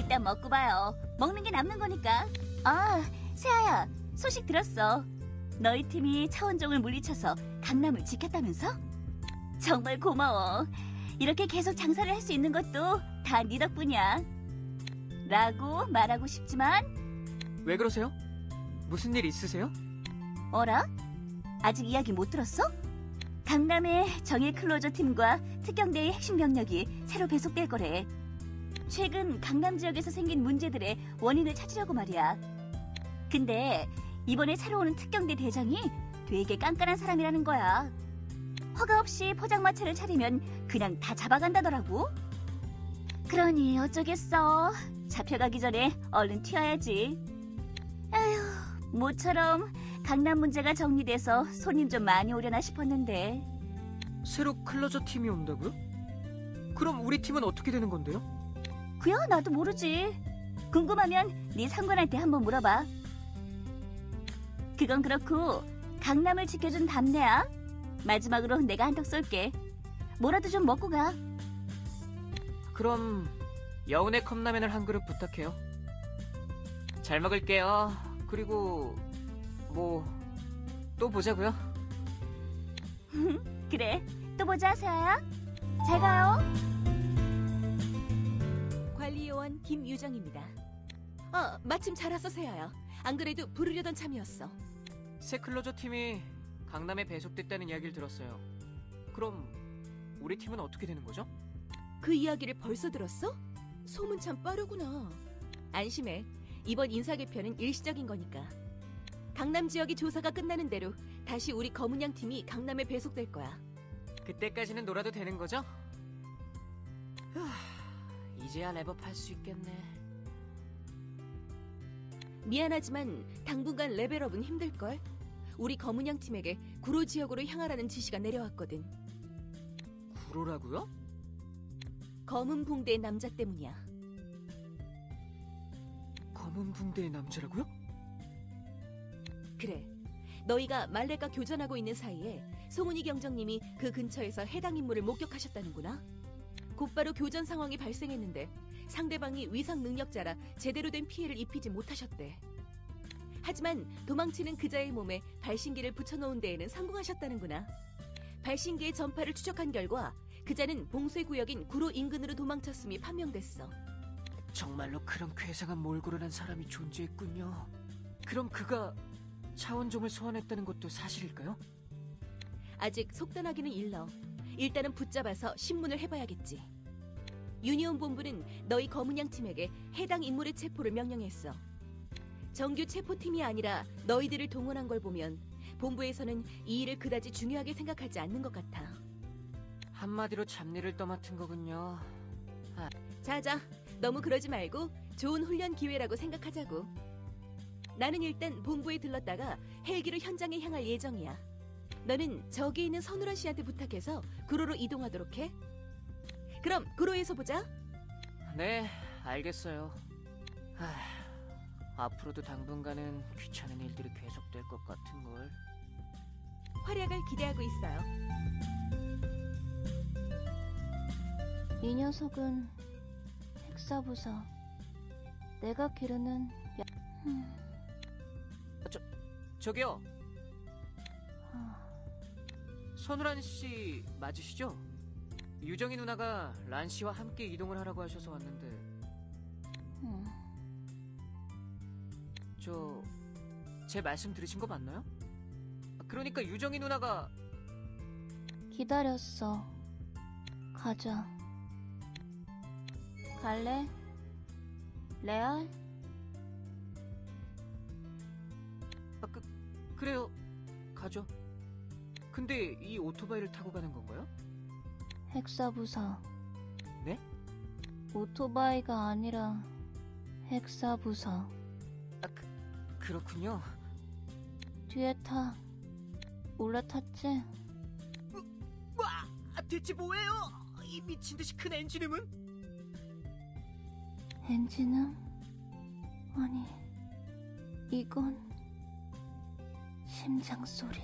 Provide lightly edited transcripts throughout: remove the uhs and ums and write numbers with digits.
일단 먹고 봐요. 먹는 게 남는 거니까. 아, 세아야, 소식 들었어. 너희 팀이 차원종을 물리쳐서 강남을 지켰다면서? 정말 고마워. 이렇게 계속 장사를 할 수 있는 것도 다 네 덕분이야. 라고 말하고 싶지만. 왜 그러세요? 무슨 일 있으세요? 어라? 아직 이야기 못 들었어? 강남의 정예 클로저 팀과 특경대의 핵심 병력이 새로 배속될 거래. 최근 강남 지역에서 생긴 문제들의 원인을 찾으려고 말이야. 근데 이번에 새로 오는 특경대 대장이 되게 깐깐한 사람이라는 거야. 허가 없이 포장마차를 차리면 그냥 다 잡아간다더라고. 그러니 어쩌겠어. 잡혀가기 전에 얼른 튀어야지. 에휴, 모처럼 강남 문제가 정리돼서 손님 좀 많이 오려나 싶었는데. 새로 클로저 팀이 온다고요? 그럼 우리 팀은 어떻게 되는 건데요? 그야 나도 모르지. 궁금하면 네 상관할 때 한번 물어봐. 그건 그렇고 강남을 지켜준 답내야. 마지막으로 내가 한턱 쏠게. 뭐라도 좀 먹고 가. 그럼 여운의 컵라면을 한 그릇 부탁해요. 잘 먹을게요. 그리고 또 보자고요. 그래, 또 보자 세아야. 잘 가요. 관리요원 김유정입니다. 마침 잘 왔어 세아야. 안 그래도 부르려던 참이었어. 새 클로저 팀이 강남에 배속됐다는 이야기를 들었어요. 그럼 우리 팀은 어떻게 되는 거죠? 그 이야기를 벌써 들었어? 소문 참 빠르구나. 안심해. 이번 인사 개편은 일시적인 거니까. 강남 지역의 조사가 끝나는 대로 다시 우리 검은양 팀이 강남에 배속될 거야. 그때까지는 놀아도 되는 거죠? 이제야 랩업 할 수 있겠네. 미안하지만 당분간 레벨업은 힘들걸? 우리 검은양 팀에게 구로 지역으로 향하라는 지시가 내려왔거든. 구로라고요? 검은 붕대의 남자 때문이야. 검은 붕대의 남자라고요? 그래. 너희가 말레가 교전하고 있는 사이에 송은이 경정님이 그 근처에서 해당 인물을 목격하셨다는구나. 곧바로 교전 상황이 발생했는데 상대방이 위상 능력자라 제대로 된 피해를 입히지 못하셨대. 하지만 도망치는 그자의 몸에 발신기를 붙여놓은 데에는 성공하셨다는구나. 발신기의 전파를 추적한 결과 그자는 봉쇄구역인 구로 인근으로 도망쳤음이 판명됐어. 정말로 그런 괴상한 몰골을 사람이 존재했군요. 그럼 그가 차원종을 소환했다는 것도 사실일까요? 아직 속단하기는 일러. 일단은 붙잡아서 신문을 해봐야겠지. 유니온 본부는 너희 검은양 팀에게 해당 인물의 체포를 명령했어. 정규 체포팀이 아니라 너희들을 동원한 걸 보면 본부에서는 이 일을 그다지 중요하게 생각하지 않는 것 같아. 한마디로 잡일을 떠맡은 거군요. 자자, 너무 그러지 말고 좋은 훈련 기회라고 생각하자고. 나는 일단 본부에 들렀다가 헬기로 현장에 향할 예정이야. 너는 저기 있는 선우라 씨한테 부탁해서 구로로 이동하도록 해. 그럼 구로에서 보자. 네, 알겠어요. 앞으로도 당분간은 귀찮은 일들이 계속될 것 같은걸. 활약을 기대하고 있어요. 이 녀석은 핵사부사. 내가 기르는 저기요. 선우란 씨 맞으시죠? 유정이 누나가 란 씨와 함께 이동을 하라고 하셔서 왔는데. 제 말씀 들으신 거 맞나요? 그러니까 유정이 누나가. 기다렸어. 가자. 갈래? 레알? 그래요. 가죠. 근데 이 오토바이를 타고 가는 건가요? 핵사부사. 네? 오토바이가 아니라 핵사부사. 그렇군요. 뒤에 타. 올라탔지? 와! 대체 뭐예요? 이 미친듯이 큰 엔진음은? 엔진음? 아니, 이건 심장 소리.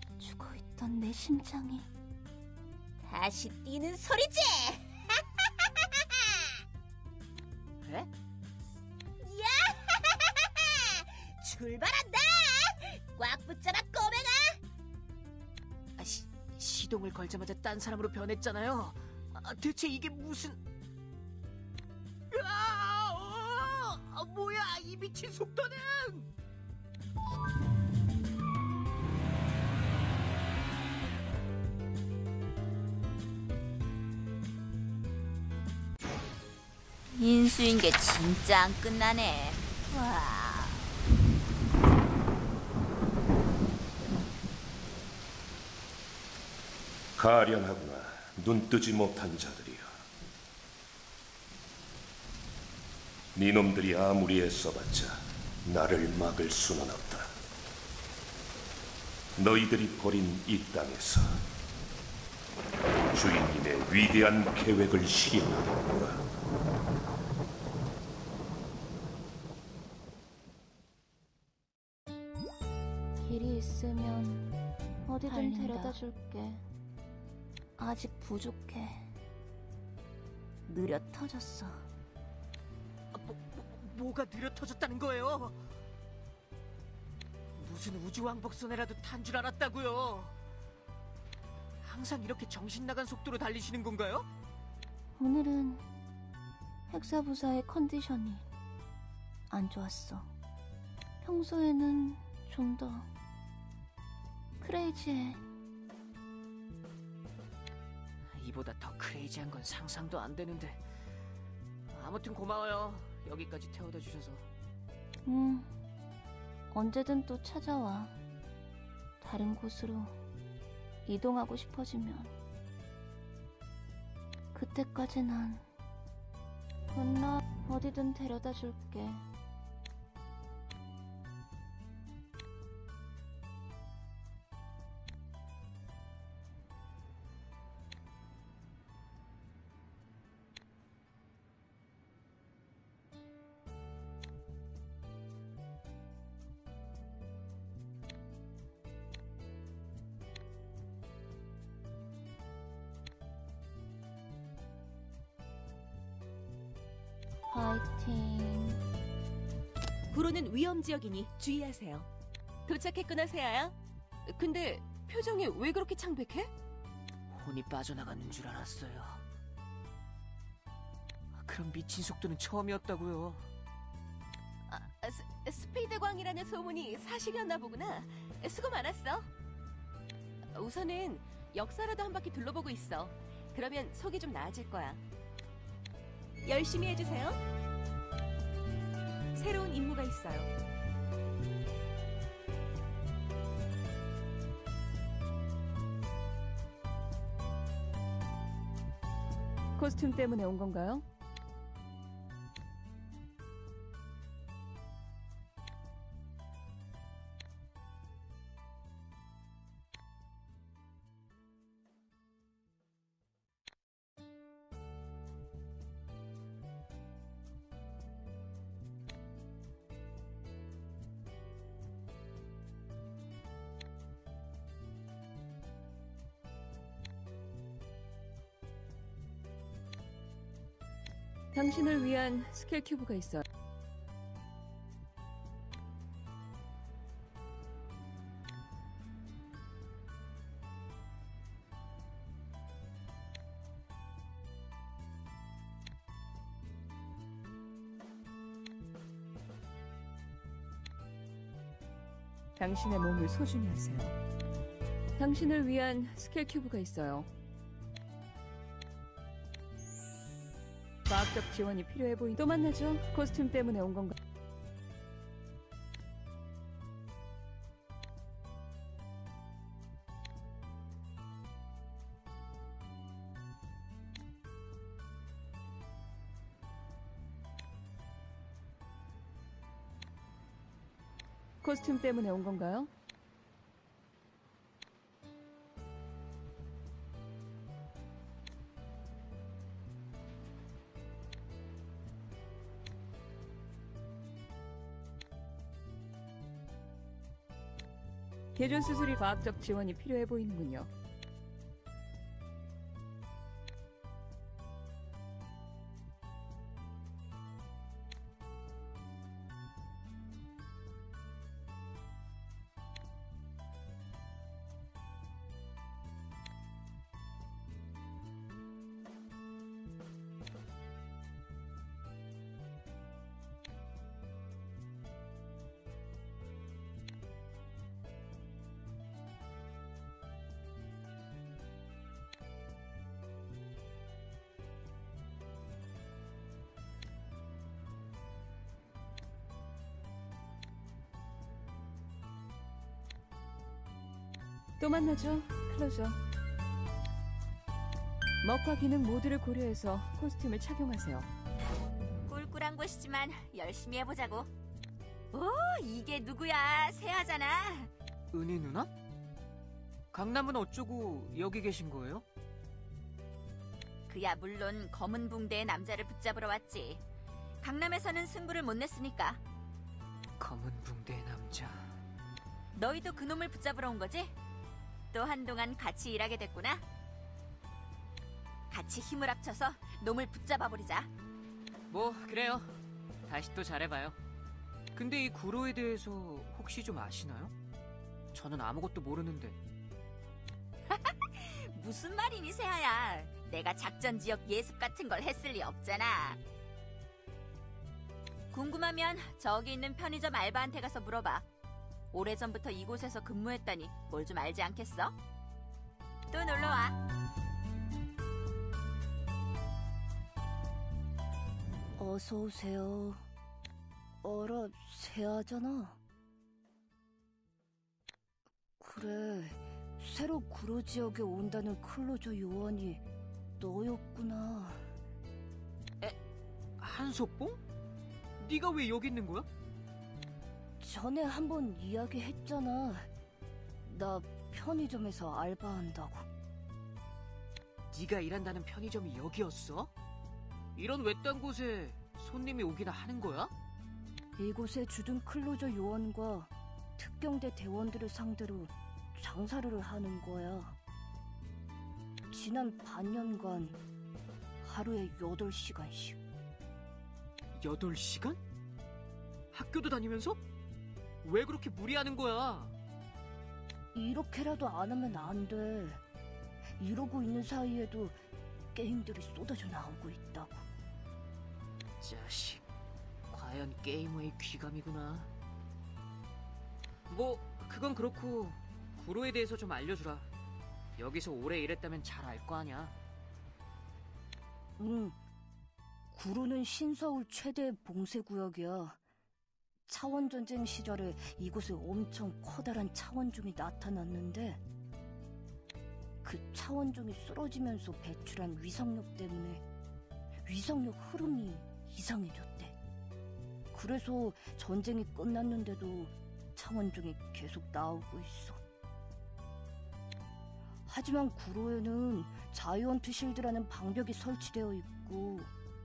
죽어있던 내 심장이 다시 뛰는 소리지! 출발한다! 꽉 붙잡아 꼬맹아! 시동을 걸자마자 딴 사람으로 변했잖아요. 대체 이게 무슨... 뭐야, 이 미친 속도는! 인수인 게 진짜 안 끝나네. 와. 가련하구나. 눈뜨지 못한 자들이여. 니놈들이 아무리 애써봤자 나를 막을 수는 없다. 너희들이 버린 이 땅에서 주인님의 위대한 계획을 실현하겠노라. 길이 있으면 어디든 달린다. 데려다 줄게. 아직 부족해. 느려 터졌어. 뭐가 느려 터졌다는 거예요? 무슨 우주왕복선에라도 탄 줄 알았다고요. 항상 이렇게 정신 나간 속도로 달리시는 건가요? 오늘은 핵사부사의 컨디션이 안 좋았어. 평소에는 좀 더 크레이지해. 이보다 더 크레이지한 건 상상도 안 되는데. 아무튼 고마워요. 여기까지 태워다 주셔서. 언제든 또 찾아와. 다른 곳으로 이동하고 싶어지면. 그때까지 난 건너 어디든 데려다 줄게. 파이팅. 구로는 위험 지역이니 주의하세요. 도착했구나, 세아야. 근데 표정이 왜 그렇게 창백해? 혼이 빠져나가는 줄 알았어요. 그런 미친 속도는 처음이었다고요. 스피드광이라는 소문이 사실이었나 보구나. 수고 많았어. 우선은 역사라도 한 바퀴 둘러보고 있어. 그러면 속이 좀 나아질 거야. 열심히 해주세요. 새로운 임무가 있어요. 코스튬 때문에 온 건가요? 당신을 위한 스킬 큐브가 있어요. 당신의 몸을 소중히 하세요. 당신을 위한 스킬 큐브가 있어요. 과학적 지원이 필요해 보인. 또 만나죠. 코스튬 때문에 온 건가? 코스튬 때문에 온 건가요? 개존 수술이 과학적 지원이 필요해 보이는군요. 또 만나죠, 클로저. 먹과 기능 모두를 고려해서 코스튬을 착용하세요. 꿀꿀한 곳이지만 열심히 해보자고. 오, 이게 누구야? 세아잖아. 은희 누나? 강남은 어쩌고 여기 계신 거예요? 그야 물론 검은 붕대의 남자를 붙잡으러 왔지. 강남에서는 승부를 못 냈으니까. 검은 붕대의 남자. 너희도 그놈을 붙잡으러 온 거지? 또 한동안 같이 일하게 됐구나. 같이 힘을 합쳐서 놈을 붙잡아버리자. 뭐 그래요. 다시 또 잘해봐요. 근데 이 구로에 대해서 혹시 좀 아시나요? 저는 아무것도 모르는데. 무슨 말이니 세아야. 내가 작전 지역 예습 같은 걸 했을 리 없잖아. 궁금하면 저기 있는 편의점 알바한테 가서 물어봐. 오래전부터 이곳에서 근무했다니 뭘 좀 알지 않겠어? 또 놀러와. 어서 오세요. 어라, 세아잖아. 그래, 새로 구로 지역에 온다는 클로저 요원이 너였구나. 한석봉? 네가 왜 여기 있는 거야? 전에 한번 이야기했잖아. 나 편의점에서 알바한다고. 네가 일한다는 편의점이 여기였어? 이런 외딴 곳에 손님이 오기나 하는 거야? 이곳에 주둔 클로저 요원과 특경대 대원들을 상대로 장사를 하는 거야. 지난 반년간 하루에 8시간씩. 8시간? 학교도 다니면서? 왜 그렇게 무리하는 거야? 이렇게라도 안 하면 안 돼. 이러고 있는 사이에도 게임들이 쏟아져 나오고 있다고. 자식, 과연 게이머의 귀감이구나. 뭐 그건 그렇고 구로에 대해서 좀 알려주라. 여기서 오래 일했다면 잘 알 거 아냐. 응. 구로는 신서울 최대 봉쇄구역이야. 차원전쟁 시절에 이곳에 엄청 커다란 차원종이 나타났는데 그 차원종이 쓰러지면서 배출한 위성력 때문에 위성력 흐름이 이상해졌대. 그래서 전쟁이 끝났는데도 차원종이 계속 나오고 있어. 하지만 구로에는 자이언트 실드라는 방벽이 설치되어 있고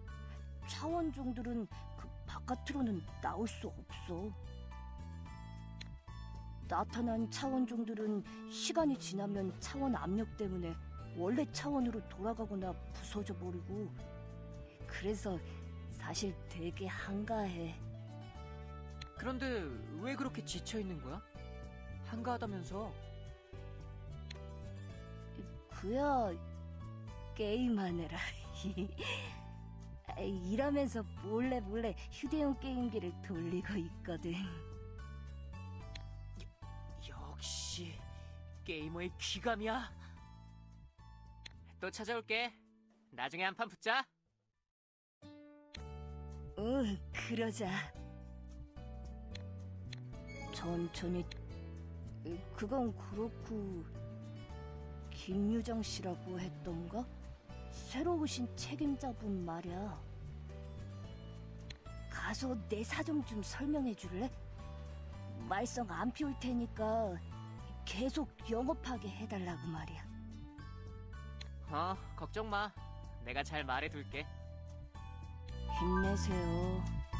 차원종들은 그 바깥으로는 나올 수 없어. 나타난 차원종들은 시간이 지나면 차원 압력 때문에 원래 차원으로 돌아가거나 부서져 버리고, 그래서 사실 되게 한가해. 그런데 왜 그렇게 지쳐있는 거야? 한가하다면서. 그야 게임하느라. 일하면서 몰래 휴대용 게임기를 돌리고 있거든. 역시 게이머의 귀감이야. 또 찾아올게. 나중에 한판 붙자. 응, 그러자. 천천히. 그건 그렇고 김유정 씨라고 했던가? 새로 오신 책임자분 말이야. 가서 내 사정 좀 설명해 줄래? 말썽 안 피울 테니까 계속 영업하게 해달라고 말이야. 걱정 마. 내가 잘 말해둘게. 힘내세요.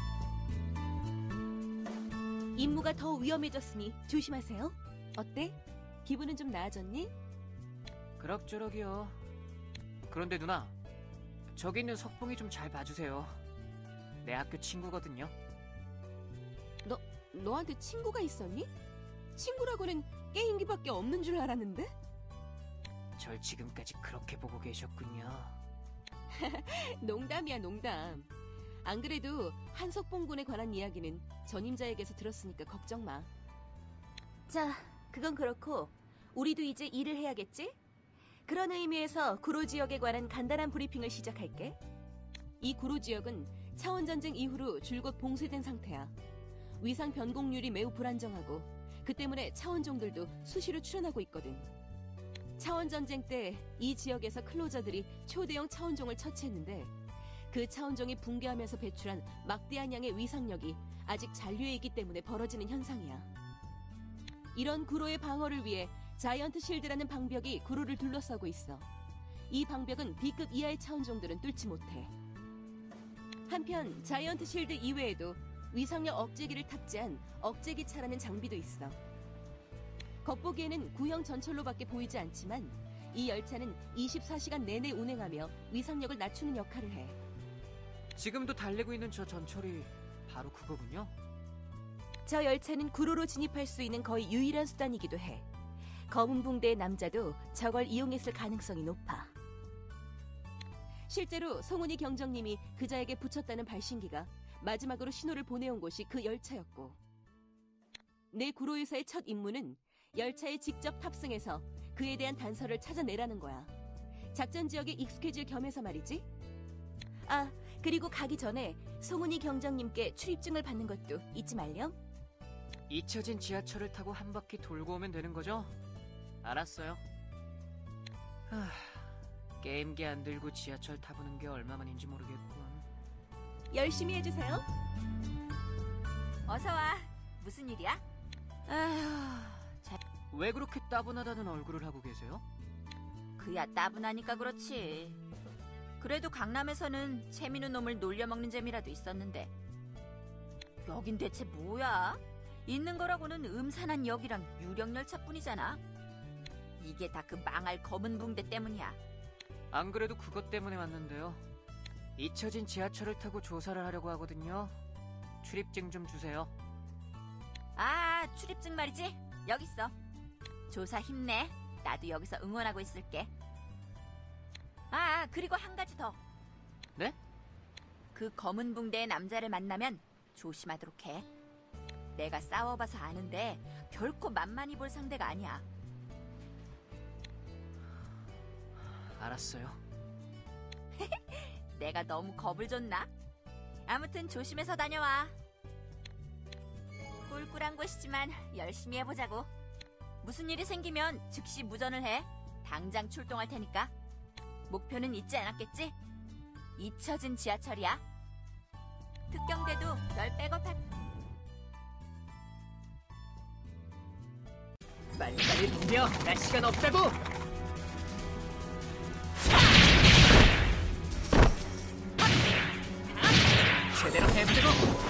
임무가 더 위험해졌으니 조심하세요. 어때? 기분은 좀 나아졌니? 그럭저럭이요. 그런데 누나, 저기 있는 석봉이 좀 잘 봐주세요. 내 학교 친구거든요. 너한테 친구가 있었니? 친구라고는 게임기밖에 없는 줄 알았는데? 절 지금까지 그렇게 보고 계셨군요. 농담이야, 농담. 안 그래도 한석봉 군에 관한 이야기는 전임자에게서 들었으니까 걱정 마. 자, 그건 그렇고 우리도 이제 일을 해야겠지? 그런 의미에서 구로 지역에 관한 간단한 브리핑을 시작할게. 이 구로 지역은 차원전쟁 이후로 줄곧 봉쇄된 상태야. 위상 변곡률이 매우 불안정하고 그 때문에 차원종들도 수시로 출현하고 있거든. 차원 전쟁 때 이 지역에서 클로저들이 초대형 차원종을 처치했는데 그 차원종이 붕괴하면서 배출한 막대한 양의 위상력이 아직 잔류해 있기 때문에 벌어지는 현상이야. 이런 구로의 방어를 위해 자이언트 실드라는 방벽이 구로를 둘러싸고 있어. 이 방벽은 B급 이하의 차원종들은 뚫지 못해. 한편 자이언트 실드 이외에도 위상력 억제기를 탑재한 억제기 차라는 장비도 있어. 겉보기에는 구형 전철로밖에 보이지 않지만 이 열차는 24시간 내내 운행하며 위상력을 낮추는 역할을 해. 지금도 달리고 있는 저 전철이 바로 그거군요. 저 열차는 구로로 진입할 수 있는 거의 유일한 수단이기도 해. 검은 붕대의 남자도 저걸 이용했을 가능성이 높아. 실제로 송은이 경정님이 그자에게 붙였다는 발신기가 마지막으로 신호를 보내온 곳이 그 열차였고, 내 구로에서의 첫 임무는 열차에 직접 탑승해서 그에 대한 단서를 찾아내라는 거야. 작전 지역에 익숙해질 겸해서 말이지. 아, 그리고 가기 전에 송은이 경정님께 출입증을 받는 것도 잊지 말렴. 잊혀진 지하철을 타고 한 바퀴 돌고 오면 되는 거죠? 알았어요. 게임기 안 들고 지하철 타보는 게 얼마만인지 모르겠군. 열심히 해주세요. 어서 와. 무슨 일이야? 왜 그렇게 따분하다는 얼굴을 하고 계세요? 그야 따분하니까 그렇지. 그래도 강남에서는 재미있는 놈을 놀려먹는 재미라도 있었는데 여긴 대체 뭐야? 있는 거라고는 음산한 역이랑 유령열차뿐이잖아. 이게 다 그 망할 검은 붕대 때문이야. 안 그래도 그것 때문에 왔는데요. 잊혀진 지하철을 타고 조사를 하려고 하거든요. 출입증 좀 주세요. 아, 출입증 말이지? 여기 있어. 조사 힘내. 나도 여기서 응원하고 있을게. 아, 그리고 한 가지 더. 네? 그 검은 붕대의 남자를 만나면 조심하도록 해. 내가 싸워봐서 아는데 결코 만만히 볼 상대가 아니야. 알았어요. 내가 너무 겁을 줬나? 아무튼 조심해서 다녀와. 꿀꿀한 곳이지만 열심히 해보자고. 무슨 일이 생기면 즉시 무전을 해. 당장 출동할 테니까. 목표는 잊지 않았겠지? 잊혀진 지하철이야. 특경대도 널 백업할. 빨리빨리 덤벼. 나 시간 없다고. 제대로 해보자고.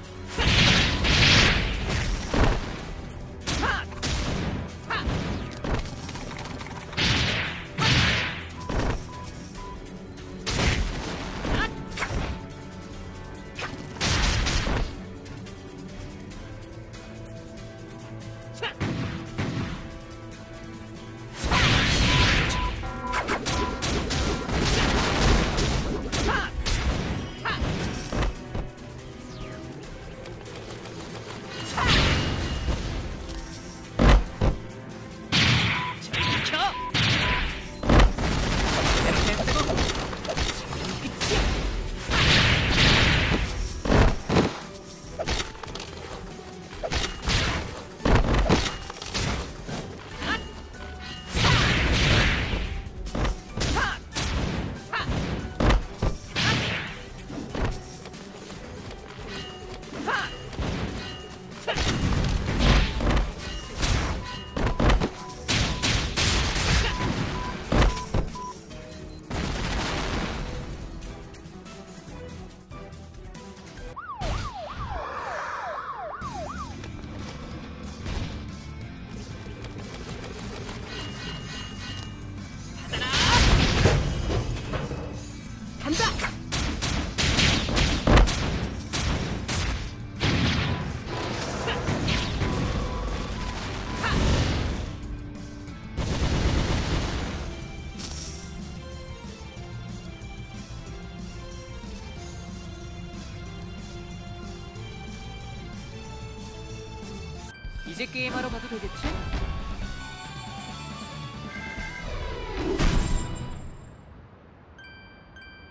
이제 게임하러 가도 되겠지?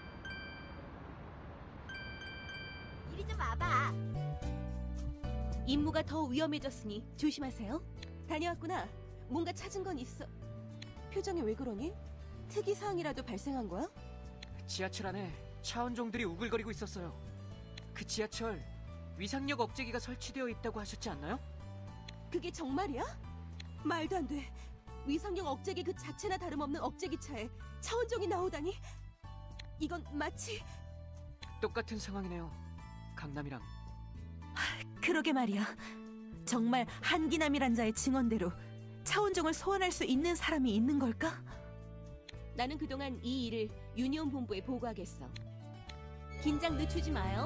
이리 좀 와봐. 임무가 더 위험해졌으니 조심하세요. 다녀왔구나. 뭔가 찾은 건 있어. 표정이 왜 그러니? 특이사항이라도 발생한 거야? 지하철 안에 차원종들이 우글거리고 있었어요. 그 지하철 위상력 억제기가 설치되어 있다고 하셨지 않나요? 그게 정말이야? 말도 안 돼. 위상력 억제기 그 자체나 다름없는 억제기차에 차원종이 나오다니? 이건 마치... 똑같은 상황이네요. 강남이랑. 그러게 말이야. 정말 한기남이란 자의 증언대로 차원종을 소환할 수 있는 사람이 있는 걸까? 나는 그동안 이 일을 유니온 본부에 보고하겠어. 긴장 늦추지 마요.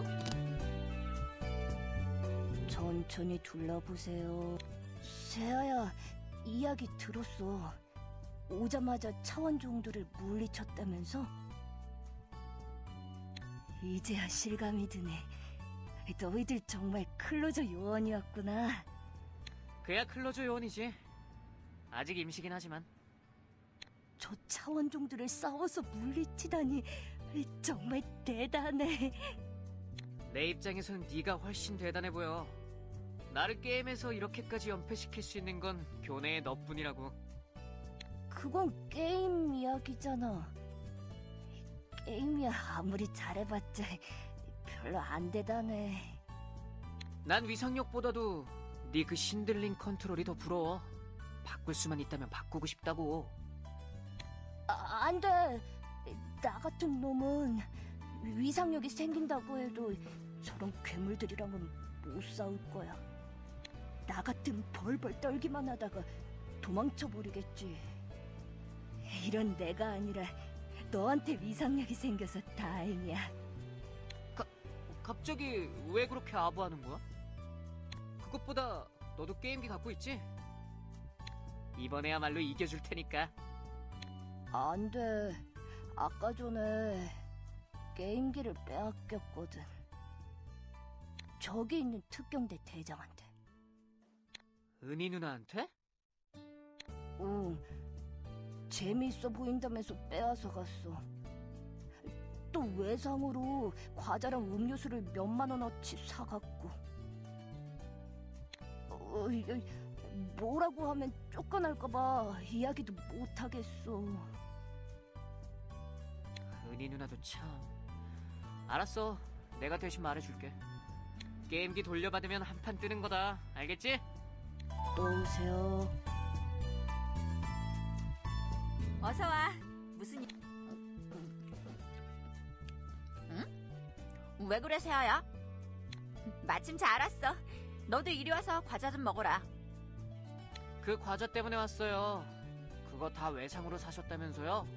천천히 둘러보세요. 세아야, 이야기 들었어. 오자마자 차원종들을 물리쳤다면서? 이제야 실감이 드네. 너희들 정말 클로저 요원이었구나. 그야 클로저 요원이지. 아직 임시긴 하지만. 저 차원종들을 싸워서 물리치다니 정말 대단해. 내 입장에선 네가 훨씬 대단해 보여. 나를 게임에서 이렇게까지 연패시킬 수 있는 건 교내의 너뿐이라고. 그건 게임 이야기잖아. 게임이야 아무리 잘해봤자 별로 안 대단해. 난 위상력보다도 네 그 신들링 컨트롤이 더 부러워. 바꿀 수만 있다면 바꾸고 싶다고. 안 돼. 나 같은 놈은 위상력이 생긴다고 해도 저런 괴물들이랑은 못 싸울 거야. 나 같은 벌벌 떨기만 하다가 도망쳐버리겠지. 이런 내가 아니라 너한테 위상력이 생겨서 다행이야. 갑자기 왜 그렇게 아부하는 거야? 그것보다 너도 게임기 갖고 있지? 이번에야말로 이겨줄 테니까. 안 돼. 아까 전에 게임기를 빼앗겼거든. 저기 있는 특경대 대장한테. 은희 누나한테? 응. 재미있어 보인다면서 빼앗아 갔어. 또 외상으로 과자랑 음료수를 몇만 원어치 사갖고. 뭐라고 하면 쫓겨날까봐 이야기도 못하겠어. 은희 누나도 참. 알았어. 내가 대신 말해줄게. 게임기 돌려받으면 한판 뜨는 거다. 알겠지? 또 오세요. 어서 와. 무슨 일? 응? 왜 그래, 세아야? 마침 잘 왔어. 너도 이리 와서 과자 좀 먹어라. 그 과자 때문에 왔어요. 그거 다 외상으로 사셨다면서요?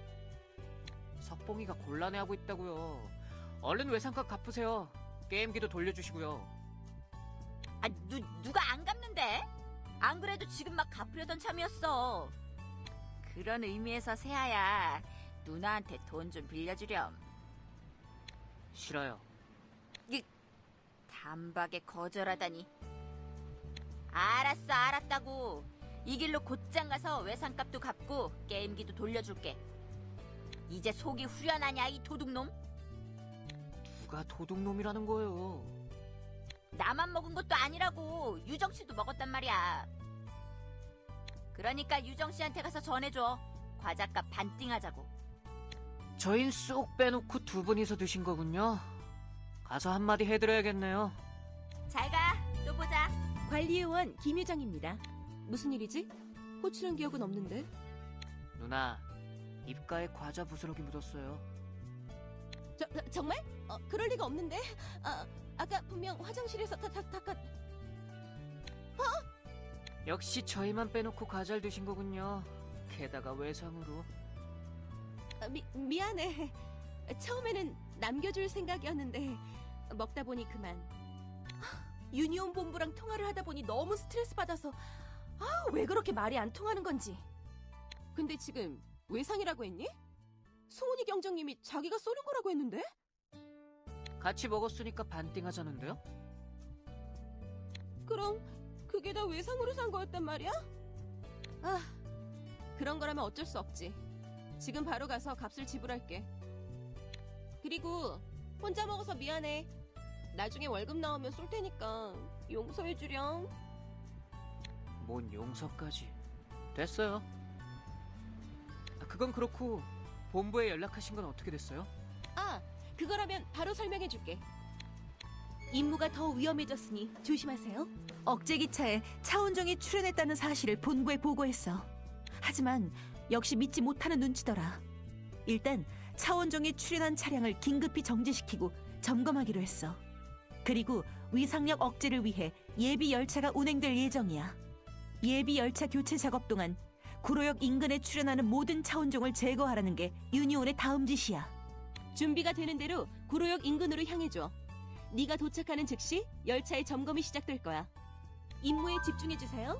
석봉이가 곤란해하고 있다고요. 얼른 외상값 갚으세요. 게임기도 돌려주시고요. 아, 누가 안 갚는데? 안 그래도 지금 막 갚으려던 참이었어. 그런 의미에서 세아야, 누나한테 돈 좀 빌려주렴. 싫어요. 단박에 거절하다니. 알았어, 알았다고. 이 길로 곧장 가서 외상값도 갚고 게임기도 돌려줄게. 이제 속이 후련하냐, 이 도둑놈? 누가 도둑놈이라는 거예요? 나만 먹은 것도 아니라고. 유정씨도 먹었단 말이야. 그러니까 유정씨한테 가서 전해줘. 과자값 반띵하자고. 저흰 쏙 빼놓고 두 분이서 드신 거군요. 가서 한마디 해드려야겠네요. 잘 가. 또 보자. 관리요원 김유정입니다. 무슨 일이지? 호출한 기억은 없는데. 누나, 입가에 과자 부스러기 묻었어요. 정말? 그럴 리가 없는데. 아까 분명 화장실에서 닦았... 역시 저희만 빼놓고 과자를 드신 거군요. 게다가 외상으로. 미안해. 처음에는 남겨줄 생각이었는데 먹다 보니 그만. 유니온 본부랑 통화를 하다 보니 너무 스트레스 받아서 왜 그렇게 말이 안 통하는 건지. 근데 지금 외상이라고 했니? 송은이 경장님이 자기가 쏘는 거라고 했는데? 같이 먹었으니까 반띵하자는데요? 그럼 그게 다 외상으로 산 거였단 말이야? 그런 거라면 어쩔 수 없지. 지금 바로 가서 값을 지불할게. 그리고 혼자 먹어서 미안해. 나중에 월급 나오면 쏠 테니까 용서해주렴. 뭔 용서까지. 됐어요. 그건 그렇고 본부에 연락하신 건 어떻게 됐어요? 아, 그거라면 바로 설명해줄게. 임무가 더 위험해졌으니 조심하세요. 억제 기차에 차원종이 출연했다는 사실을 본부에 보고했어. 하지만 역시 믿지 못하는 눈치더라. 일단 차원종이 출연한 차량을 긴급히 정지시키고 점검하기로 했어. 그리고 위상력 억제를 위해 예비 열차가 운행될 예정이야. 예비 열차 교체 작업 동안 구로역 인근에 출연하는 모든 차원종을 제거하라는 게 유니온의 다음 지시야. 준비가 되는 대로 구로역 인근으로 향해줘. 네가 도착하는 즉시 열차의 점검이 시작될 거야. 임무에 집중해주세요.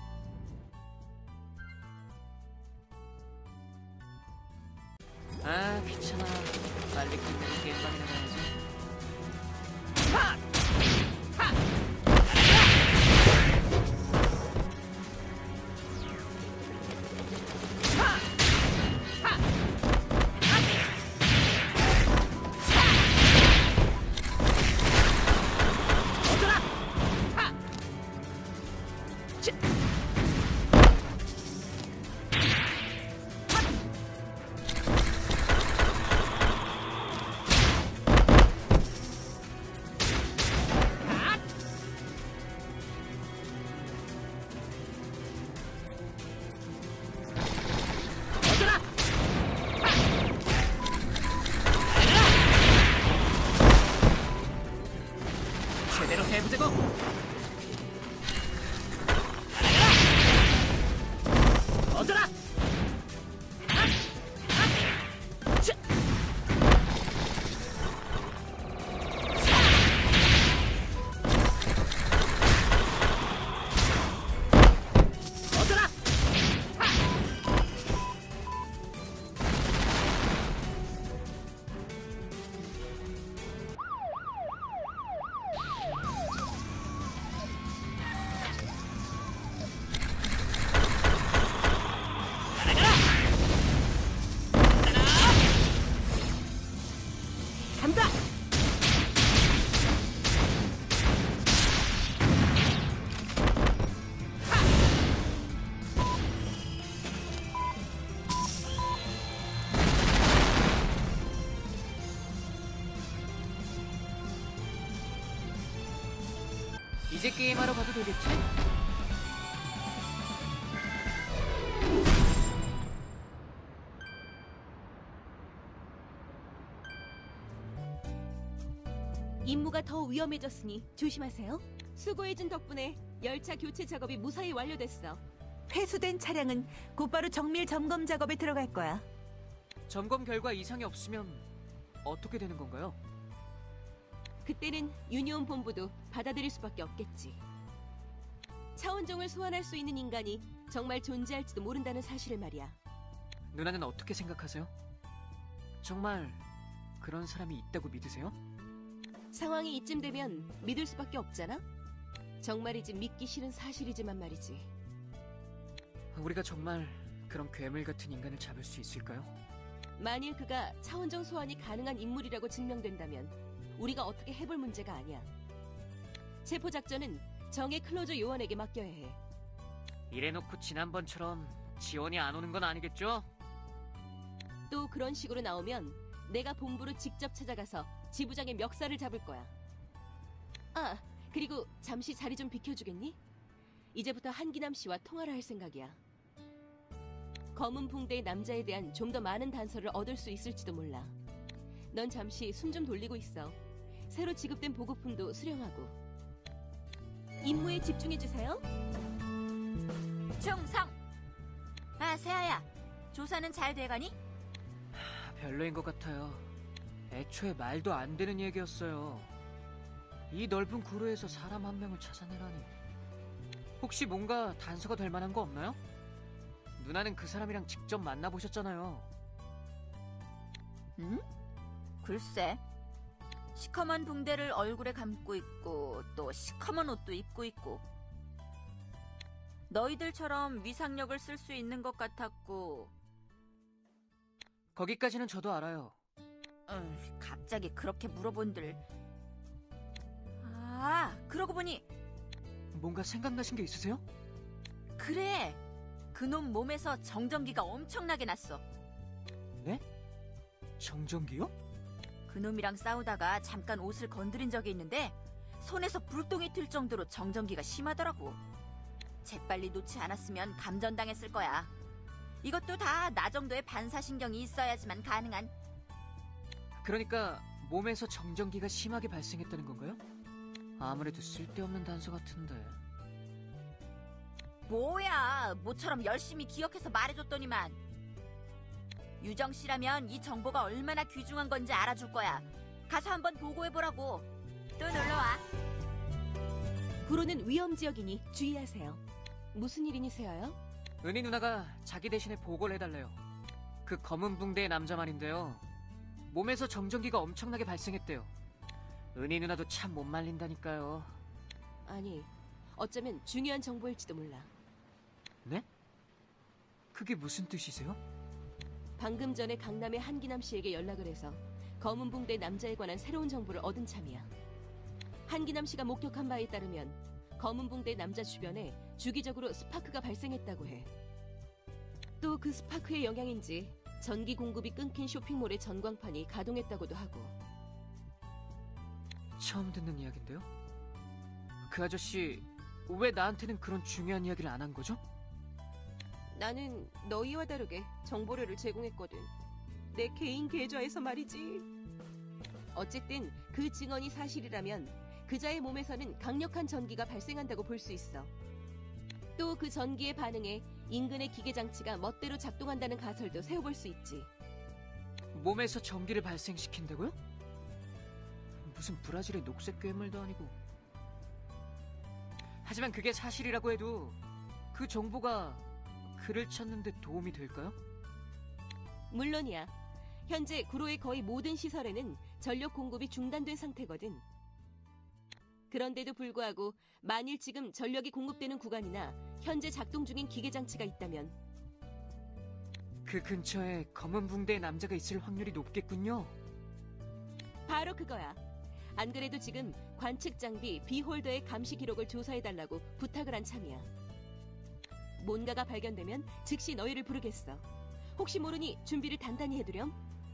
아, 귀찮아. 빨리 끝내고 게임방이나 가야지. 제대로 해보자고. 얻어라. 이제 게임하러 가도 되겠지? 임무가 더 위험해졌으니 조심하세요. 수고해준 덕분에 열차 교체 작업이 무사히 완료됐어. 회수된 차량은 곧바로 정밀 점검 작업에 들어갈 거야. 점검 결과 이상이 없으면 어떻게 되는 건가요? 그때는 유니온 본부도 받아들일 수밖에 없겠지. 차원종을 소환할 수 있는 인간이 정말 존재할지도 모른다는 사실을 말이야. 누나는 어떻게 생각하세요? 정말 그런 사람이 있다고 믿으세요? 상황이 이쯤 되면 믿을 수밖에 없잖아? 정말이지 믿기 싫은 사실이지만 말이지. 우리가 정말 그런 괴물 같은 인간을 잡을 수 있을까요? 만일 그가 차원종 소환이 가능한 인물이라고 증명된다면 우리가 어떻게 해볼 문제가 아니야. 체포작전은 정의 클로저 요원에게 맡겨야 해. 이래놓고 지난번처럼 지원이 안 오는 건 아니겠죠? 또 그런 식으로 나오면 내가 본부로 직접 찾아가서 지부장의 멱살을 잡을 거야. 아, 그리고 잠시 자리 좀 비켜주겠니? 이제부터 한기남 씨와 통화를 할 생각이야. 검은 붕대의 남자에 대한 좀 더 많은 단서를 얻을 수 있을지도 몰라. 넌 잠시 숨 좀 돌리고 있어. 새로 지급된 보급품도 수령하고. 임무에 집중해주세요. 충성! 아, 세아야. 조사는 잘 돼가니? 별로인 것 같아요. 애초에 말도 안 되는 얘기였어요. 이 넓은 구로에서 사람 한 명을 찾아내라니. 혹시 뭔가 단서가 될 만한 거 없나요? 누나는 그 사람이랑 직접 만나보셨잖아요. 응? 글쎄. 시커먼 붕대를 얼굴에 감고 있고 또 시커먼 옷도 입고 있고 너희들처럼 위상력을 쓸 수 있는 것 같았고. 거기까지는 저도 알아요. 갑자기 그렇게 물어본들. 아, 그러고 보니 뭔가 생각나신 게 있으세요? 그래! 그놈 몸에서 정전기가 엄청나게 났어. 네? 정전기요? 그놈이랑 싸우다가 잠깐 옷을 건드린 적이 있는데 손에서 불똥이 튈 정도로 정전기가 심하더라고. 재빨리 놓지 않았으면 감전당했을 거야. 이것도 다 나 정도의 반사신경이 있어야지만 가능한. 그러니까 몸에서 정전기가 심하게 발생했다는 건가요? 아무래도 쓸데없는 단서 같은데. 뭐야, 모처럼 열심히 기억해서 말해줬더니만. 유정 씨라면 이 정보가 얼마나 귀중한 건지 알아줄 거야. 가서 한번 보고해보라고. 또 놀러와. 구로는 위험지역이니 주의하세요. 무슨 일이니세요? 은희 누나가 자기 대신에 보고를 해달래요. 그 검은 붕대의 남자 말인데요. 몸에서 정전기가 엄청나게 발생했대요. 은희 누나도 참 못 말린다니까요. 아니, 어쩌면 중요한 정보일지도 몰라. 네? 그게 무슨 뜻이세요? 방금 전에 강남의 한기남 씨에게 연락을 해서 검은 붕대 남자에 관한 새로운 정보를 얻은 참이야. 한기남 씨가 목격한 바에 따르면 검은 붕대 남자 주변에 주기적으로 스파크가 발생했다고 해. 또 그 스파크의 영향인지 전기 공급이 끊긴 쇼핑몰의 전광판이 가동했다고도 하고. 처음 듣는 이야기인데요? 그 아저씨 왜 나한테는 그런 중요한 이야기를 안 한 거죠? 나는 너희와 다르게 정보료를 제공했거든. 내 개인 계좌에서 말이지. 어쨌든 그 증언이 사실이라면 그자의 몸에서는 강력한 전기가 발생한다고 볼 수 있어. 또 그 전기에 반응해 인근의 기계장치가 멋대로 작동한다는 가설도 세워볼 수 있지. 몸에서 전기를 발생시킨다고요? 무슨 브라질의 녹색 괴물도 아니고. 하지만 그게 사실이라고 해도 그 정보가 그를 찾는 데 도움이 될까요? 물론이야. 현재 구로의 거의 모든 시설에는 전력 공급이 중단된 상태거든. 그런데도 불구하고 만일 지금 전력이 공급되는 구간이나 현재 작동 중인 기계장치가 있다면 그 근처에 검은 붕대의 남자가 있을 확률이 높겠군요. 바로 그거야. 안 그래도 지금 관측 장비 비홀더의 감시 기록을 조사해달라고 부탁을 한 참이야. 뭔가가 발견되면 즉시 너희를 부르겠어. 혹시 모르니 준비를 단단히 해두렴.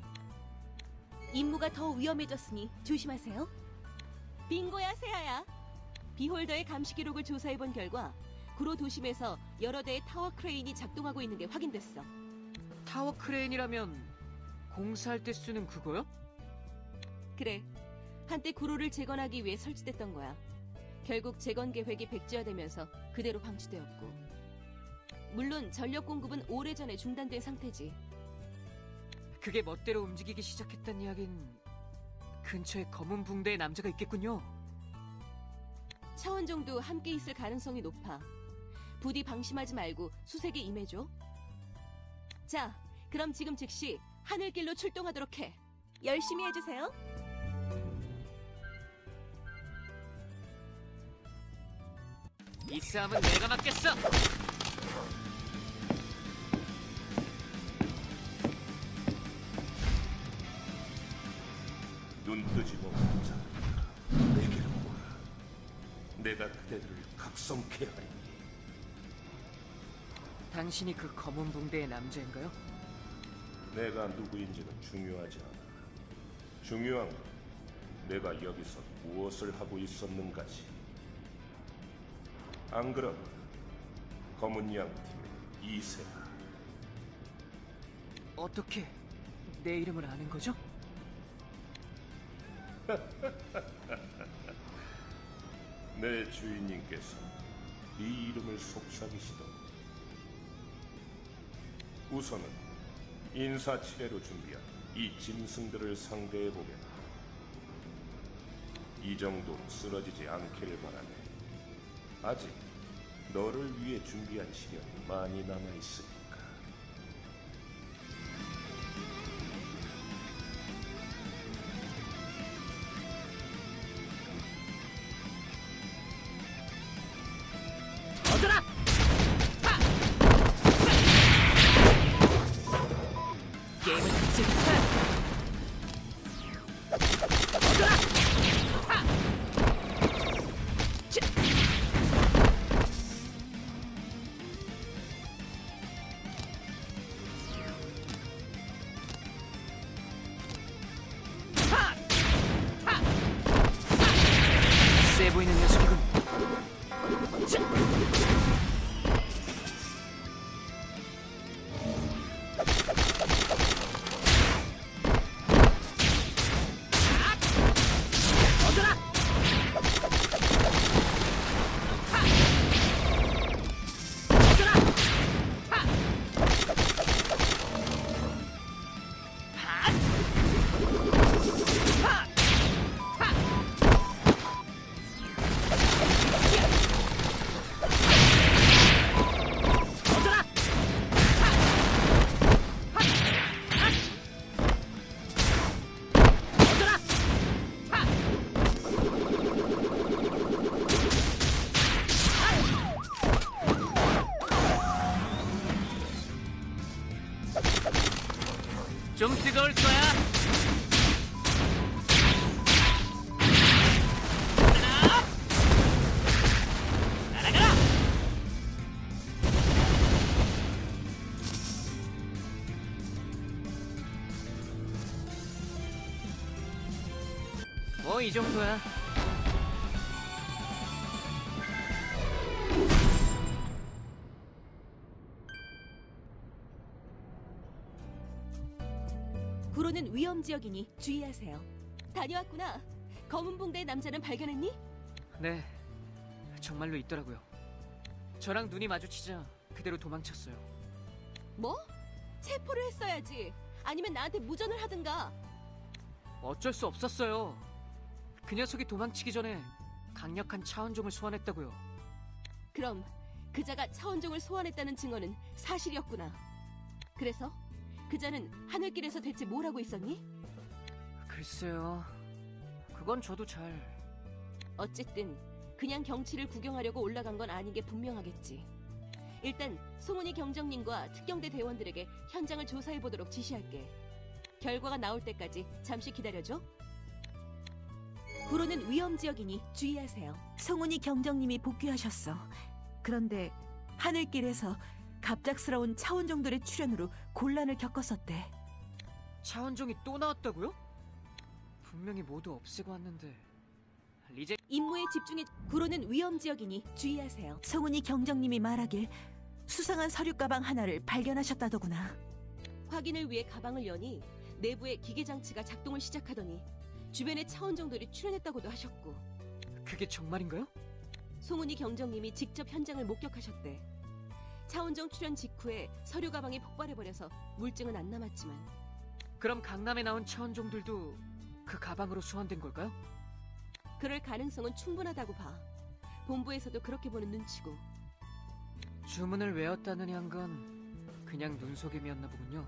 임무가 더 위험해졌으니 조심하세요. 빙고야, 세아야. 비홀더의 감시 기록을 조사해본 결과 구로 도심에서 여러 대의 타워 크레인이 작동하고 있는 게 확인됐어. 타워 크레인이라면 공사할 때 쓰는 그거요? 그래. 한때 구로를 재건하기 위해 설치됐던 거야. 결국 재건 계획이 백지화되면서 그대로 방치되었고. 물론 전력 공급은 오래전에 중단된 상태지. 그게 멋대로 움직이기 시작했단 이야긴 근처에 검은 붕대의 남자가 있겠군요. 차원종도 함께 있을 가능성이 높아. 부디 방심하지 말고 수색에 임해줘. 자, 그럼 지금 즉시 하늘길로 출동하도록 해. 열심히 해주세요. 이 싸움은 내가 맡겠어. 눈 뜨지 못한 자, 내게로 오라. 내가 그대들을 각성케 하리니. 당신이 그 검은 붕대의 남자인가요? 내가 누구인지는 중요하지 않아. 중요한 건 내가 여기서 무엇을 하고 있었는가지. 안 그럼 검은 양팀의 이세다. 어떻게 내 이름을 아는 거죠? 내 주인님께서 네 이름을 속삭이시던. 우선은 인사치레로 준비한 이 짐승들을 상대해보겠다. 이 정도로 쓰러지지 않기를 바라네. 아직 너를 위해 준비한 시련이 많이 남아있으니까. 어쩌라! 게임은 시작했다! 어쩌라! 좀 뜨거울 거야. 날아가라! 뭐 이 정도야. 구로는 위험 지역이니 주의하세요. 다녀왔구나. 검은 붕대의 남자는 발견했니? 네, 정말로 있더라고요. 저랑 눈이 마주치자 그대로 도망쳤어요. 뭐? 체포를 했어야지. 아니면 나한테 무전을 하든가. 어쩔 수 없었어요. 그 녀석이 도망치기 전에 강력한 차원종을 소환했다고요. 그럼 그자가 차원종을 소환했다는 증언은 사실이었구나. 그래서 그자는 하늘길에서 대체 뭘 하고 있었니? 글쎄요, 그건 저도 잘... 어쨌든 그냥 경치를 구경하려고 올라간 건 아닌 게 분명하겠지. 일단 송은이 경정님과 특경대 대원들에게 현장을 조사해보도록 지시할게. 결과가 나올 때까지 잠시 기다려줘. 구로는 위험 지역이니 주의하세요. 송은이 경정님이 복귀하셨어. 그런데 하늘길에서 갑작스러운 차원종들의 출현으로 곤란을 겪었었대. 차원종이 또 나왔다고요? 분명히 모두 없애고 왔는데... 리제... 임무에 집중해. 구로는 위험 지역이니 주의하세요. 송은이 경정님이 말하길 수상한 서류 가방 하나를 발견하셨다더구나. 확인을 위해 가방을 여니 내부의 기계 장치가 작동을 시작하더니 주변에 차원종들이 출현했다고도 하셨고. 그게 정말인가요? 송은이 경정님이 직접 현장을 목격하셨대. 차원종 출현 직후에 서류 가방이 폭발해버려서 물증은 안 남았지만. 그럼 강남에 나온 차원종들도 그 가방으로 소환된 걸까요? 그럴 가능성은 충분하다고 봐. 본부에서도 그렇게 보는 눈치고. 주문을 외웠다느니 한 건 그냥 눈속임이었나 보군요.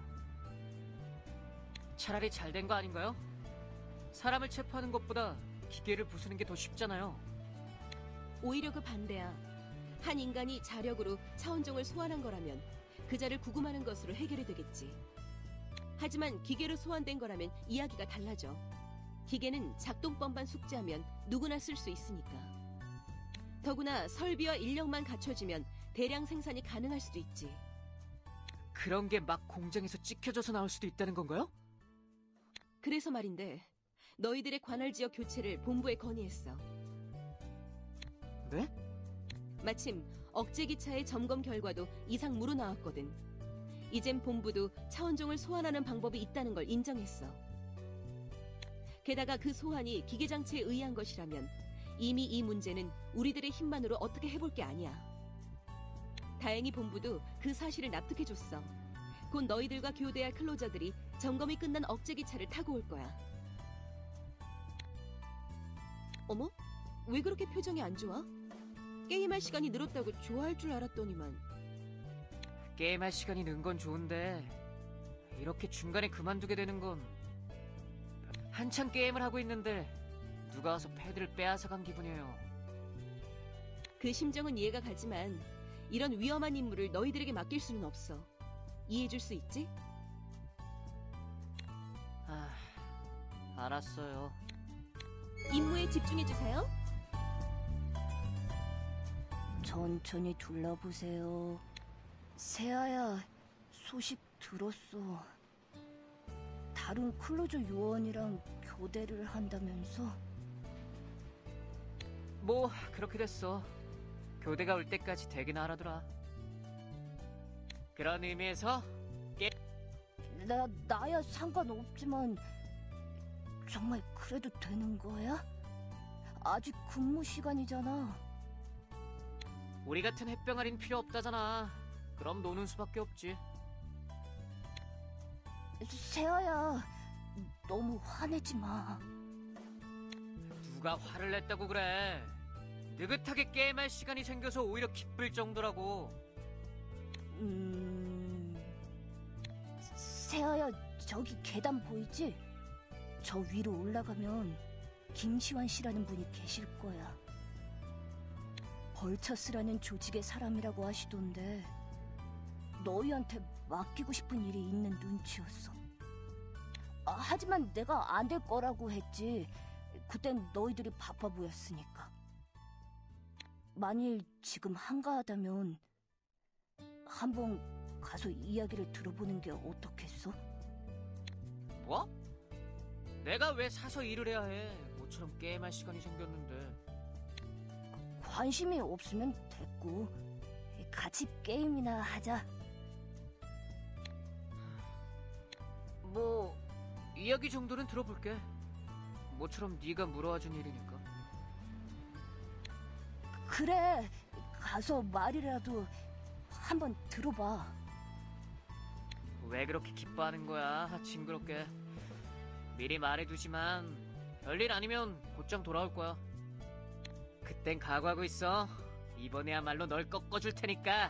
차라리 잘 된 거 아닌가요? 사람을 체포하는 것보다 기계를 부수는 게 더 쉽잖아요. 오히려 그 반대야. 한 인간이 자력으로 차원종을 소환한 거라면 그자를 구금하는 것으로 해결이 되겠지. 하지만 기계로 소환된 거라면 이야기가 달라져. 기계는 작동법만 숙지하면 누구나 쓸 수 있으니까. 더구나 설비와 인력만 갖춰지면 대량 생산이 가능할 수도 있지. 그런 게 막 공장에서 찍혀져서 나올 수도 있다는 건가요? 그래서 말인데 너희들의 관할 지역 교체를 본부에 건의했어. 네? 마침 억제 기차의 점검 결과도 이상 무로 나왔거든. 이젠 본부도 차원종을 소환하는 방법이 있다는 걸 인정했어. 게다가 그 소환이 기계장치에 의한 것이라면 이미 이 문제는 우리들의 힘만으로 어떻게 해볼 게 아니야. 다행히 본부도 그 사실을 납득해줬어. 곧 너희들과 교대할 클로저들이 점검이 끝난 억제 기차를 타고 올 거야. 어머? 왜 그렇게 표정이 안 좋아? 게임할 시간이 늘었다고 좋아할 줄 알았더니만. 게임할 시간이 는 건 좋은데 이렇게 중간에 그만두게 되는 건... 한참 게임을 하고 있는데 누가 와서 패드를 빼앗아간 기분이에요. 그 심정은 이해가 가지만 이런 위험한 임무를 너희들에게 맡길 수는 없어. 이해해줄 수 있지? 알았어요. 임무에 집중해주세요. 천천히 둘러보세요. 세아야, 소식 들었어. 다른 클로저 요원이랑 교대를 한다면서? 뭐 그렇게 됐어. 교대가 올 때까지 대기나 하라더라. 그런 의미에서 나야 상관없지만 정말 그래도 되는 거야? 아직 근무 시간이잖아. 우리 같은 햇병아리는 필요 없다잖아. 그럼 노는 수밖에 없지. 세아야, 너무 화내지 마. 누가 화를 냈다고 그래. 느긋하게 게임할 시간이 생겨서 오히려 기쁠 정도라고. 세아야, 저기 계단 보이지? 저 위로 올라가면 김시환 씨라는 분이 계실 거야. 벌처스라는 조직의 사람이라고 하시던데 너희한테 맡기고 싶은 일이 있는 눈치였어. 하지만 내가 안 될 거라고 했지. 그땐 너희들이 바빠 보였으니까. 만일 지금 한가하다면 한번 가서 이야기를 들어보는 게 어떻겠어? 뭐? 내가 왜 사서 일을 해야 해? 모처럼 게임할 시간이 생겼는데. 관심이 없으면 됐고 같이 게임이나 하자. 뭐 이야기 정도는 들어볼게. 모처럼 네가 물어와준 일이니까. 그래, 가서 말이라도 한번 들어봐. 왜 그렇게 기뻐하는 거야? 징그럽게. 미리 말해두지만 별일 아니면 곧장 돌아올 거야. 그땐 각오하고 있어. 이번에야말로 널 꺾어줄 테니까.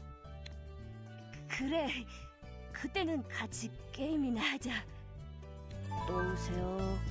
그래, 그때는 같이 게임이나 하자. 또 오세요.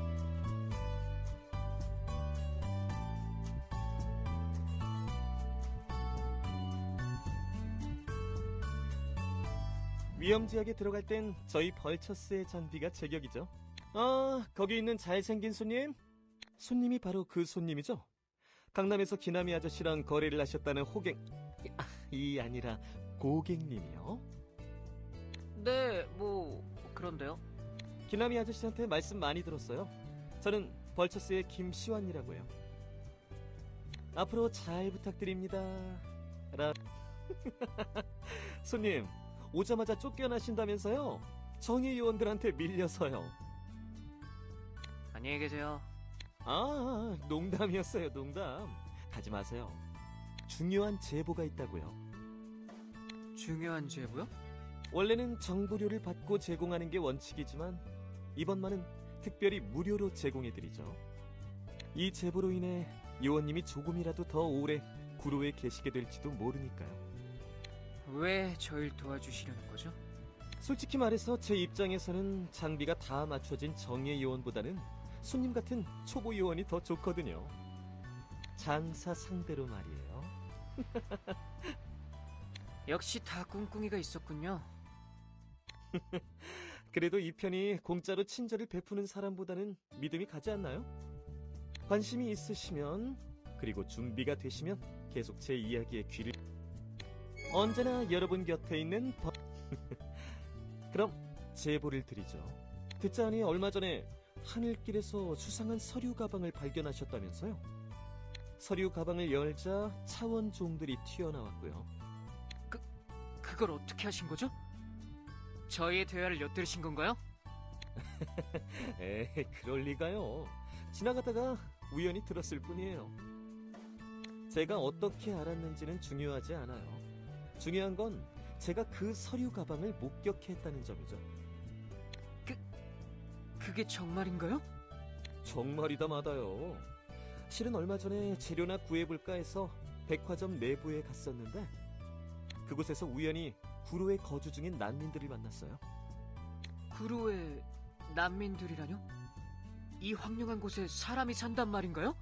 위험지역에 들어갈 땐 저희 벌처스의 장비가 제격이죠. 아, 거기 있는 잘생긴 손님? 손님이 바로 그 손님이죠? 강남에서 기남이 아저씨랑 거래를 하셨다는 호갱... 이 아니라 고객님이요? 네, 뭐 그런데요. 기남이 아저씨한테 말씀 많이 들었어요. 저는 벌처스의 김시환이라고 해요. 앞으로 잘 부탁드립니다. 손님, 오자마자 쫓겨나신다면서요? 정의요원들한테 밀려서요. 안녕히 계세요. 아, 농담이었어요, 농담. 가지 마세요. 중요한 제보가 있다고요. 중요한 제보요? 원래는 정보료를 받고 제공하는 게 원칙이지만 이번만은 특별히 무료로 제공해드리죠. 이 제보로 인해 요원님이 조금이라도 더 오래 구로에 계시게 될지도 모르니까요. 왜 저를 도와주시려는 거죠? 솔직히 말해서 제 입장에서는 장비가 다 맞춰진 정예 요원보다는 손님 같은 초보 요원이 더 좋거든요. 장사 상대로 말이에요. 역시 다 꿍꿍이가 있었군요. 그래도 이 편이 공짜로 친절을 베푸는 사람보다는 믿음이 가지 않나요? 관심이 있으시면, 그리고 준비가 되시면 계속 제 이야기에 귀를... 언제나 여러분 곁에 있는 그럼 제보를 드리죠. 듣자하니 얼마 전에 하늘길에서 수상한 서류 가방을 발견하셨다면서요? 서류 가방을 열자 차원종들이 튀어나왔고요. 그걸 어떻게 하신 거죠? 저희의 대화를 엿들으신 건가요? 에이, 그럴 리가요. 지나가다가 우연히 들었을 뿐이에요. 제가 어떻게 알았는지는 중요하지 않아요. 중요한 건 제가 그 서류 가방을 목격했다는 점이죠. 그게 정말인가요? 정말이다 마다요. 실은 얼마 전에 재료나 구해볼까 해서 백화점 내부에 갔었는데 그곳에서 우연히 구로에 거주 중인 난민들을 만났어요. 구로에 난민들이라뇨? 이 황량한 곳에 사람이 산단 말인가요?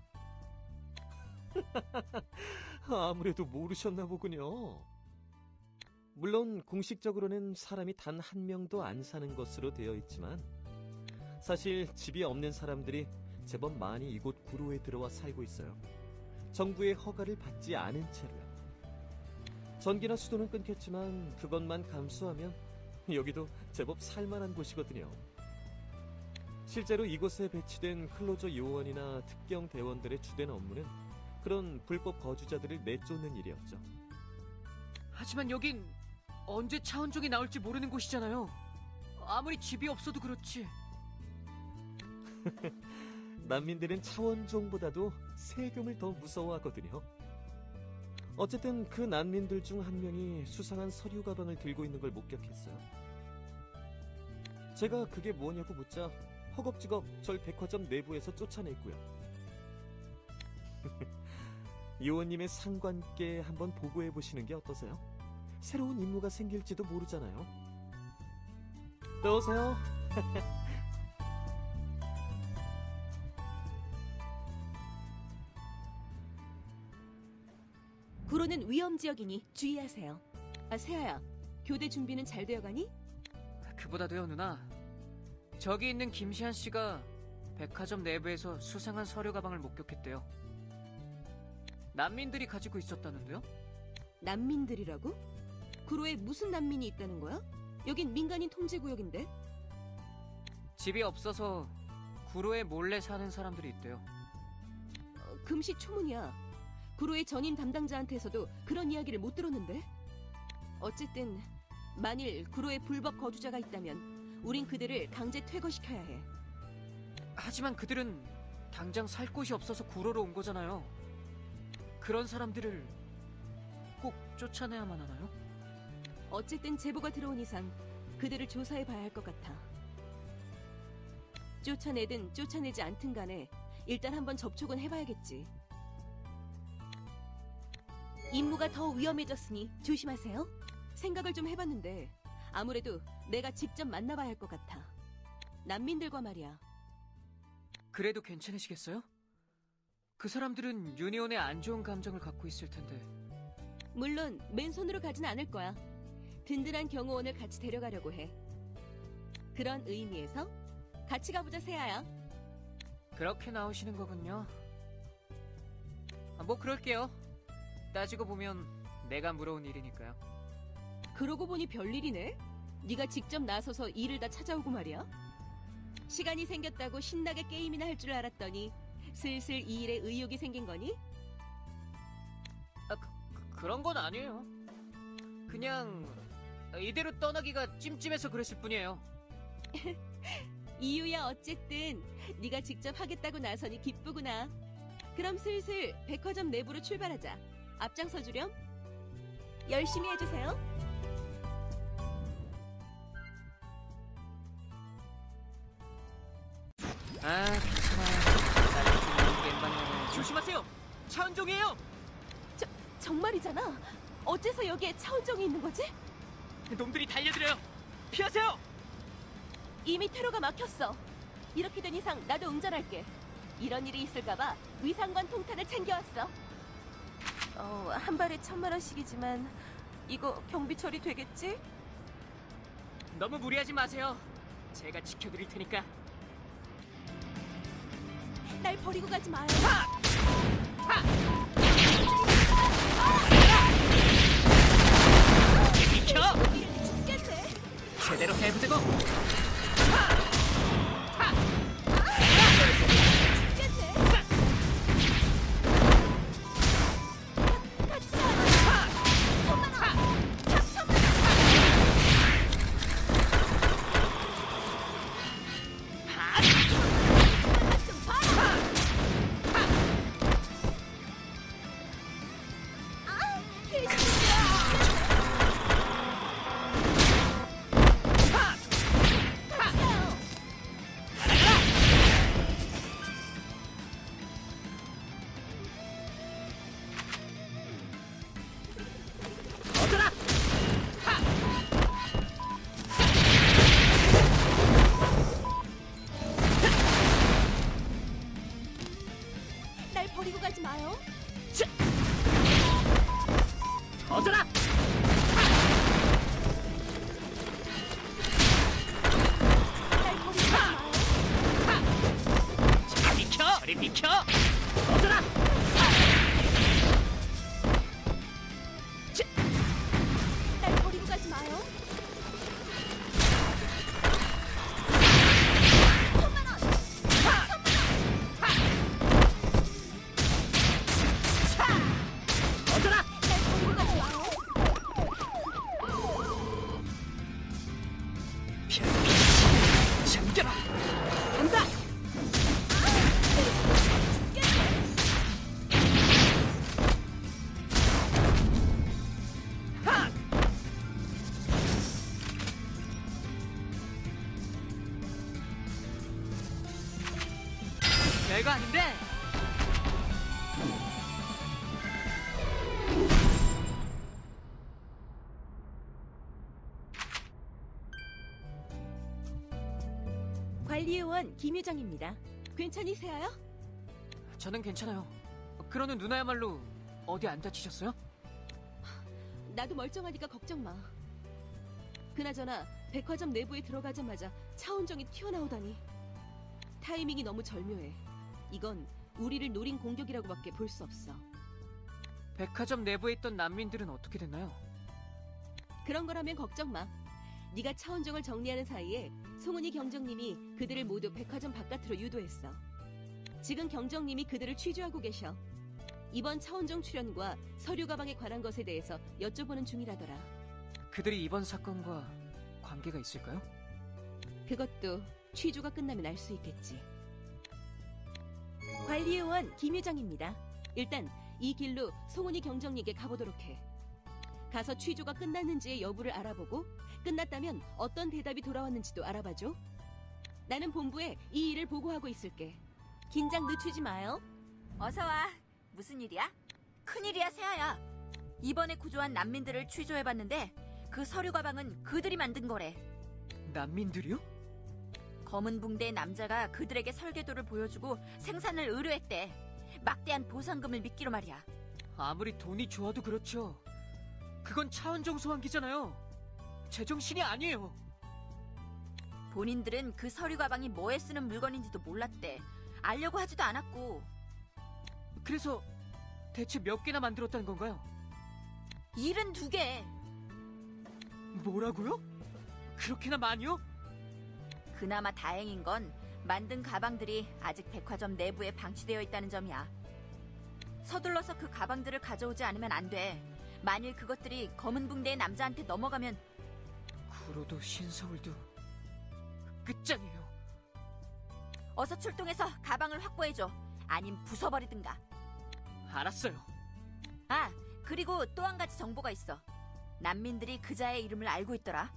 아무래도 모르셨나 보군요. 물론 공식적으로는 사람이 단 한 명도 안 사는 것으로 되어 있지만 사실 집이 없는 사람들이 제법 많이 이곳 구로에 들어와 살고 있어요. 정부의 허가를 받지 않은 채로요. 전기나 수도는 끊겼지만 그것만 감수하면 여기도 제법 살만한 곳이거든요. 실제로 이곳에 배치된 클로저 요원이나 특경 대원들의 주된 업무는 그런 불법 거주자들을 내쫓는 일이었죠. 하지만 여긴 언제 차원종이 나올지 모르는 곳이잖아요. 아무리 집이 없어도 그렇지. 난민들은 차원종보다도 세금을 더 무서워하거든요. 어쨌든 그 난민들 중 한 명이 수상한 서류 가방을 들고 있는 걸 목격했어요. 제가 그게 뭐냐고 묻자 허겁지겁 절 백화점 내부에서 쫓아냈고요. 요원님의 상관께 한번 보고해보시는 게 어떠세요? 새로운 임무가 생길지도 모르잖아요. 또 오세요. 구로는 위험 지역이니 주의하세요. 아, 세아야, 교대 준비는 잘 되어가니? 그보다도요, 누나. 저기 있는 김시한 씨가 백화점 내부에서 수상한 서류 가방을 목격했대요. 난민들이 가지고 있었다는데요? 난민들이라고? 구로에 무슨 난민이 있다는 거야? 여긴 민간인 통제구역인데? 집이 없어서 구로에 몰래 사는 사람들이 있대요. 금시초문이야. 구로의 전임 담당자한테서도 그런 이야기를 못 들었는데? 어쨌든 만일 구로에 불법 거주자가 있다면 우린 그들을 강제 퇴거시켜야 해. 하지만 그들은 당장 살 곳이 없어서 구로로 온 거잖아요. 그런 사람들을 꼭 쫓아내야만 하나요? 어쨌든 제보가 들어온 이상 그들을 조사해봐야 할 것 같아. 쫓아내든 쫓아내지 않든 간에 일단 한번 접촉은 해봐야겠지. 임무가 더 위험해졌으니 조심하세요. 생각을 좀 해봤는데 아무래도 내가 직접 만나봐야 할 것 같아. 난민들과 말이야. 그래도 괜찮으시겠어요? 그 사람들은 유니온에 안 좋은 감정을 갖고 있을 텐데. 물론 맨손으로 가진 않을 거야. 든든한 경호원을 같이 데려가려고 해. 그런 의미에서 같이 가보자, 세아야. 그렇게 나오시는 거군요. 뭐 그럴게요. 따지고 보면 내가 물어온 일이니까요. 그러고 보니 별일이네. 네가 직접 나서서 일을 다 찾아오고 말이야. 시간이 생겼다고 신나게 게임이나 할 줄 알았더니 슬슬 이 일에 의욕이 생긴 거니? 그런 건 아니에요. 그냥 이대로 떠나기가 찜찜해서 그랬을 뿐이에요. 이유야 어쨌든 네가 직접 하겠다고 나서니 기쁘구나. 그럼 슬슬 백화점 내부로 출발하자. 앞장서 주렴. 열심히 해주세요. 괜찮아요. 조심하세요. 차원종이에요. 정말이잖아. 어째서 여기에 차원종이 있는 거지? 놈들이 달려들어요. 피하세요. 이미 퇴로가 막혔어. 이렇게 된 이상 나도 응전할게. 이런 일이 있을까봐 위상관 통탄을 챙겨왔어. 한 발에 1,000,000원씩이지만 이거 경비 처리 되겠지? 너무 무리하지 마세요. 제가 지켜드릴 테니까. 날 버리고 가지 마요. 비켜! 죽겠네. 제대로 해보자고. 별거 아닌데. 관리요원 김유정입니다. 괜찮으세요? 저는 괜찮아요. 그러는 누나야말로 어디 안 다치셨어요? 나도 멀쩡하니까 걱정 마. 그나저나 백화점 내부에 들어가자마자 차원정이 튀어나오다니. 타이밍이 너무 절묘해. 이건 우리를 노린 공격이라고밖에 볼 수 없어. 백화점 내부에 있던 난민들은 어떻게 됐나요? 그런 거라면 걱정 마. 네가 차원정을 정리하는 사이에 송은이 경정님이 그들을 모두 백화점 바깥으로 유도했어. 지금 경정님이 그들을 취조하고 계셔. 이번 차원정 출연과 서류 가방에 관한 것에 대해서 여쭤보는 중이라더라. 그들이 이번 사건과 관계가 있을까요? 그것도 취조가 끝나면 알 수 있겠지. 관리요원 김유정입니다. 일단 이 길로 송은이 경정님에게 가보도록 해. 가서 취조가 끝났는지의 여부를 알아보고 끝났다면 어떤 대답이 돌아왔는지도 알아봐줘. 나는 본부에 이 일을 보고하고 있을게. 긴장 늦추지 마요. 어서 와. 무슨 일이야? 큰일이야, 세아야. 이번에 구조한 난민들을 취조해봤는데 그 서류 가방은 그들이 만든 거래. 난민들이요? 검은 붕대의 남자가 그들에게 설계도를 보여주고 생산을 의뢰했대. 막대한 보상금을 미끼로 말이야. 아무리 돈이 좋아도 그렇죠. 그건 차원정 소환기잖아요. 제정신이 아니에요. 본인들은 그 서류 가방이 뭐에 쓰는 물건인지도 몰랐대. 알려고 하지도 않았고. 그래서 대체 몇 개나 만들었다는 건가요? 72개. 뭐라고요? 그렇게나 많이요? 그나마 다행인 건 만든 가방들이 아직 백화점 내부에 방치되어 있다는 점이야. 서둘러서 그 가방들을 가져오지 않으면 안 돼. 만일 그것들이 검은 붕대의 남자한테 넘어가면 구로도 신서울도 끝장이에요. 어서 출동해서 가방을 확보해줘. 아님 부숴버리든가. 알았어요. 아, 그리고 또 한 가지 정보가 있어. 난민들이 그자의 이름을 알고 있더라.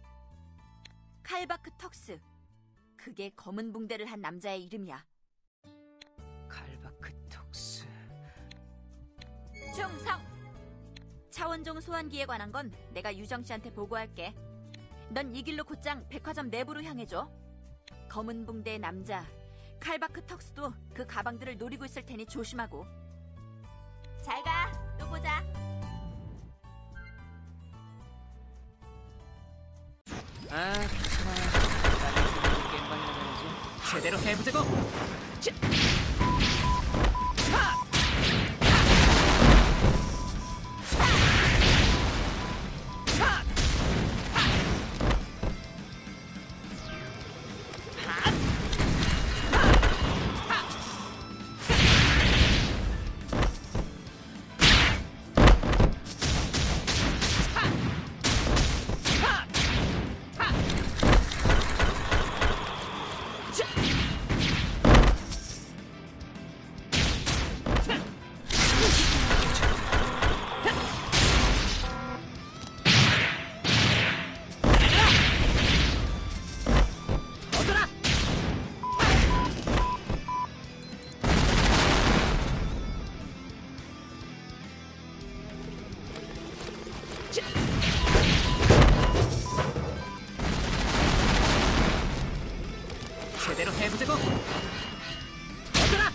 칼바크 턱스. 그게 검은 붕대를 한 남자의 이름이야. 칼바크 턱스. 충성! 차원종 소환기에 관한 건 내가 유정 씨한테 보고할게. 넌 이 길로 곧장 백화점 내부로 향해줘. 검은 붕대의 남자 칼바크 턱스도 그 가방들을 노리고 있을 테니 조심하고. 잘 가. 또 보자. 아, 괜찮아. 나중에 게임방이나 가야지. 제대로 해보자고. 제대로 해보자고. 어쩌라.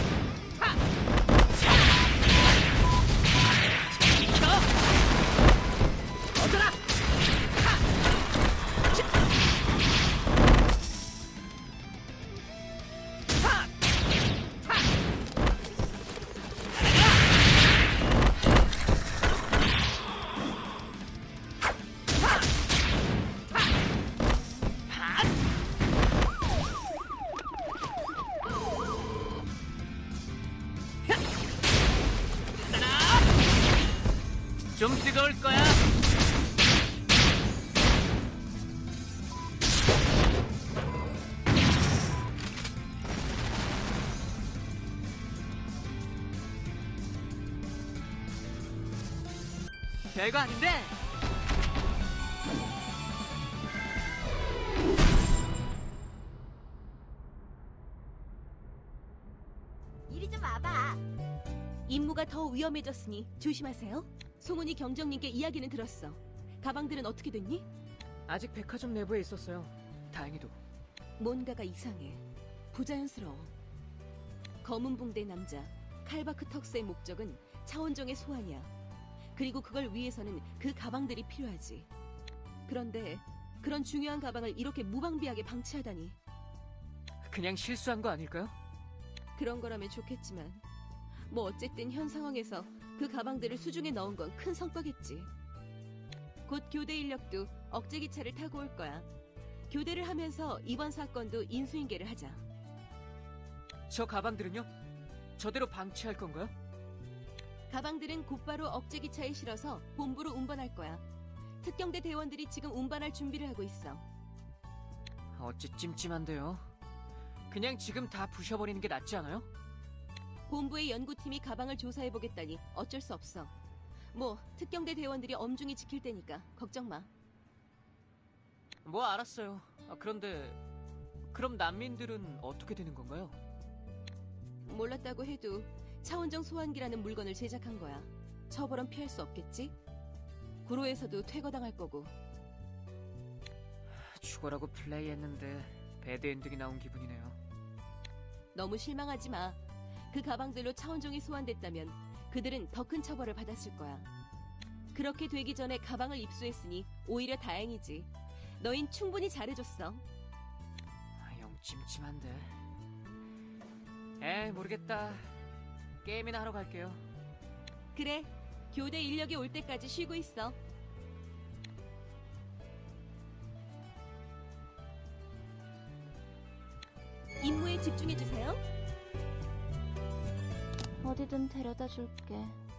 비켜. 어쩌라. 좀 뜨거울 거야. 별거 아닌데. 더 위험해졌으니 조심하세요. 송은이 경정님께 이야기는 들었어. 가방들은 어떻게 됐니? 아직 백화점 내부에 있었어요. 다행히도. 뭔가가 이상해. 부자연스러워. 검은 붕대 남자 칼바크 턱스의 목적은 차원종의 소환이야. 그리고 그걸 위해서는 그 가방들이 필요하지. 그런데 그런 중요한 가방을 이렇게 무방비하게 방치하다니. 그냥 실수한 거 아닐까요? 그런 거라면 좋겠지만 뭐 어쨌든 현 상황에서 그 가방들을 수중에 넣은 건 큰 성과겠지. 곧 교대 인력도 억제기차를 타고 올 거야. 교대를 하면서 이번 사건도 인수인계를 하자. 저 가방들은요? 저대로 방치할 건가요? 가방들은 곧바로 억제기차에 실어서 본부로 운반할 거야. 특경대 대원들이 지금 운반할 준비를 하고 있어. 어찌 찜찜한데요. 그냥 지금 다 부셔버리는 게 낫지 않아요? 본부의 연구팀이 가방을 조사해보겠다니 어쩔 수 없어. 뭐 특경대 대원들이 엄중히 지킬 테니까 걱정 마. 뭐 알았어요. 그런데 그럼 난민들은 어떻게 되는 건가요? 몰랐다고 해도 차원정 소환기라는 물건을 제작한 거야. 처벌은 피할 수 없겠지? 구로에서도 퇴거당할 거고. 죽어라고 플레이했는데 배드엔딩이 나온 기분이네요. 너무 실망하지 마. 그 가방들로 차원종이 소환됐다면 그들은 더 큰 처벌을 받았을 거야. 그렇게 되기 전에 가방을 입수했으니 오히려 다행이지. 너흰 충분히 잘해줬어. 영 찜찜한데. 모르겠다. 게임이나 하러 갈게요. 그래, 교대 인력이 올 때까지 쉬고 있어. 임무에 집중해주세요. 어디든 데려다 줄게.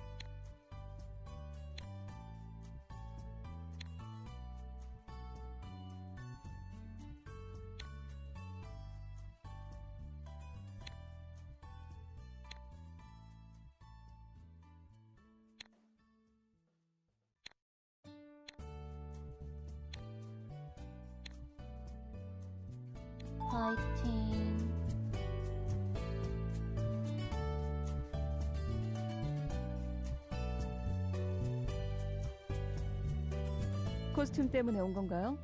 파이팅. 코스튬 때문에 온 건가요?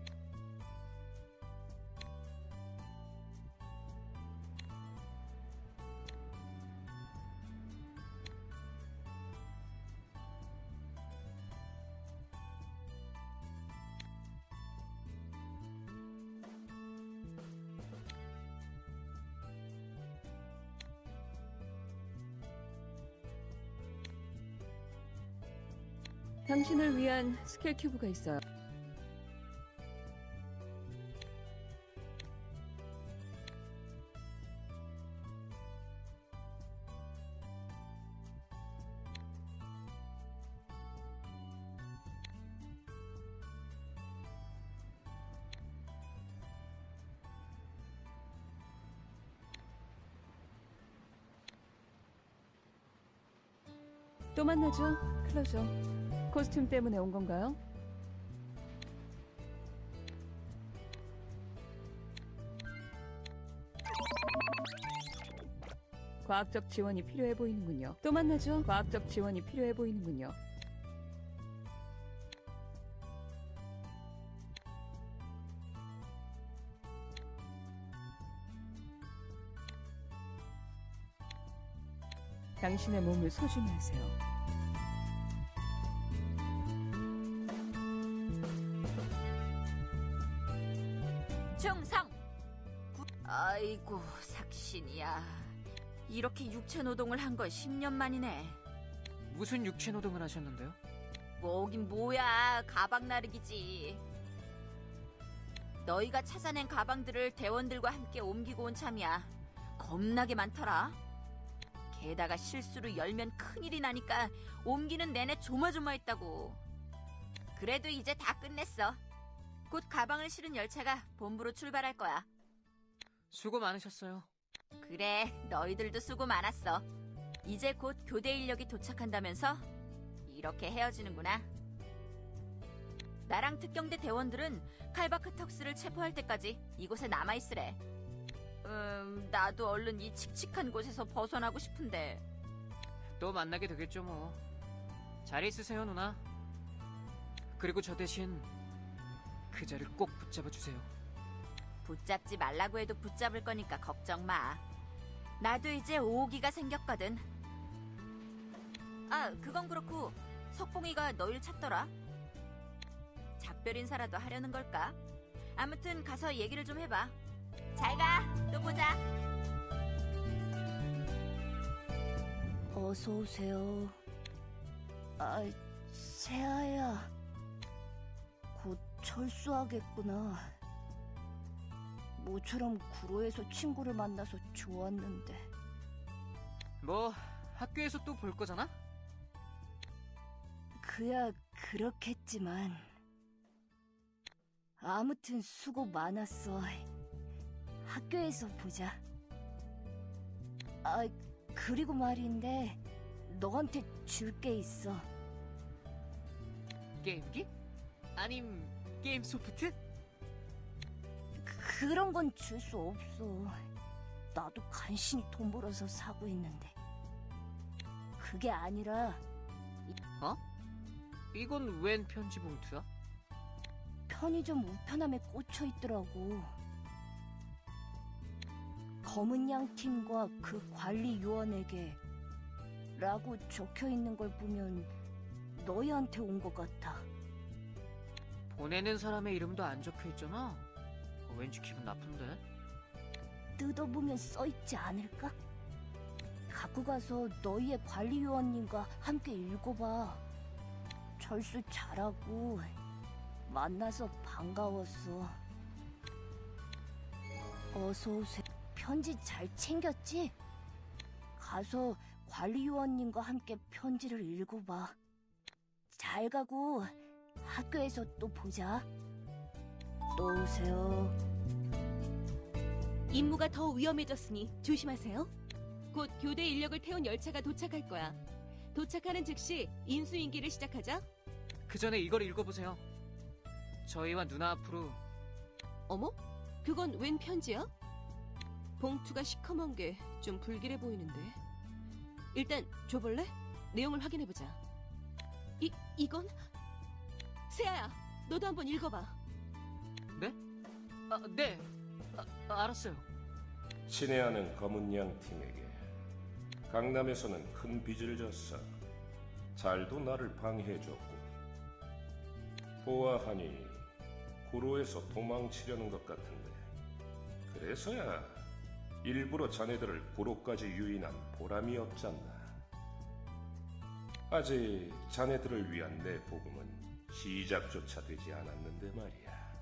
당신을 위한 스킬 큐브가 있어요. 또 만나죠, 클로저. 코스튬 때문에 온 건가요? 과학적 지원이 필요해 보이는군요. 또 만나죠. 과학적 지원이 필요해 보이는군요. 당신의 몸을 소중히 하세요. 중성! 아이고, 삭신이야. 이렇게 육체 노동을 한 건 10년 만이네. 무슨 육체 노동을 하셨는데요? 뭐긴 뭐야, 가방 나르기지. 너희가 찾아낸 가방들을 대원들과 함께 옮기고 온 참이야. 겁나게 많더라. 게다가 실수로 열면 큰일이 나니까 옮기는 내내 조마조마했다고. 그래도 이제 다 끝냈어. 곧 가방을 실은 열차가 본부로 출발할 거야. 수고 많으셨어요. 그래, 너희들도 수고 많았어. 이제 곧 교대 인력이 도착한다면서? 이렇게 헤어지는구나. 나랑 특경대 대원들은 칼바크 턱스를 체포할 때까지 이곳에 남아있으래. 나도 얼른 이 칙칙한 곳에서 벗어나고 싶은데. 또 만나게 되겠죠 뭐. 잘 있으세요 누나. 그리고 저 대신 그자를 꼭 붙잡아주세요. 붙잡지 말라고 해도 붙잡을 거니까 걱정 마. 나도 이제 오기가 생겼거든. 아, 그건 그렇고 석봉이가 너희를 찾더라. 작별 인사라도 하려는 걸까? 아무튼 가서 얘기를 좀 해봐. 잘 가. 또 보자. 어서 오세요. 아, 세아야. 곧 철수하겠구나. 모처럼 구로에서 친구를 만나서 좋았는데. 뭐 학교에서 또 볼 거잖아? 그야 그렇겠지만. 아무튼 수고 많았어. 학교에서 보자. 아, 그리고 말인데 너한테 줄 게 있어. 게임기? 아님 게임 소프트? 그런 건 줄 수 없어. 나도 간신히 돈 벌어서 사고 있는데. 그게 아니라 어? 이건 웬 편지 봉투야? 편의점 우편함에 꽂혀 있더라고. 검은 양 팀과 그 관리 요원에게 라고 적혀 있는 걸 보면 너희한테 온 것 같아. 보내는 사람의 이름도 안 적혀 있잖아. 왠지 기분 나쁜데? 뜯어보면 써있지 않을까? 갖고 가서 너희의 관리 요원님과 함께 읽어봐. 철수 잘하고 만나서 반가웠어. 어서 오세요. 편지 잘 챙겼지? 가서 관리 요원님과 함께 편지를 읽어봐. 잘 가고 학교에서 또 보자. 또 오세요. 임무가 더 위험해졌으니 조심하세요. 곧 교대 인력을 태운 열차가 도착할 거야. 도착하는 즉시 인수인계를 시작하자. 그 전에 이걸 읽어보세요. 저희와 누나 앞으로. 어머? 그건 웬 편지야? 봉투가 시커먼 게 좀 불길해 보이는데. 일단 줘볼래? 내용을 확인해보자. 이건? 세아야, 너도 한번 읽어봐. 네? 네. 알았어요. 친애하는 검은 양 팀에게 강남에서는 큰 빚을 졌어. 잘도 나를 방해해줬고. 보아하니 구로에서 도망치려는 것 같은데. 그래서야 일부러 자네들을 구로까지 유인한 보람이 없잖나. 아직 자네들을 위한 내 복음은 시작조차 되지 않았는데 말이야.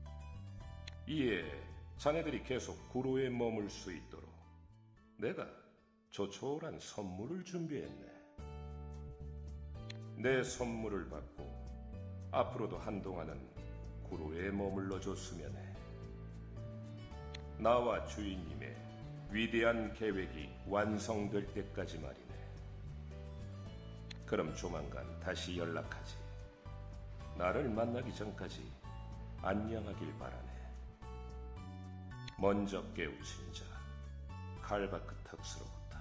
이에 자네들이 계속 구로에 머물 수 있도록 내가 조촐한 선물을 준비했네. 내 선물을 받고 앞으로도 한동안은 구로에 머물러 줬으면 해. 나와 주인님의 위대한 계획이 완성될 때까지 말이네. 그럼 조만간 다시 연락하지. 나를 만나기 전까지 안녕하길 바라네. 먼저 깨우친 자, 칼바크 턱스로부터.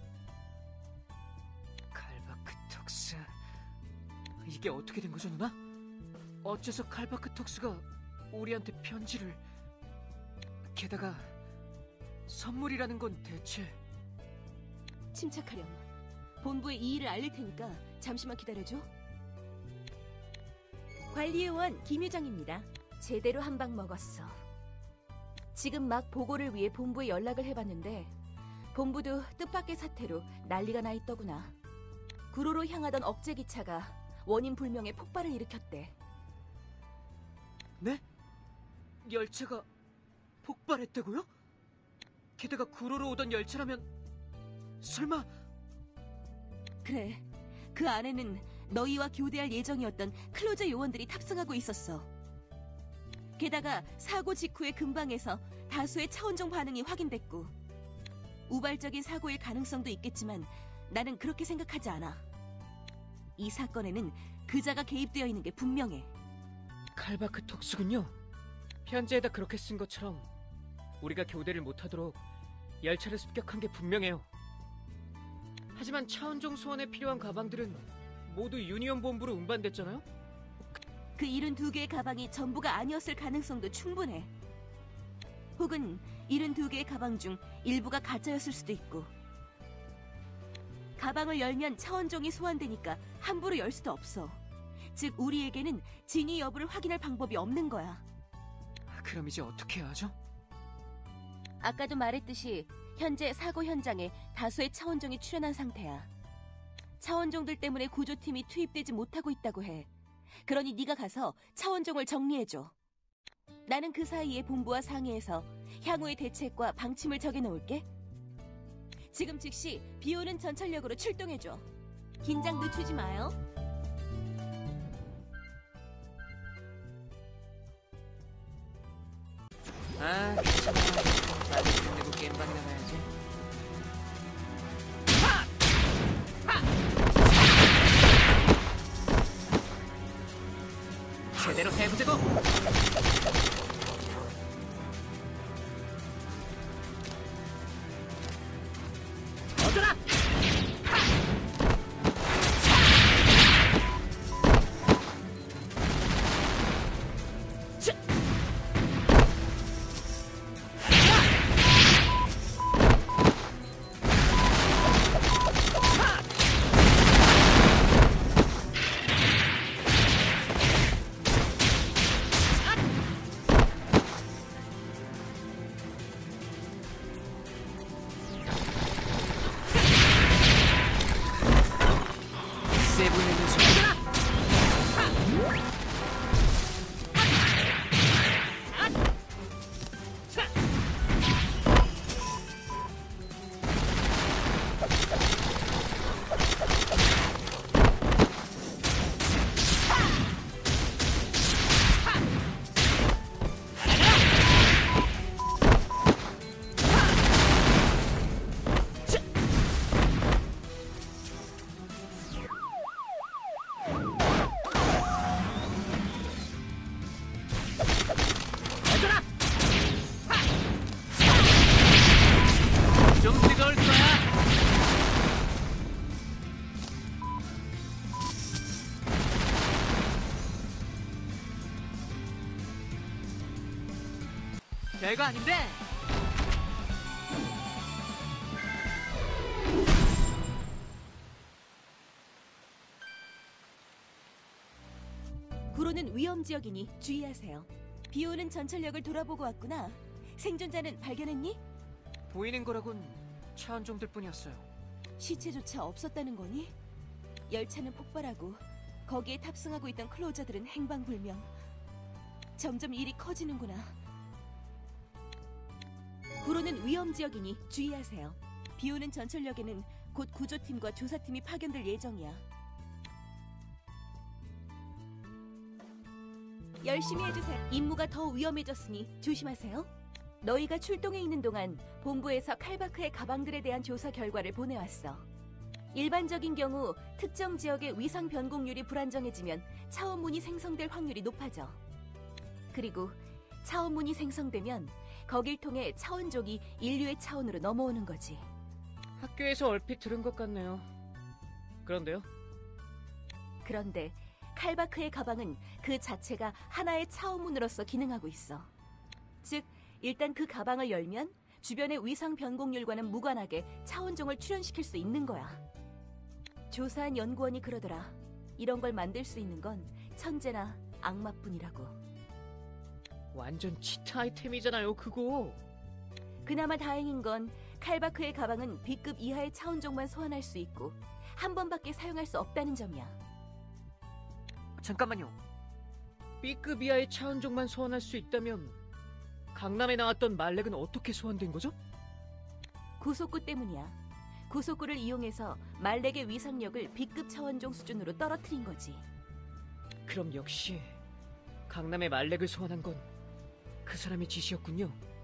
칼바크 턱스. 이게 어떻게 된 거죠, 누나? 어째서 칼바크 턱스가 우리한테 편지를... 게다가 선물이라는 건 대체... 침착하렴. 본부에 이 일을 알릴 테니까 잠시만 기다려줘. 관리요원 김 회장입니다. 제대로 한 방 먹었어. 지금 막 보고를 위해 본부에 연락을 해봤는데 본부도 뜻밖의 사태로 난리가 나 있더구나. 구로로 향하던 억제기차가 원인 불명의 폭발을 일으켰대. 네? 열차가 폭발했다고요? 게다가 구로로 오던 열차라면 설마... 그래, 그 안에는 너희와 교대할 예정이었던 클로저 요원들이 탑승하고 있었어. 게다가 사고 직후의 근방에서 다수의 차원종 반응이 확인됐고, 우발적인 사고일 가능성도 있겠지만 나는 그렇게 생각하지 않아. 이 사건에는 그자가 개입되어 있는 게 분명해. 칼바크 톡스군요. 편지에다 그렇게 쓴 것처럼 우리가 교대를 못하도록 열차를 습격한 게 분명해요. 하지만 차원종 소환에 필요한 가방들은 모두 유니온 본부로 운반됐잖아요? 그 72개의 가방이 전부가 아니었을 가능성도 충분해. 혹은 72개의 가방 중 일부가 가짜였을 수도 있고. 가방을 열면 차원종이 소환되니까 함부로 열 수도 없어. 즉 우리에게는 진위 여부를 확인할 방법이 없는 거야. 그럼 이제 어떻게 하죠? 아까도 말했듯이 현재 사고 현장에 다수의 차원종이 출현한 상태야. 차원종들 때문에 구조팀이 투입되지 못하고 있다고 해. 그러니 네가 가서 차원종을 정리해줘. 나는 그 사이에 본부와 상의해서 향후의 대책과 방침을 정해놓을게. 지금 즉시 비오는 전철역으로 출동해줘. 긴장 늦추지 마요. 괜찮아. 나도 끝내고 게임방이나 가야지. 제대로 해보자고! 어쩌라! 좀 뜨거울 거야. 별거 아닌데. 구로는 위험 지역이니 주의하세요. 비 오는 전철역을 돌아보고 왔구나. 생존자는 발견했니? 보이는 거라곤 차원종들 뿐이었어요. 시체조차 없었다는 거니? 열차는 폭발하고 거기에 탑승하고 있던 클로저들은 행방불명. 점점 일이 커지는구나. 구로는 위험 지역이니 주의하세요. 비 오는 전철역에는 곧 구조팀과 조사팀이 파견될 예정이야. 열심히 해주세요. 임무가 더 위험해졌으니 조심하세요. 너희가 출동해 있는 동안 본부에서 칼바크의 가방들에 대한 조사 결과를 보내왔어. 일반적인 경우 특정 지역의 위상 변곡률이 불안정해지면 차원문이 생성될 확률이 높아져. 그리고 차원문이 생성되면 거길 통해 차원족이 인류의 차원으로 넘어오는 거지. 학교에서 얼핏 들은 것 같네요. 그런데요? 그런데 칼바크의 가방은 그 자체가 하나의 차원문으로서 기능하고 있어. 즉, 일단 그 가방을 열면 주변의 위상 변곡률과는 무관하게 차원종을 출현시킬 수 있는 거야. 조사한 연구원이 그러더라. 이런 걸 만들 수 있는 건 천재나 악마뿐이라고. 완전 치트 아이템이잖아요, 그거. 그나마 다행인 건 칼바크의 가방은 B급 이하의 차원종만 소환할 수 있고 한 번밖에 사용할 수 없다는 점이야. 잠깐만요. B급 이하의 차원종만 소환할 수 있다면 강남에 나왔던 말렉은 어떻게 소환된 거죠? 구속구 때문이야. 구속구를 이용해서 말렉의 위상력을 B급 차원종 수준으로 떨어뜨린 거지. 그럼 역시 강남의 말렉을 소환한 건 그 사람의 짓이었군요.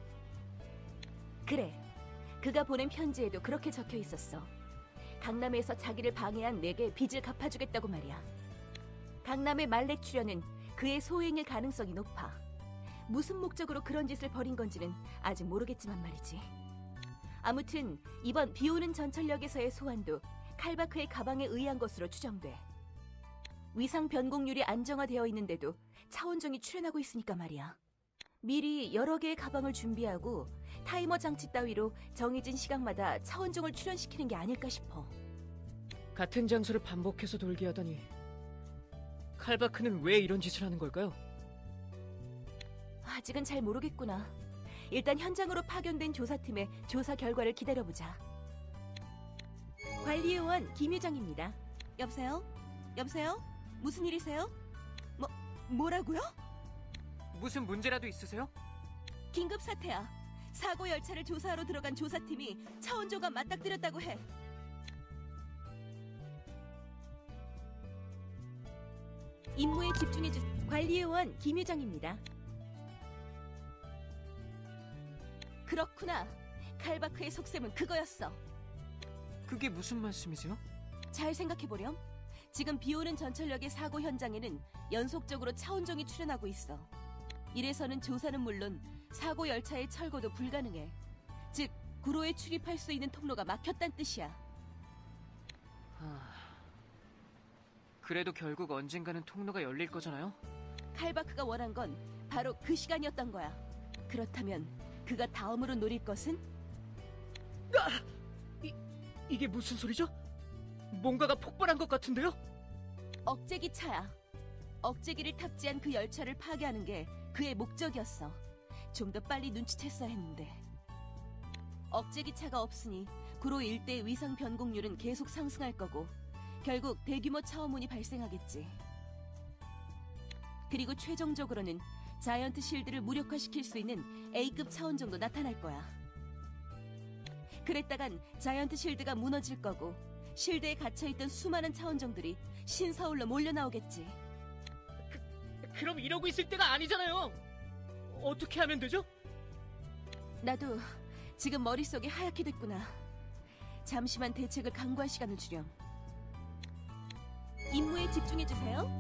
그래. 그가 보낸 편지에도 그렇게 적혀 있었어. 강남에서 자기를 방해한 내게 빚을 갚아주겠다고 말이야. 강남의 말렉 출현은 그의 소행일 가능성이 높아. 무슨 목적으로 그런 짓을 벌인 건지는 아직 모르겠지만 말이지. 아무튼 이번 비오는 전철역에서의 소환도 칼바크의 가방에 의한 것으로 추정돼. 위상 변곡률이 안정화되어 있는데도 차원종이 출현하고 있으니까 말이야. 미리 여러 개의 가방을 준비하고 타이머 장치 따위로 정해진 시간마다 차원종을 출현시키는 게 아닐까 싶어. 같은 장소를 반복해서 돌게 하다니 칼바크는 왜 이런 짓을 하는 걸까요? 아직은 잘 모르겠구나. 일단 현장으로 파견된 조사팀의 조사 결과를 기다려보자. 관리요원 김유정입니다. 여보세요? 여보세요? 무슨 일이세요? 뭐라고요? 무슨 문제라도 있으세요? 긴급 사태야. 사고 열차를 조사하러 들어간 조사팀이 차원조가 맞닥뜨렸다고 해. 임무에 집중해주세요. 관리요원 김유정입니다. 그렇구나. 칼바크의 속셈은 그거였어. 그게 무슨 말씀이세요? 잘 생각해보렴. 지금 비오는 전철역의 사고 현장에는 연속적으로 차원종이 출현하고 있어. 이래서는 조사는 물론 사고 열차의 철거도 불가능해. 즉, 구로에 출입할 수 있는 통로가 막혔단 뜻이야. 그래도 결국 언젠가는 통로가 열릴 거잖아요? 칼바크가 원한 건 바로 그 시간이었던 거야. 그렇다면 그가 다음으로 노릴 것은? 이게 무슨 소리죠? 뭔가가 폭발한 것 같은데요? 억제기 차야. 억제기를 탑재한 그 열차를 파괴하는 게 그의 목적이었어. 좀 더 빨리 눈치챘어야 했는데. 억제기 차가 없으니 구로 일대의 위상 변곡률은 계속 상승할 거고 결국 대규모 차원문이 발생하겠지. 그리고 최종적으로는 자이언트 실드를 무력화시킬 수 있는 A급 차원 정도 나타날 거야. 그랬다간 자이언트 실드가 무너질 거고 실드에 갇혀있던 수많은 차원종들이 신서울로 몰려 나오겠지. 그럼 이러고 있을 때가 아니잖아요. 어떻게 하면 되죠? 나도 지금 머릿속이 하얗게 됐구나. 잠시만 대책을 강구할 시간을 주렴. 임무에 집중해주세요.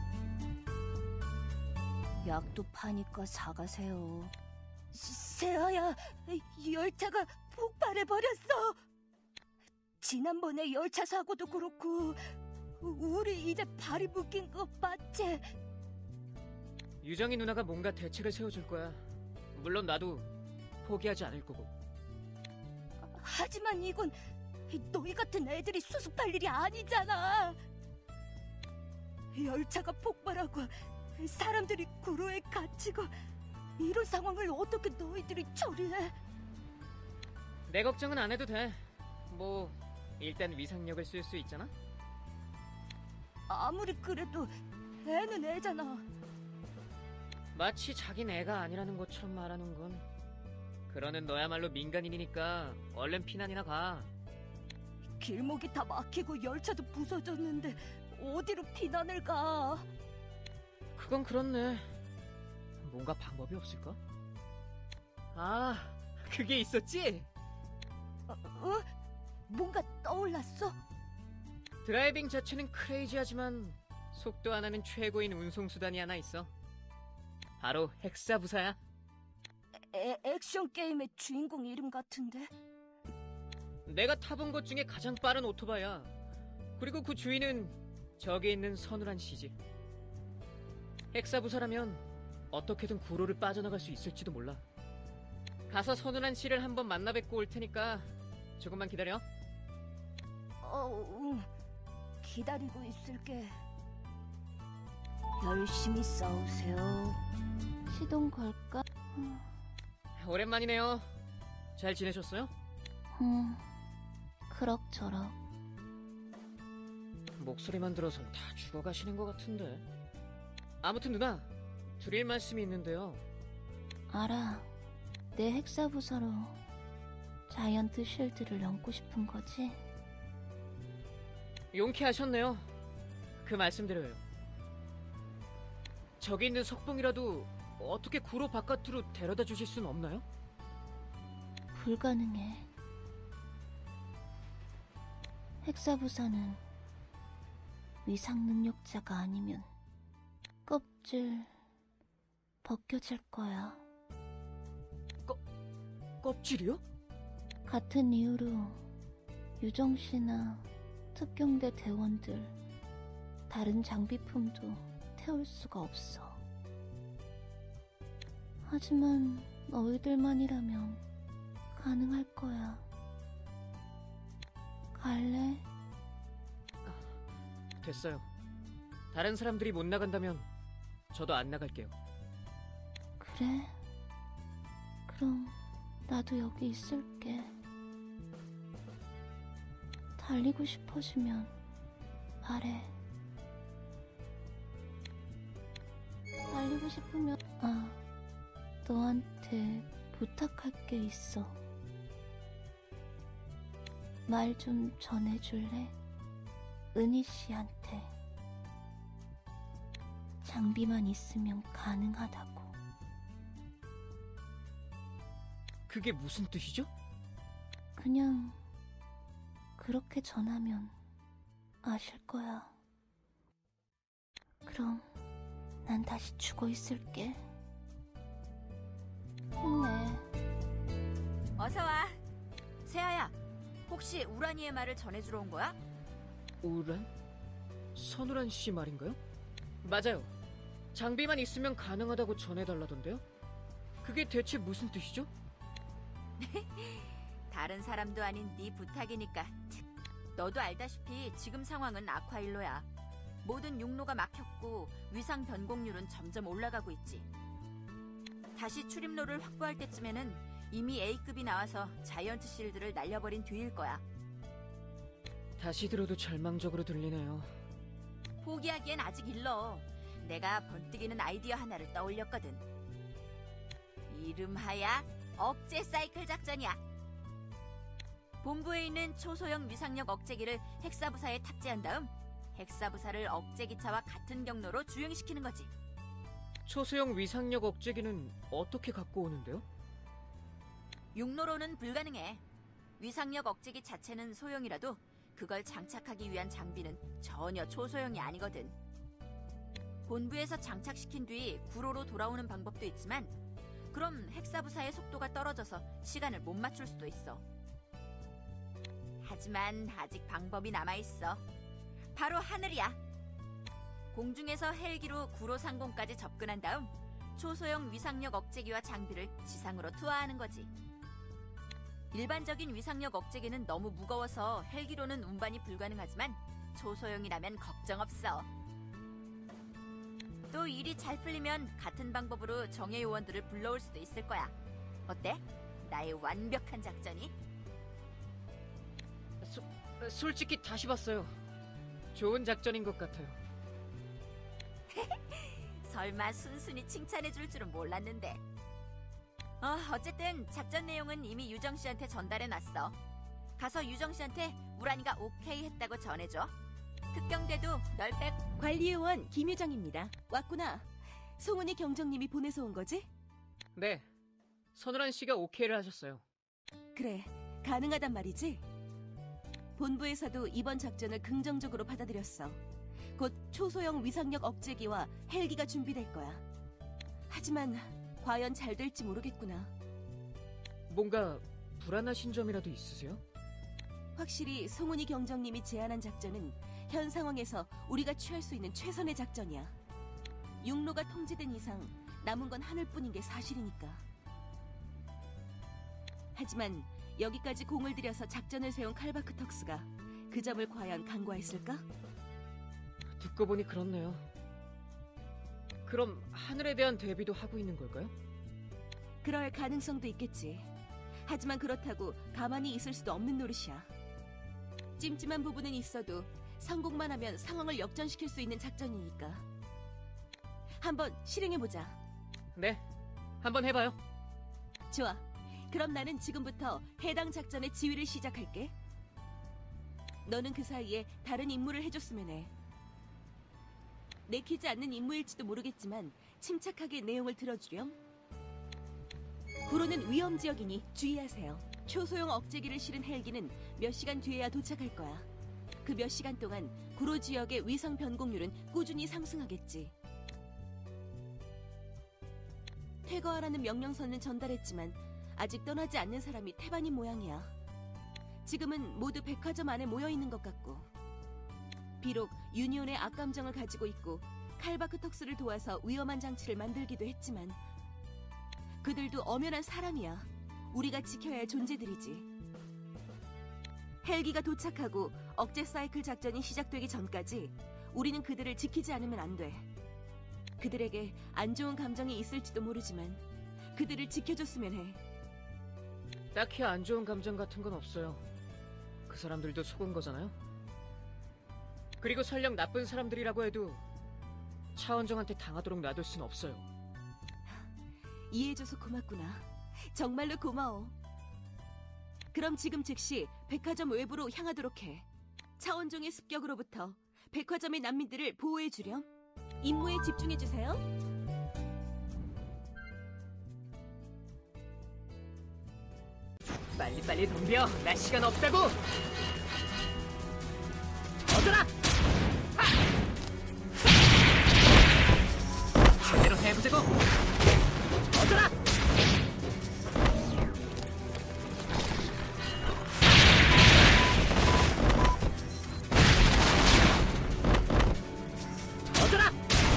약도 파니까 사가세요. 세아야, 열차가 폭발해버렸어. 지난번에 열차 사고도 그렇고 우리 이제 발이 묶인 거 맞지? 유정이 누나가 뭔가 대책을 세워줄 거야. 물론 나도 포기하지 않을 거고. 하지만 이건 너희 같은 애들이 수습할 일이 아니잖아. 열차가 폭발하고 사람들이 구로에 갇히고 이런 상황을 어떻게 너희들이 처리해? 내 걱정은 안 해도 돼. 뭐 일단 위상력을 쓸 수 있잖아. 아무리 그래도 애는 애잖아. 마치 자긴 애가 아니라는 것처럼 말하는군. 그러는 너야말로 민간인이니까 얼른 피난이나 가. 길목이 다 막히고 열차도 부서졌는데 어디로 피난을 가? 그건 그렇네. 뭔가 방법이 없을까? 아, 그게 있었지? 뭔가 떠올랐어? 드라이빙 자체는 크레이지하지만 속도 하나는 최고인 운송수단이 하나 있어. 바로 헥사부사야. 액션 게임의 주인공 이름 같은데? 내가 타본 것 중에 가장 빠른 오토바이야. 그리고 그 주인은 저기 있는 서늘한 씨지. 헥사부사라면 어떻게든 구로를 빠져나갈 수 있을지도 몰라. 가서 서늘한 씨를 한번 만나 뵙고 올 테니까 조금만 기다려. 기다리고 있을게. 열심히 싸우세요. 시동 걸까? 오랜만이네요. 잘 지내셨어요? 그럭저럭. 목소리만 들어선 다 죽어가시는 것 같은데. 아무튼 누나, 드릴 말씀이 있는데요. 알아. 내 헥사부사로 자이언트 쉴드를 넘고 싶은 거지? 용케하셨네요. 그 말씀드려요. 저기 있는 석봉이라도 어떻게 구로 바깥으로 데려다 주실 수는 없나요? 불가능해. 헥사부사는 위상 능력자가 아니면 껍질 벗겨질 거야. 껍질이요? 같은 이유로 유정씨나 특경대 대원들, 다른 장비품도 태울 수가 없어. 하지만 너희들만이라면 가능할 거야. 갈래? 됐어요. 다른 사람들이 못 나간다면 저도 안 나갈게요. 그래? 그럼 나도 여기 있을게. 달리고 싶어지면 말해. 달리고 싶으면 너한테 부탁할 게 있어. 말 좀 전해줄래? 은희 씨한테. 장비만 있으면 가능하다고. 그게 무슨 뜻이죠? 그냥 그렇게 전하면 아실 거야. 그럼 난 다시 죽어 있을게. 힘내. 어서 와. 세아야, 혹시 우란이의 말을 전해주러 온 거야? 우란? 선우란 씨 말인가요? 맞아요. 장비만 있으면 가능하다고 전해달라던데요? 그게 대체 무슨 뜻이죠? 다른 사람도 아닌 네 부탁이니까. 너도 알다시피 지금 상황은 아쿠아일로야. 모든 육로가 막혔고 위상 변곡률은 점점 올라가고 있지. 다시 출입로를 확보할 때쯤에는 이미 A급이 나와서 자이언트 실드를 날려버린 뒤일 거야. 다시 들어도 절망적으로 들리네요. 포기하기엔 아직 일러. 내가 번뜩이는 아이디어 하나를 떠올렸거든. 이름하야 억제 사이클 작전이야. 본부에 있는 초소형 위상력 억제기를 헥사부사에 탑재한 다음 헥사부사를 억제기차와 같은 경로로 주행시키는 거지. 초소형 위상력 억제기는 어떻게 갖고 오는데요? 육로로는 불가능해. 위상력 억제기 자체는 소형이라도 그걸 장착하기 위한 장비는 전혀 초소형이 아니거든. 본부에서 장착시킨 뒤 구로로 돌아오는 방법도 있지만 그럼 헥사부사의 속도가 떨어져서 시간을 못 맞출 수도 있어. 하지만 아직 방법이 남아있어. 바로 하늘이야. 공중에서 헬기로 구로 상공까지 접근한 다음 초소형 위상력 억제기와 장비를 지상으로 투하하는 거지. 일반적인 위상력 억제기는 너무 무거워서 헬기로는 운반이 불가능하지만 초소형이라면 걱정 없어. 또 일이 잘 풀리면 같은 방법으로 정예 요원들을 불러올 수도 있을 거야. 어때? 나의 완벽한 작전이? 솔직히 다시 봤어요. 좋은 작전인 것 같아요. 설마 순순히 칭찬해줄 줄은 몰랐는데. 어쨌든 작전 내용은 이미 유정씨한테 전달해놨어. 가서 유정씨한테 우란이가 오케이 했다고 전해줘. 특경대도 널 빼고. 관리요원 김유정입니다. 왔구나. 송은이 경정님이 보내서 온 거지? 네. 선우란 씨가 오케이를 하셨어요. 그래, 가능하단 말이지? 본부에서도 이번 작전을 긍정적으로 받아들였어. 곧 초소형 위상력 억제기와 헬기가 준비될 거야. 하지만 과연 잘 될지 모르겠구나. 뭔가 불안하신 점이라도 있으세요? 확실히 송은이 경정님이 제안한 작전은 현 상황에서 우리가 취할 수 있는 최선의 작전이야. 육로가 통제된 이상 남은 건 하늘뿐인 게 사실이니까. 하지만 여기까지 공을 들여서 작전을 세운 칼바크턱스가 그 점을 과연 간과했을까? 듣고 보니 그렇네요. 그럼 하늘에 대한 대비도 하고 있는 걸까요? 그럴 가능성도 있겠지. 하지만 그렇다고 가만히 있을 수도 없는 노릇이야. 찜찜한 부분은 있어도 성공만 하면 상황을 역전시킬 수 있는 작전이니까. 한번 실행해보자. 네, 한번 해봐요. 좋아. 그럼 나는 지금부터 해당 작전의 지휘를 시작할게. 너는 그 사이에 다른 임무를 해줬으면 해. 내키지 않는 임무일지도 모르겠지만 침착하게 내용을 들어주렴. 구로는 위험지역이니 주의하세요. 초소형 억제기를 실은 헬기는 몇 시간 뒤에야 도착할 거야. 그 몇 시간 동안 구로 지역의 위성 변곡률은 꾸준히 상승하겠지. 퇴거하라는 명령서는 전달했지만 아직 떠나지 않는 사람이 태반인 모양이야. 지금은 모두 백화점 안에 모여있는 것 같고 비록 유니온의 악감정을 가지고 있고 칼바크 턱스를 도와서 위험한 장치를 만들기도 했지만 그들도 엄연한 사람이야. 우리가 지켜야 할 존재들이지. 헬기가 도착하고 억제 사이클 작전이 시작되기 전까지 우리는 그들을 지키지 않으면 안 돼. 그들에게 안 좋은 감정이 있을지도 모르지만 그들을 지켜줬으면 해. 딱히 안 좋은 감정 같은 건 없어요. 그 사람들도 속은 거잖아요. 그리고 설령 나쁜 사람들이라고 해도 차원정한테 당하도록 놔둘 순 없어요. 이해해줘서 고맙구나. 정말로 고마워. 그럼 지금 즉시 백화점 외부로 향하도록 해. 차원종의 습격으로부터 백화점의 난민들을 보호해주렴. 임무에 집중해주세요. 빨리빨리 덤벼. 나 시간 없다고. 얻어라. 제대로 해보자고. 얻어라. 얻어라.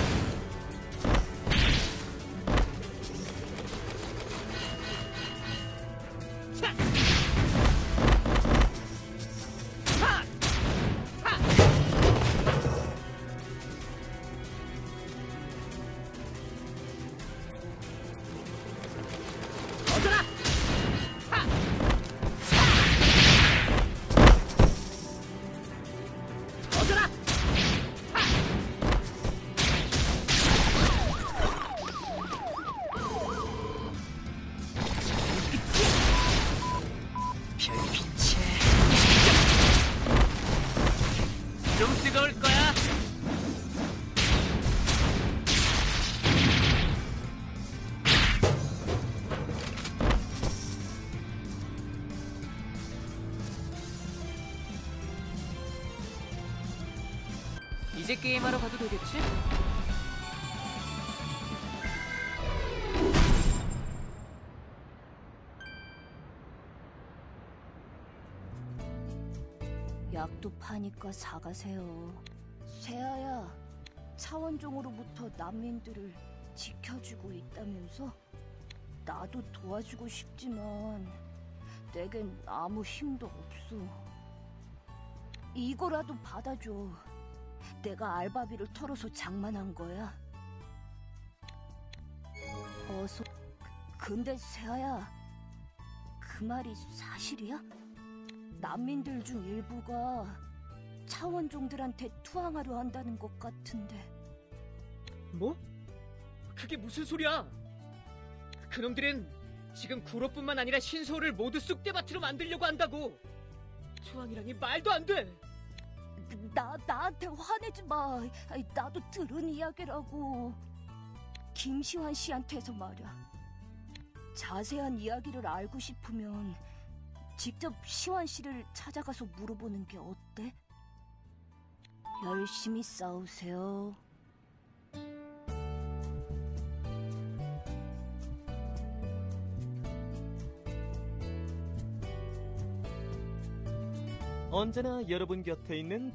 차. 하. 하. 얻어라. 하. 얻어라. 별빛에 좀 뜨거울 거야. 이제 게임하러 가도 되겠지? 약도 파니까 사가세요. 세아야, 차원종으로부터 난민들을 지켜주고 있다면서? 나도 도와주고 싶지만 내겐 아무 힘도 없어. 이거라도 받아줘. 내가 알바비를 털어서 장만한 거야. 어서. 근데 세아야, 그 말이 사실이야? 난민들 중 일부가 차원종들한테 투항하려 한다는 것 같은데. 뭐? 그게 무슨 소리야? 그놈들은 지금 구로뿐만 아니라 신소를 모두 쑥대밭으로 만들려고 한다고. 투항이라니 말도 안 돼. 나한테 화내지 마. 나도 들은 이야기라고. 김시환 씨한테서 말이야. 자세한 이야기를 알고 싶으면 직접 시환 씨를 찾아가서 물어보는 게 어때? 열심히 싸우세요. 언제나 여러분 곁에 있는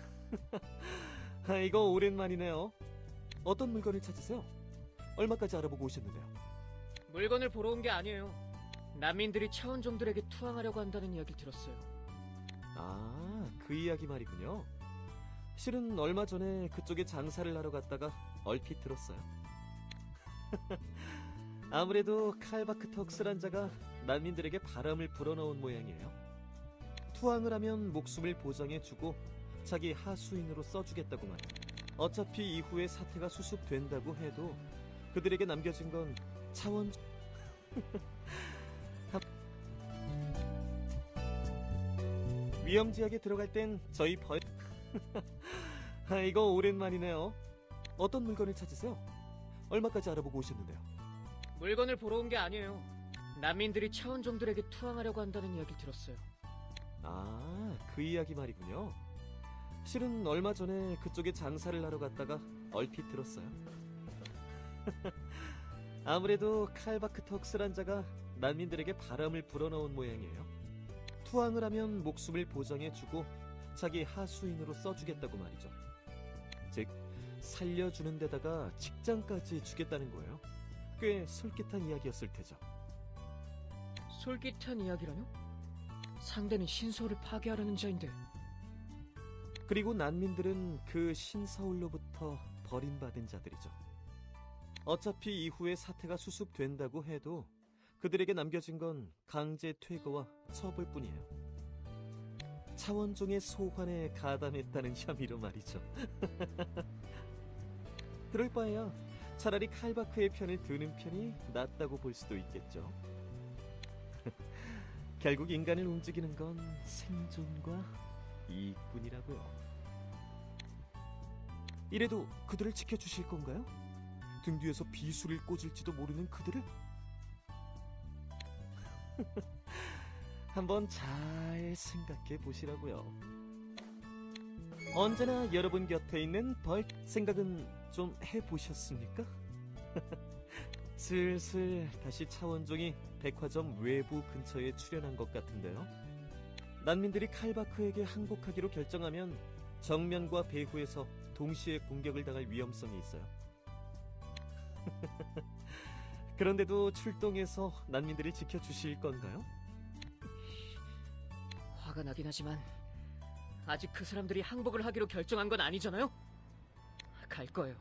이거 오랜만이네요. 어떤 물건을 찾으세요? 얼마까지 알아보고 오셨는데요? 물건을 보러 온 게 아니에요. 난민들이 차원종들에게 투항하려고 한다는 이야기를 들었어요. 아, 그 이야기 말이군요. 실은 얼마 전에 그쪽에 장사를 하러 갔다가 얼핏 들었어요. 아무래도 칼바크 턱스란 자가 난민들에게 바람을 불어넣은 모양이에요. 투항을 하면 목숨을 보장해주고 자기 하수인으로 써주겠다고 말이야. 어차피 이후에 사태가 수습된다고 해도 그들에게 남겨진 건 차원... 위험지역에 들어갈 땐 저희 이거 오랜만이네요. 어떤 물건을 찾으세요? 얼마까지 알아보고 오셨는데요? 물건을 보러 온 게 아니에요. 난민들이 차원종들에게 투항하려고 한다는 이야기를 들었어요. 아, 그 이야기 말이군요. 실은 얼마 전에 그쪽에 장사를 하러 갔다가 얼핏 들었어요. 아무래도 칼바크 턱스란 자가 난민들에게 바람을 불어넣은 모양이에요. 투항을 하면 목숨을 보장해주고 자기 하수인으로 써주겠다고 말이죠. 즉, 살려주는 데다가 직장까지 주겠다는 거예요. 꽤 솔깃한 이야기였을 테죠. 솔깃한 이야기라뇨? 상대는 신서울을 파괴하려는 자인데. 그리고 난민들은 그 신서울로부터 버림받은 자들이죠. 어차피 이후에 사태가 수습된다고 해도 그들에게 남겨진 건 강제 퇴거와 처벌뿐이에요. 차원종의 소환에 가담했다는 혐의로 말이죠. 그럴 바에야 차라리 칼바크의 편을 드는 편이 낫다고 볼 수도 있겠죠. 결국 인간을 움직이는 건 생존과 이익뿐이라고요. 이래도 그들을 지켜주실 건가요? 등 뒤에서 비수를 꽂을지도 모르는 그들을? 한번 잘 생각해 보시라고요. 언제나 여러분 곁에 있는 벌 생각은 좀 해보셨습니까? 슬슬 다시 차원종이 백화점 외부 근처에 출현한 것 같은데요. 난민들이 칼바크에게 항복하기로 결정하면 정면과 배후에서 동시에 공격을 당할 위험성이 있어요. 그런데도 출동해서 난민들을 지켜주실 건가요? 화가 나긴 하지만 아직 그 사람들이 항복을 하기로 결정한 건 아니잖아요? 갈 거예요.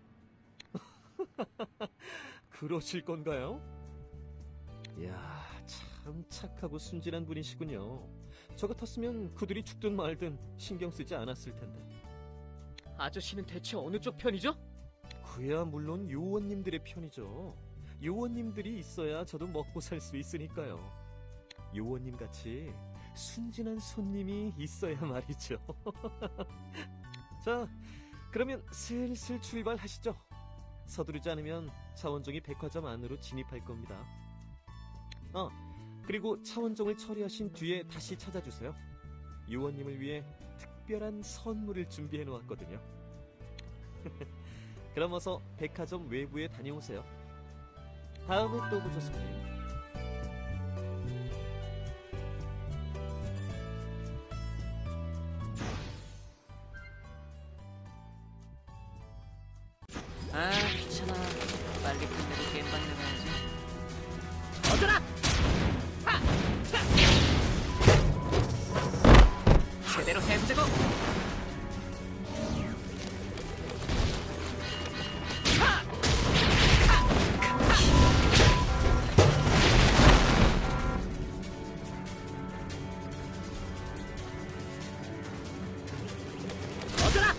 그러실 건가요? 이야, 참 착하고 순진한 분이시군요. 저 같았으면 그들이 죽든 말든 신경 쓰지 않았을 텐데. 아저씨는 대체 어느 쪽 편이죠? 그야 물론 요원님들의 편이죠. 요원님들이 있어야 저도 먹고 살 수 있으니까요. 요원님 같이 순진한 손님이 있어야 말이죠. 자, 그러면 슬슬 출발하시죠. 서두르지 않으면 차원종이 백화점 안으로 진입할 겁니다. 그리고 차원종을 처리하신 뒤에 다시 찾아주세요. 요원님을 위해 특별한 선물을 준비해 놓았거든요. 그럼 어서 백화점 외부에 다녀오세요. 다음에 또 보죠, 손님. 아, 귀찮아. 빨리 끝내고 게임방 나가야지. 어쩌라! 하! 차! 제대로 해보자고! 하! 어쩌라!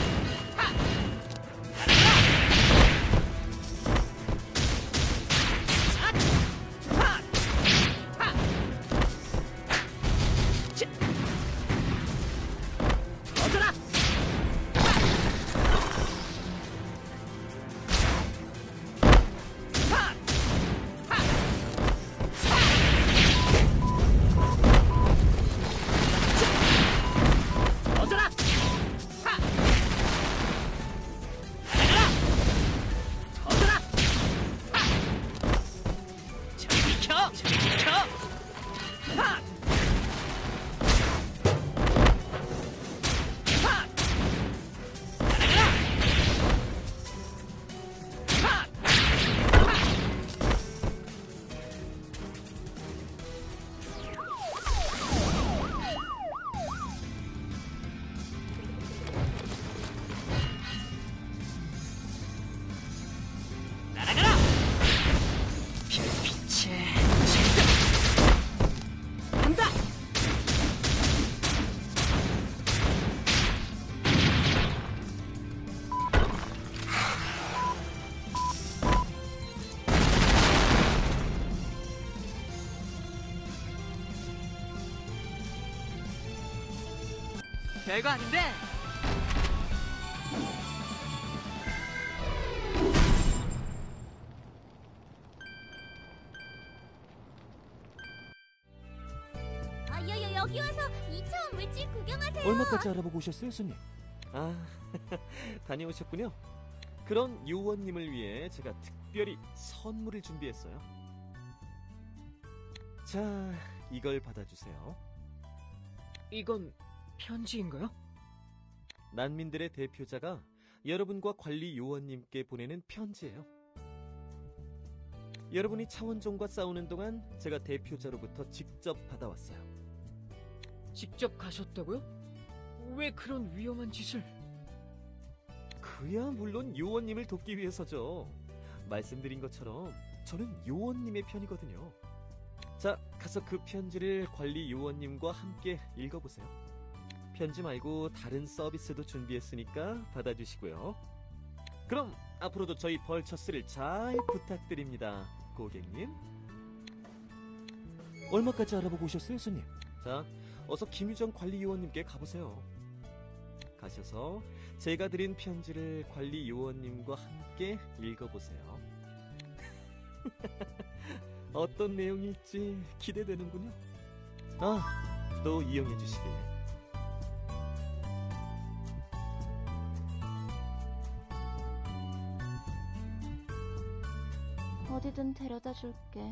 별거 아닌데. 여기 와서 2차원 물질 구경하세요. 얼마까지 알아보고 오셨어요, 손님? 다녀오셨군요. 그런 요원님을 위해 제가 특별히 선물을 준비했어요. 자, 이걸 받아주세요. 이건 편지인가요? 난민들의 대표자가 여러분과 관리 요원님께 보내는 편지예요. 여러분이 차원종과 싸우는 동안 제가 대표자로부터 직접 받아왔어요. 직접 가셨다고요? 왜 그런 위험한 짓을? 그야 물론 요원님을 돕기 위해서죠. 말씀드린 것처럼 저는 요원님의 편이거든요. 자, 가서 그 편지를 관리 요원님과 함께 읽어보세요. 편지 말고 다른 서비스도 준비했으니까 받아주시고요. 그럼 앞으로도 저희 벌처스를 잘 부탁드립니다, 고객님. 얼마까지 알아보고 오셨어요, 손님? 자, 어서 김유정 관리 요원님께 가보세요. 가셔서 제가 드린 편지를 관리 요원님과 함께 읽어보세요. 어떤 내용일지 기대되는군요. 아, 또 이용해 주시길. 어디든 데려다 줄게.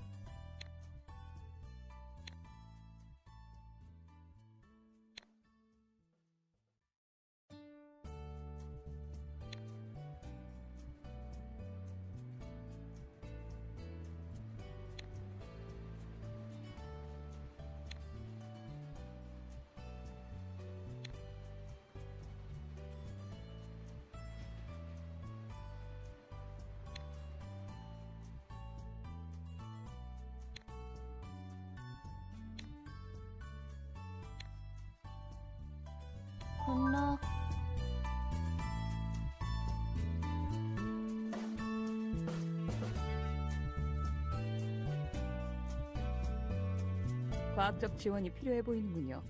건너. 과학적 지원이 필요해 보이는군요.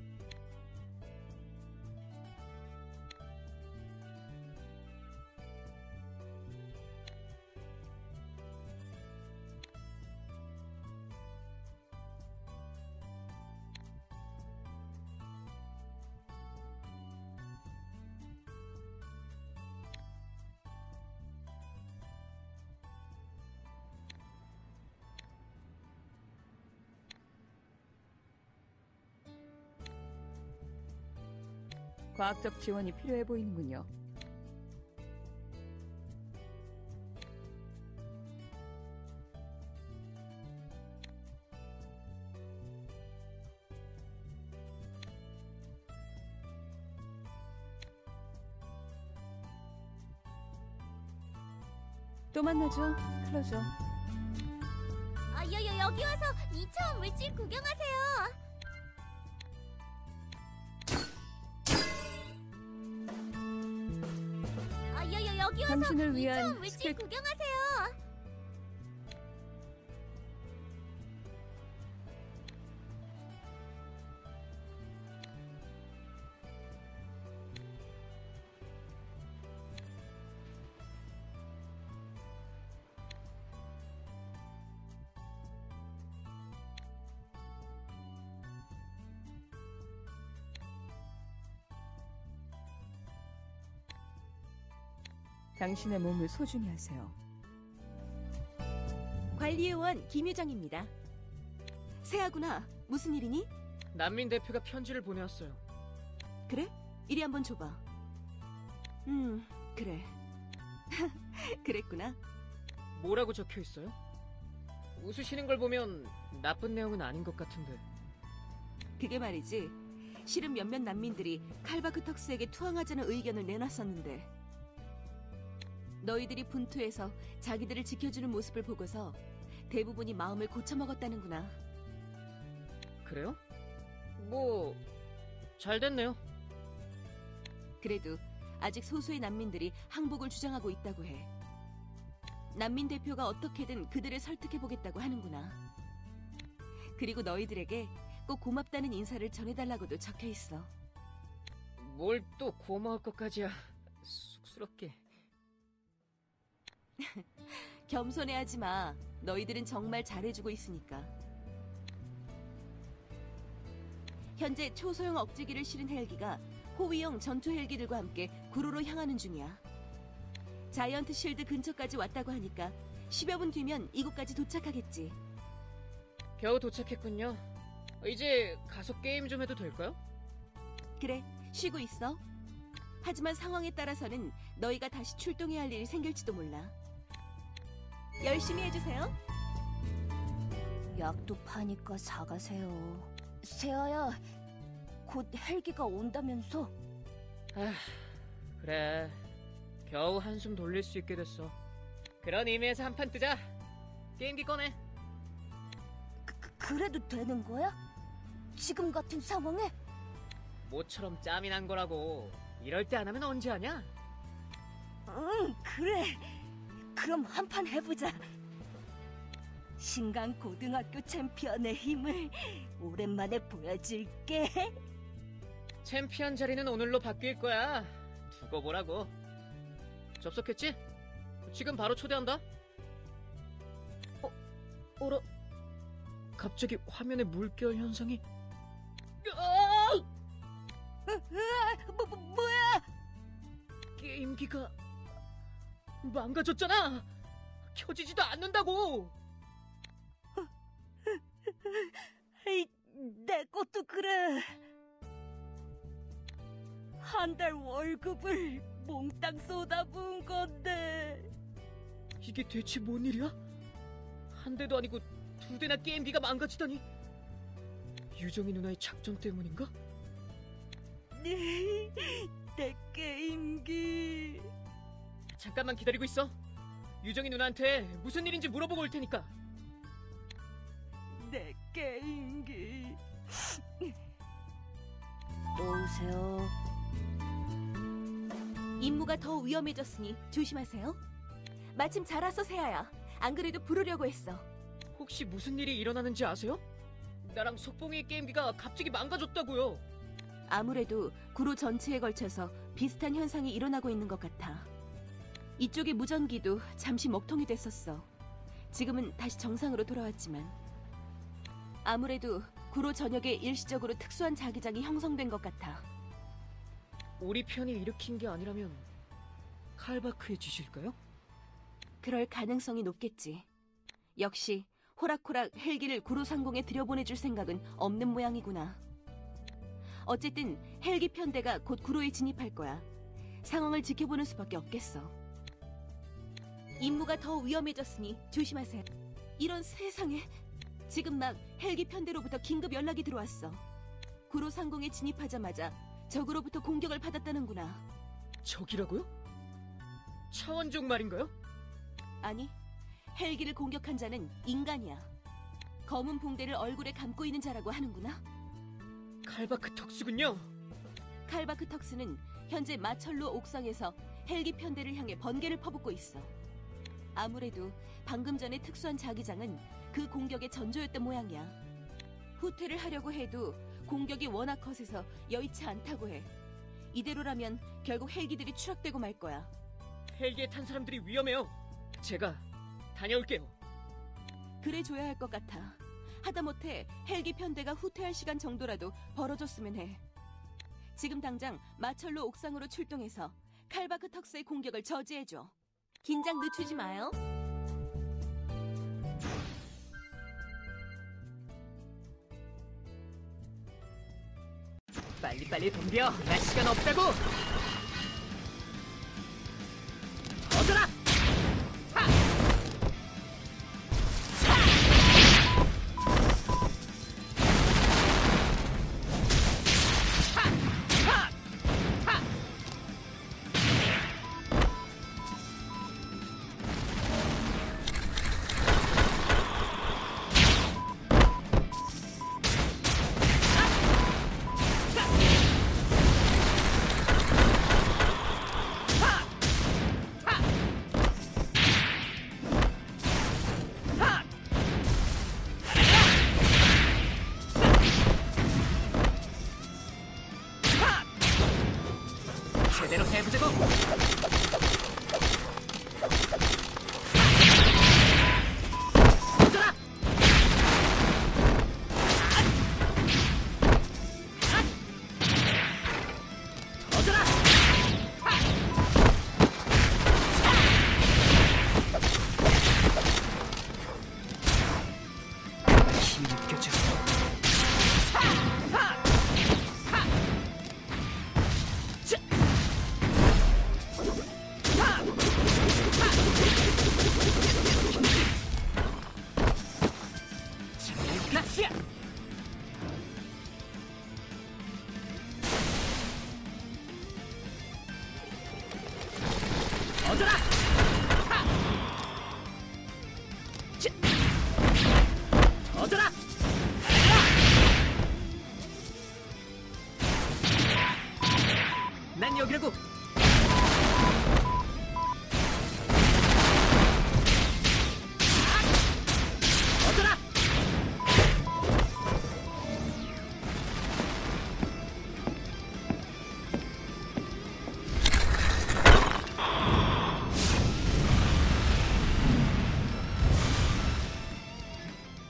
과학적 지원이 필요해 보이는군요. 또 만나죠, 클로저. 여기 와서 2차원 물질 구경하세요. 여기 와서 당신을 위한 2차원 물질 구경하세요. 당신의 몸을 소중히 하세요. 관리요원 김유정입니다. 세아구나. 무슨 일이니? 난민 대표가 편지를 보내왔어요. 그래? 이리 한번 줘봐. 그래. 그랬구나. 뭐라고 적혀 있어요? 웃으시는 걸 보면 나쁜 내용은 아닌 것 같은데. 그게 말이지. 실은 몇몇 난민들이 칼바크턱스에게 투항하자는 의견을 내놨었는데 너희들이 분투해서 자기들을 지켜주는 모습을 보고서 대부분이 마음을 고쳐먹었다는구나. 그래요? 뭐... 잘 됐네요. 그래도 아직 소수의 난민들이 항복을 주장하고 있다고 해. 난민 대표가 어떻게든 그들을 설득해보겠다고 하는구나. 그리고 너희들에게 꼭 고맙다는 인사를 전해달라고도 적혀있어. 뭘 또 고마울 것까지야. 쑥스럽게. 겸손해하지 마. 너희들은 정말 잘해주고 있으니까. 현재 초소형 억제기를 실은 헬기가 호위형 전투 헬기들과 함께 구로로 향하는 중이야. 자이언트 실드 근처까지 왔다고 하니까 10여 분 뒤면 이곳까지 도착하겠지. 겨우 도착했군요. 이제 가서 게임 좀 해도 될까요? 그래, 쉬고 있어. 하지만 상황에 따라서는 너희가 다시 출동해야 할 일이 생길지도 몰라. 열심히 해주세요. 약도 파니까 사가세요. 세아야, 곧 헬기가 온다면서? 그래. 겨우 한숨 돌릴 수 있게 됐어. 그런 의미에서 한판 뜨자. 게임기 꺼내. 그래도 되는 거야? 지금 같은 상황에? 모처럼 짬이 난 거라고. 이럴 때 안 하면 언제 하냐? 응, 그래. 그럼 한판 해보자. 신강 고등학교 챔피언의 힘을 오랜만에 보여줄게. 챔피언 자리는 오늘로 바뀔 거야. 두고 보라고. 접속했지? 지금 바로 초대한다. 어라? 갑자기 화면에 물결 현상이. 뭐야? 게임기가 망가졌잖아. 켜지지도 않는다고. 내 것도 그래. 한 달 월급을 몽땅 쏟아부은 건데. 이게 대체 뭔 일이야? 한 대도 아니고 두 대나 게임기가 망가지다니. 유정이 누나의 작전 때문인가? 내 게임기. 잠깐만 기다리고 있어. 유정이 누나한테 무슨 일인지 물어보고 올 테니까. 내 게임기. 또 오세요. 임무가 더 위험해졌으니 조심하세요. 마침 잘 왔어, 세아야. 안 그래도 부르려고 했어. 혹시 무슨 일이 일어나는지 아세요? 나랑 석봉이의 게임기가 갑자기 망가졌다고요. 아무래도 구로 전체에 걸쳐서 비슷한 현상이 일어나고 있는 것 같아. 이쪽의 무전기도 잠시 먹통이 됐었어. 지금은 다시 정상으로 돌아왔지만 아무래도 구로 전역에 일시적으로 특수한 자기장이 형성된 것 같아. 우리 편이 일으킨 게 아니라면 칼바크의 짓일까요? 그럴 가능성이 높겠지. 역시 호락호락 헬기를 구로 상공에 들여보내줄 생각은 없는 모양이구나. 어쨌든 헬기 편대가 곧 구로에 진입할 거야. 상황을 지켜보는 수밖에 없겠어. 임무가 더 위험해졌으니 조심하세요. 이런 세상에, 지금 막 헬기 편대로부터 긴급 연락이 들어왔어. 구로 상공에 진입하자마자 적으로부터 공격을 받았다는구나. 적이라고요? 차원종 말인가요? 아니, 헬기를 공격한 자는 인간이야. 검은 붕대를 얼굴에 감고 있는 자라고 하는구나. 칼바크 턱수군요. 칼바크 턱스는 현재 마철로 옥상에서 헬기 편대를 향해 번개를 퍼붓고 있어. 아무래도 방금 전의 특수한 자기장은 그 공격의 전조였던 모양이야. 후퇴를 하려고 해도 공격이 워낙 거세서 여의치 않다고 해. 이대로라면 결국 헬기들이 추락되고 말 거야. 헬기에 탄 사람들이 위험해요. 제가 다녀올게요. 그래줘야 할 것 같아. 하다못해 헬기 편대가 후퇴할 시간 정도라도 벌어줬으면 해. 지금 당장 마철로 옥상으로 출동해서 칼바크 턱스의 공격을 저지해줘. 긴장 늦추지 마요. 빨리빨리 덤벼. 나 시간 없다고. 어서라.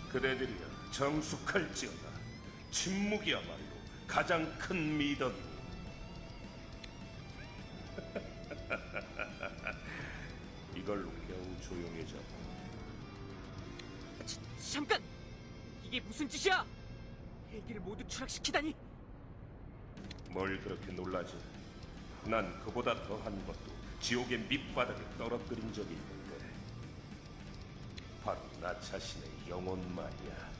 그대들이여 정숙할지어다. 침묵이야말로 가장 큰 미덕이오. 이걸로 겨우 조용해져. 잠깐! 이게 무슨 짓이야? 헬기를 모두 추락시키다니! 뭘 그렇게 놀라지? 난 그보다 더한 것도 지옥의 밑바닥에 떨어뜨린 적이 있는데 바로 나 자신의 영혼 말이야.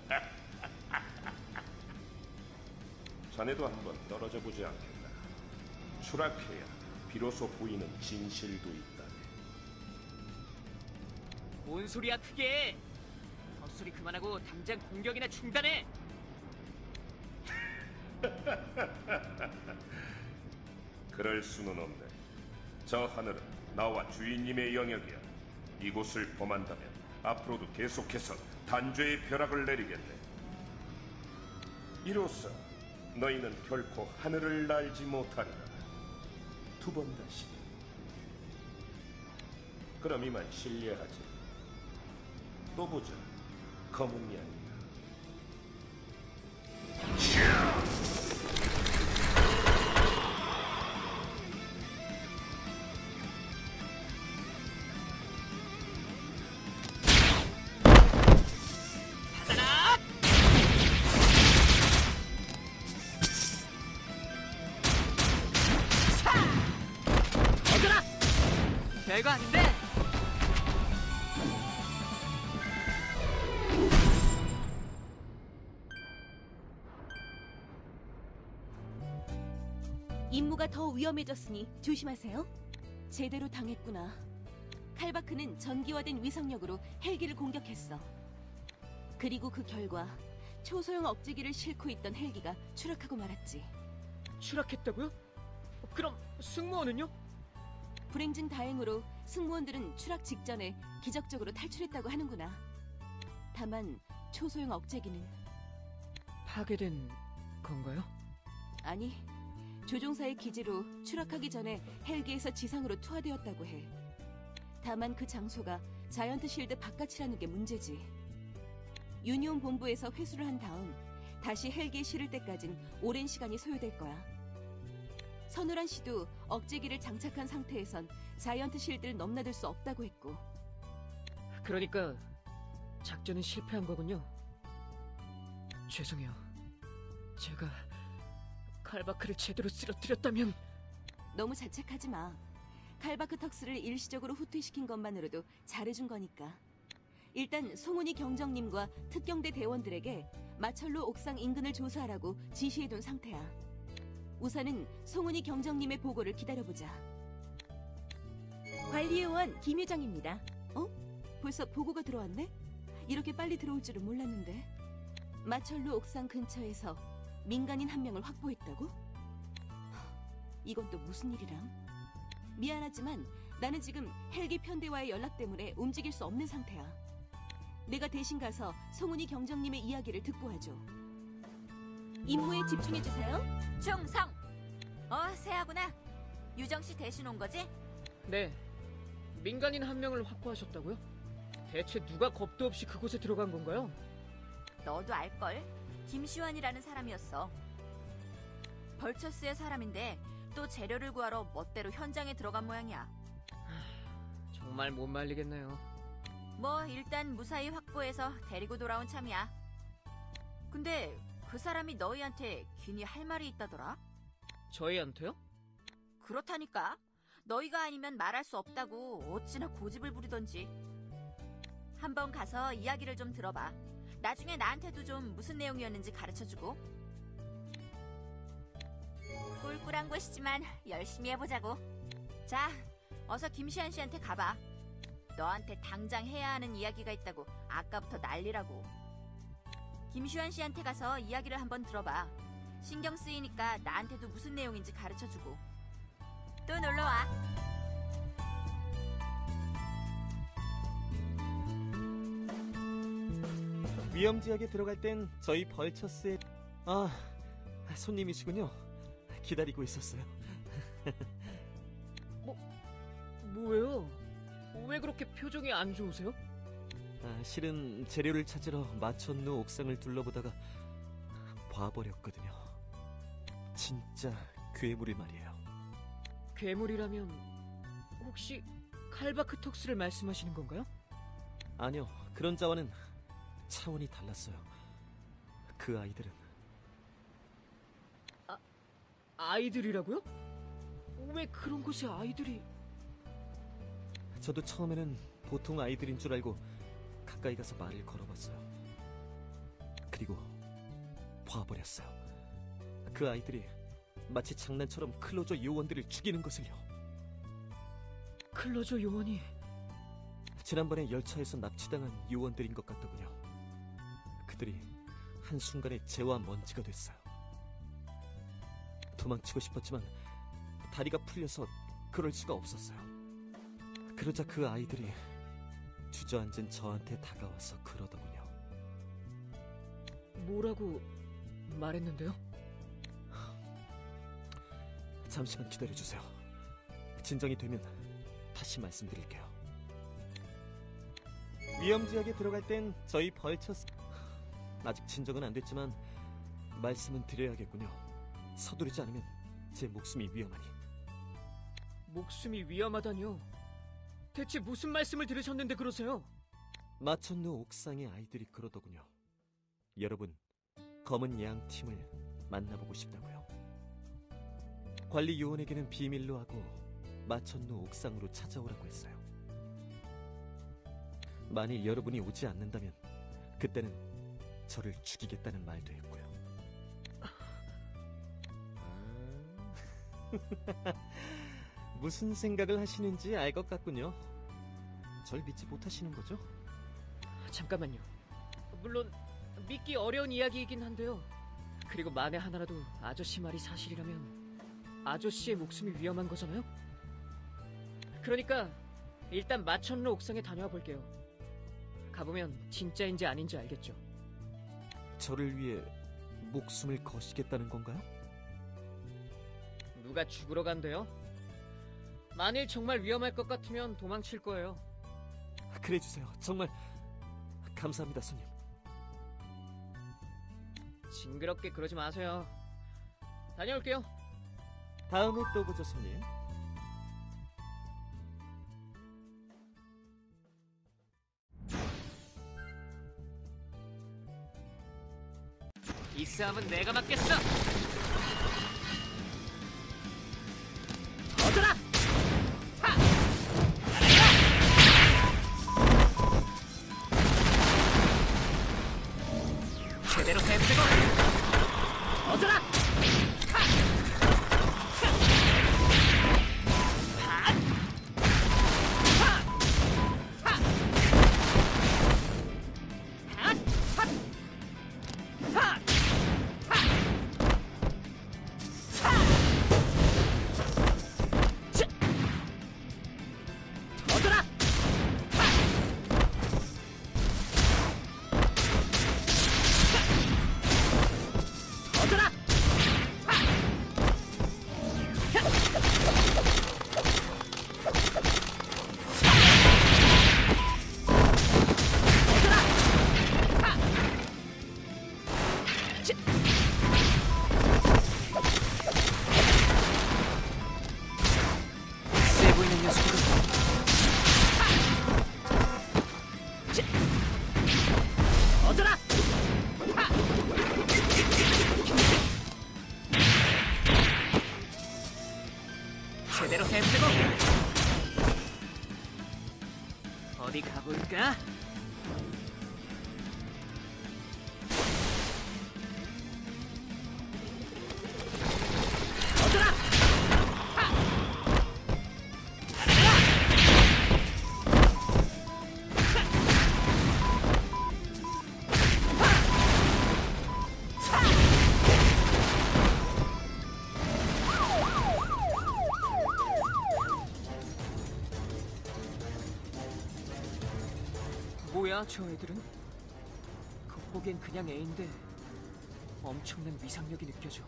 자네도 한번 떨어져 보지 않겠나? 추락해야 비로소 보이는 진실도 있다네. 뭔 소리야 그게! 헛소리 그만하고 당장 공격이나 중단해! 그럴 수는 없네. 저 하늘은 나와 주인님의 영역이야. 이곳을 범한다면 앞으로도 계속해서 단죄의 벼락을 내리겠네. 이로써 너희는 결코 하늘을 날지 못하리라. 두 번 다시. 그럼 이만 실례하지. 또 보자. 검은 양이야. 별거 아닌데? 임무가 더 위험해졌으니 조심하세요. 제대로 당했구나. 칼바크는 전기화된 위상력으로 헬기를 공격했어. 그리고 그 결과 초소형 억제기를 싣고 있던 헬기가 추락하고 말았지. 추락했다고요? 그럼 승무원은요? 불행 중 다행으로 승무원들은 추락 직전에 기적적으로 탈출했다고 하는구나. 다만 초소형 억제기는 파괴된 건가요? 아니, 조종사의 기지로 추락하기 전에 헬기에서 지상으로 투하되었다고 해. 다만 그 장소가 자이언트 실드 바깥이라는 게 문제지. 유니온 본부에서 회수를 한 다음 다시 헬기에 실을 때까진 오랜 시간이 소요될 거야. 선우란 씨도 억제기를 장착한 상태에선 자이언트 실드를 넘나들 수 없다고 했고. 그러니까 작전은 실패한 거군요. 죄송해요. 제가 칼바크를 제대로 쓰러뜨렸다면... 너무 자책하지 마. 칼바크 턱스를 일시적으로 후퇴시킨 것만으로도 잘해준 거니까. 일단 송은이 경정님과 특경대 대원들에게 마철로 옥상 인근을 조사하라고 지시해둔 상태야. 우선은 송은이 경정님의 보고를 기다려보자. 관리요원 김유정입니다. 벌써 보고가 들어왔네? 이렇게 빨리 들어올 줄은 몰랐는데. 마철로 옥상 근처에서 민간인 한 명을 확보했다고? 이건 또 무슨 일이람? 미안하지만 나는 지금 헬기 편대와의 연락 때문에 움직일 수 없는 상태야. 내가 대신 가서 송은이 경정님의 이야기를 듣고 하죠. 임무에 집중해주세요. 충성! 세하구나. 유정씨 대신 온 거지? 네. 민간인 한 명을 확보하셨다고요? 대체 누가 겁도 없이 그곳에 들어간 건가요? 너도 알걸? 김시환이라는 사람이었어. 벌처스의 사람인데 또 재료를 구하러 멋대로 현장에 들어간 모양이야. 정말 못 말리겠네요. 뭐 일단 무사히 확보해서 데리고 돌아온 참이야. 근데 그 사람이 너희한테 괜히 할 말이 있다더라? 저희한테요? 그렇다니까. 너희가 아니면 말할 수 없다고 어찌나 고집을 부리던지. 한번 가서 이야기를 좀 들어봐. 나중에 나한테도 좀 무슨 내용이었는지 가르쳐주고. 꿀꿀한 곳이지만 열심히 해보자고. 자, 어서 김시환 씨한테 가봐. 너한테 당장 해야 하는 이야기가 있다고 아까부터 난리라고. 김시환 씨한테 가서 이야기를 한번 들어봐. 신경 쓰이니까 나한테도 무슨 내용인지 가르쳐주고. 또 놀러와. 위험지역에 들어갈 땐 저희 벌처스의... 손님이시군요. 기다리고 있었어요. 뭐예요? 왜 그렇게 표정이 안 좋으세요? 실은 재료를 찾으러 마천루 옥상을 둘러보다가 봐버렸거든요. 진짜 괴물이 말이에요. 괴물이라면 혹시 칼바크톡스를 말씀하시는 건가요? 아니요, 그런 자와는 차원이 달랐어요. 그 아이들은 아이들이라고요? 왜 그런 곳에 아이들이... 저도 처음에는 보통 아이들인 줄 알고 가까이 가서 말을 걸어봤어요. 그리고 봐버렸어요. 그 아이들이 마치 장난처럼 클로저 요원들을 죽이는 것을요. 클로저 요원이... 지난번에 열차에서 납치당한 요원들인 것 같더군요. 그들이 한순간에 재와 먼지가 됐어요. 도망치고 싶었지만 다리가 풀려서 그럴 수가 없었어요. 그러자 그 아이들이 주저앉은 저한테 다가와서 그러더군요. 뭐라고 말했는데요? 잠시만 기다려주세요. 진정이 되면 다시 말씀드릴게요. 위험지역에 들어갈 땐 저희 벌처스... 아직 진정은 안 됐지만 말씀은 드려야겠군요. 서두르지 않으면 제 목숨이 위험하니. 목숨이 위험하다니요? 대체 무슨 말씀을 들으셨는데 그러세요? 마천루 옥상의 아이들이 그러더군요. 여러분, 검은 양 팀을 만나보고 싶다고요. 관리 요원에게는 비밀로 하고 마천루 옥상으로 찾아오라고 했어요. 만일 여러분이 오지 않는다면 그때는 저를 죽이겠다는 말도 했고요. 무슨 생각을 하시는지 알 것 같군요. 절 믿지 못하시는 거죠? 잠깐만요. 물론 믿기 어려운 이야기이긴 한데요. 그리고 만에 하나라도 아저씨 말이 사실이라면 아저씨의 목숨이 위험한 거잖아요? 그러니까 일단 마천루 옥상에 다녀와 볼게요. 가보면 진짜인지 아닌지 알겠죠. 저를 위해 목숨을 거시겠다는 건가요? 누가 죽으러 간대요? 만일 정말 위험할 것 같으면 도망칠 거예요. 그래 주세요. 정말 감사합니다, 손님. 징그럽게 그러지 마세요. 다녀올게요. 다음에 또 보죠, 손님. 이 싸움은 내가 맡겠어. 얻어라! 하! 제대로 해보자고! 얻어라! 하! 하! 하! 하! 하! 하! 세 보이는 녀석이군. 얻어라! 하! 제대로 해보자고! 어디 가볼까? 얻어라! 하! 뭐야 저 애들은? 겉보기엔 그냥 애인데 엄청난 위상력이 느껴져.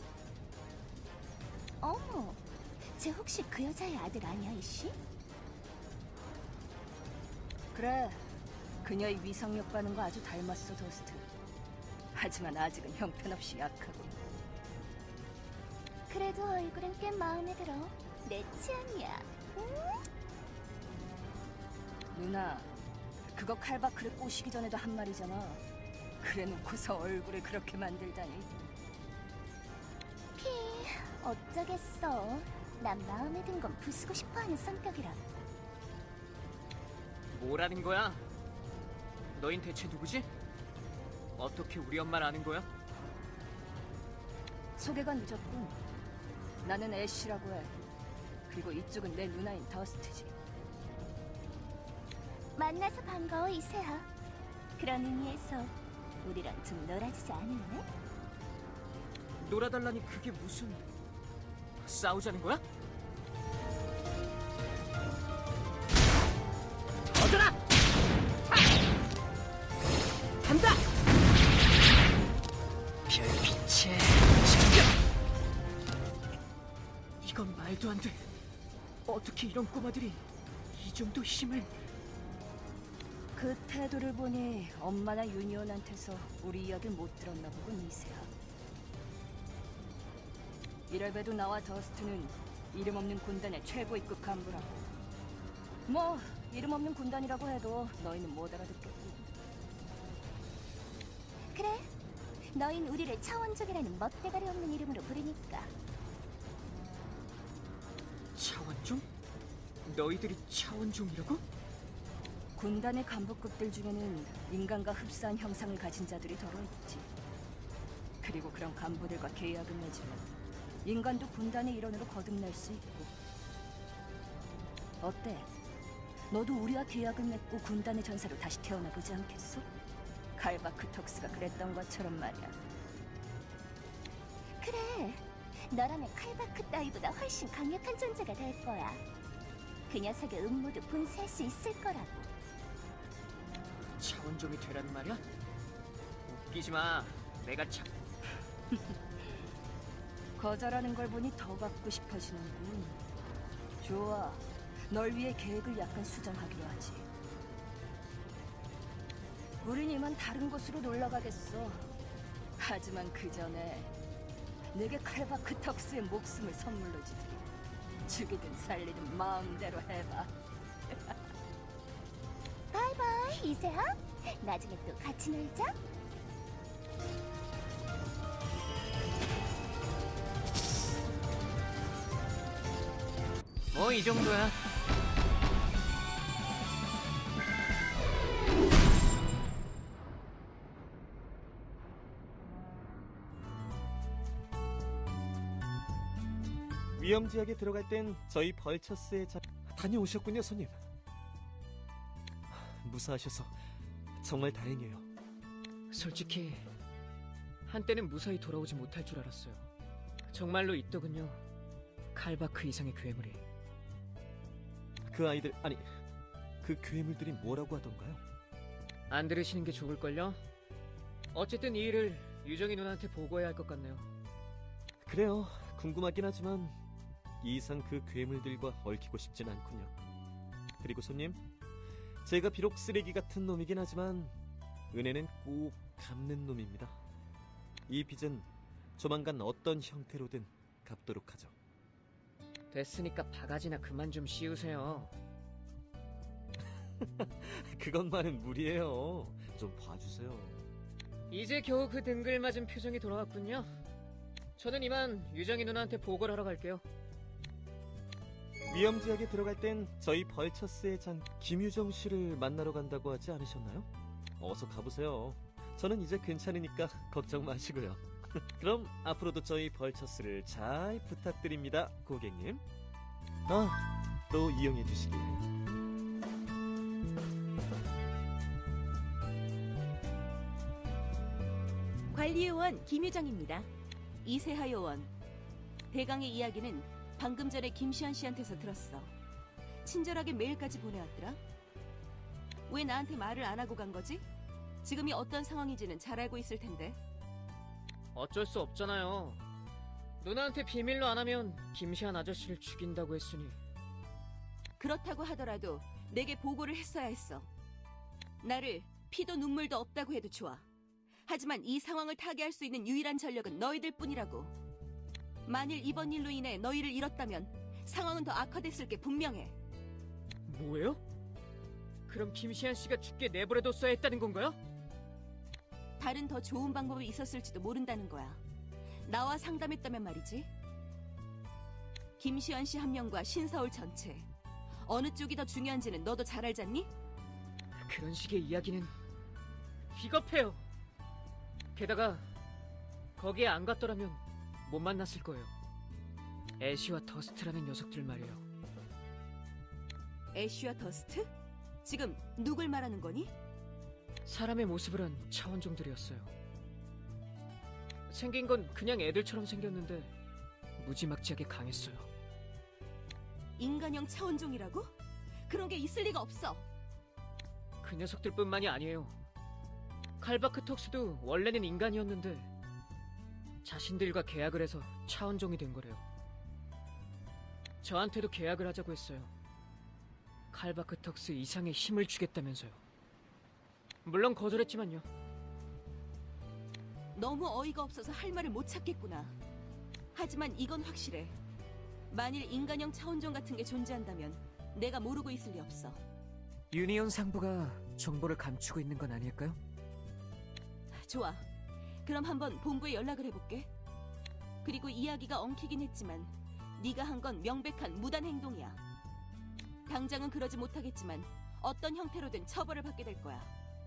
어머, 쟤 혹시 그 여자의 아들 아니야, 이씨? 그래, 그녀의 위상력 가는 거 아주 닮았어, 더스트. 하지만 아직은 형편없이 약하고. 그래도 얼굴은 꽤 마음에 들어. 내 취향이야. 누나, 그거 칼바크를 꼬시기 전에도 한 말이잖아. 그래놓고서 얼굴을 그렇게 만들다니. 피, 어쩌겠어. 난 마음에 든 건 부수고 싶어하는 성격이라. 뭐라는 거야? 너흰 대체 누구지? 어떻게 우리 엄마를 아는 거야? 소개가 늦었군. 나는 애쉬라고 해. 그리고 이쪽은 내 누나인 더스트지. 만나서 반가워, 이세하. 그런 의미에서 우리랑 좀 놀아주지 않을래? 놀아달라니 그게 무슨... 싸우자는 거야? 어쩌라! 간다! 별빛의 장벽! 이건 말도 안 돼. 어떻게 이런 꼬마들이 이 정도 힘을... 그 태도를 보니 엄마나 유니온한테서 우리 이야기를 못 들었나 보군, 이세야. 이래봬도 나와 더스트는 이름 없는 군단의 최고위급 간부라고. 뭐 이름 없는 군단이라고 해도 너희는 못 알아듣겠고. 그래, 너흰 우리를 차원족이라는 멋대가리 없는 이름으로 부르니까. 차원종? 너희들이 차원종이라고? 군단의 간부급들 중에는 인간과 흡사한 형상을 가진 자들이 더러 있지. 그리고 그런 간부들과 계약을 맺으면 인간도 군단의 일원으로 거듭날 수 있고. 어때? 너도 우리와 계약을 맺고 군단의 전사로 다시 태어나보지 않겠어? 칼바크 턱스가 그랬던 것처럼 말이야. 그래, 너라면 칼바크 따위보다 훨씬 강력한 존재가 될 거야. 그 녀석의 음모도 분쇄할 수 있을 거라고. 차원종이 되라는 말이야? 웃기지 마. 내가 참... 거절하는 걸 보니 더 갖고 싶어지는군. 좋아, 널 위해 계획을 약간 수정하기로 하지. 우린 이만 다른 곳으로 놀러가겠어. 하지만 그 전에 내게 칼바크 턱스의 목숨을 선물로 주지. 죽이든 살리든 마음대로 해봐. 바이바이, 이세하. 나중에 또 같이 놀자. 뭐 이 정도야. 위험지역에 들어갈 땐 저희 벌처스에 다녀오셨군요, 손님. 무사하셔서 정말 다행이에요. 솔직히 한때는 무사히 돌아오지 못할 줄 알았어요. 정말로 있더군요. 칼바크 이상의 괴물이. 그 아이들, 아니, 그 괴물들이 뭐라고 하던가요? 안 들으시는 게 좋을걸요? 어쨌든 이 일을 유정이 누나한테 보고해야 할 것 같네요. 그래요, 궁금하긴 하지만 이 이상 그 괴물들과 얽히고 싶진 않군요. 그리고 손님, 제가 비록 쓰레기 같은 놈이긴 하지만 은혜는 꼭 갚는 놈입니다. 이 빚은 조만간 어떤 형태로든 갚도록 하죠. 됐으니까 바가지나 그만 좀 씌우세요. 그것만은 무리예요. 좀 봐주세요. 이제 겨우 그 등글맞은 표정이 돌아왔군요. 저는 이만 유정이 누나한테 보고를 하러 갈게요. 위험지역에 들어갈 땐 저희 벌처스의 장 김유정 씨를 만나러 간다고 하지 않으셨나요? 어서 가보세요. 저는 이제 괜찮으니까 걱정 마시고요. 그럼 앞으로도 저희 벌처스를 잘 부탁드립니다, 고객님. 또 이용해 주시길. 관리요원 김유정입니다. 이세하 요원. 대강의 이야기는 방금 전에 김시현 씨한테서 들었어. 친절하게 메일까지 보내왔더라. 왜 나한테 말을 안 하고 간 거지? 지금이 어떤 상황인지는 잘 알고 있을 텐데. 어쩔 수 없잖아요. 누나한테 비밀로 안 하면 김시한 아저씨를 죽인다고 했으니. 그렇다고 하더라도 내게 보고를 했어야 했어. 나를 피도 눈물도 없다고 해도 좋아. 하지만 이 상황을 타개할 수 있는 유일한 전력은 너희들 뿐이라고. 만일 이번 일로 인해 너희를 잃었다면 상황은 더 악화됐을 게 분명해. 뭐예요? 그럼 김시안 씨가 죽게 내버려뒀어야 했다는 건가요? 다른 더 좋은 방법이 있었을지도 모른다는 거야. 나와 상담했다면 말이지. 김시환 씨 한 명과 신서울 전체. 어느 쪽이 더 중요한지는 너도 잘 알잖니? 그런 식의 이야기는 비겁해요. 게다가 거기에 안 갔더라면 못 만났을 거예요. 애쉬와 더스트라는 녀석들 말이에요. 애쉬와 더스트? 지금 누굴 말하는 거니? 사람의 모습을 한 차원종들이었어요. 생긴 건 그냥 애들처럼 생겼는데 무지막지하게 강했어요. 인간형 차원종이라고? 그런 게 있을 리가 없어. 그 녀석들뿐만이 아니에요. 칼바크 톡스도 원래는 인간이었는데 자신들과 계약을 해서 차원종이 된 거래요. 저한테도 계약을 하자고 했어요. 칼바크 톡스 이상의 힘을 주겠다면서요. 물론 거절했지만요. 너무 어이가 없어서 할 말을 못 찾겠구나. 하지만 이건 확실해. 만일 인간형 차원종 같은 게 존재한다면 내가 모르고 있을 리 없어. 유니온 상부가 정보를 감추고 있는 건 아닐까요? 좋아. 그럼 한번 본부에 연락을 해볼게. 그리고 이야기가 엉키긴 했지만 네가 한 건 명백한 무단 행동이야. 당장은 그러지 못하겠지만 어떤 형태로든 처벌을 받게 될 거야.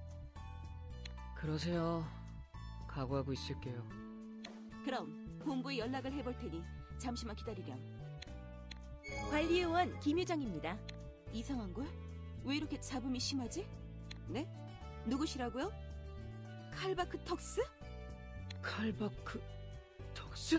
그러세요. 각오하고 있을게요. 그럼 본부에 연락을 해볼 테니 잠시만 기다리렴. 관리요원 김유정입니다. 이상한 걸? 왜 이렇게 잡음이 심하지? 네? 누구시라고요? 칼바크 턱스? 칼바크 턱스?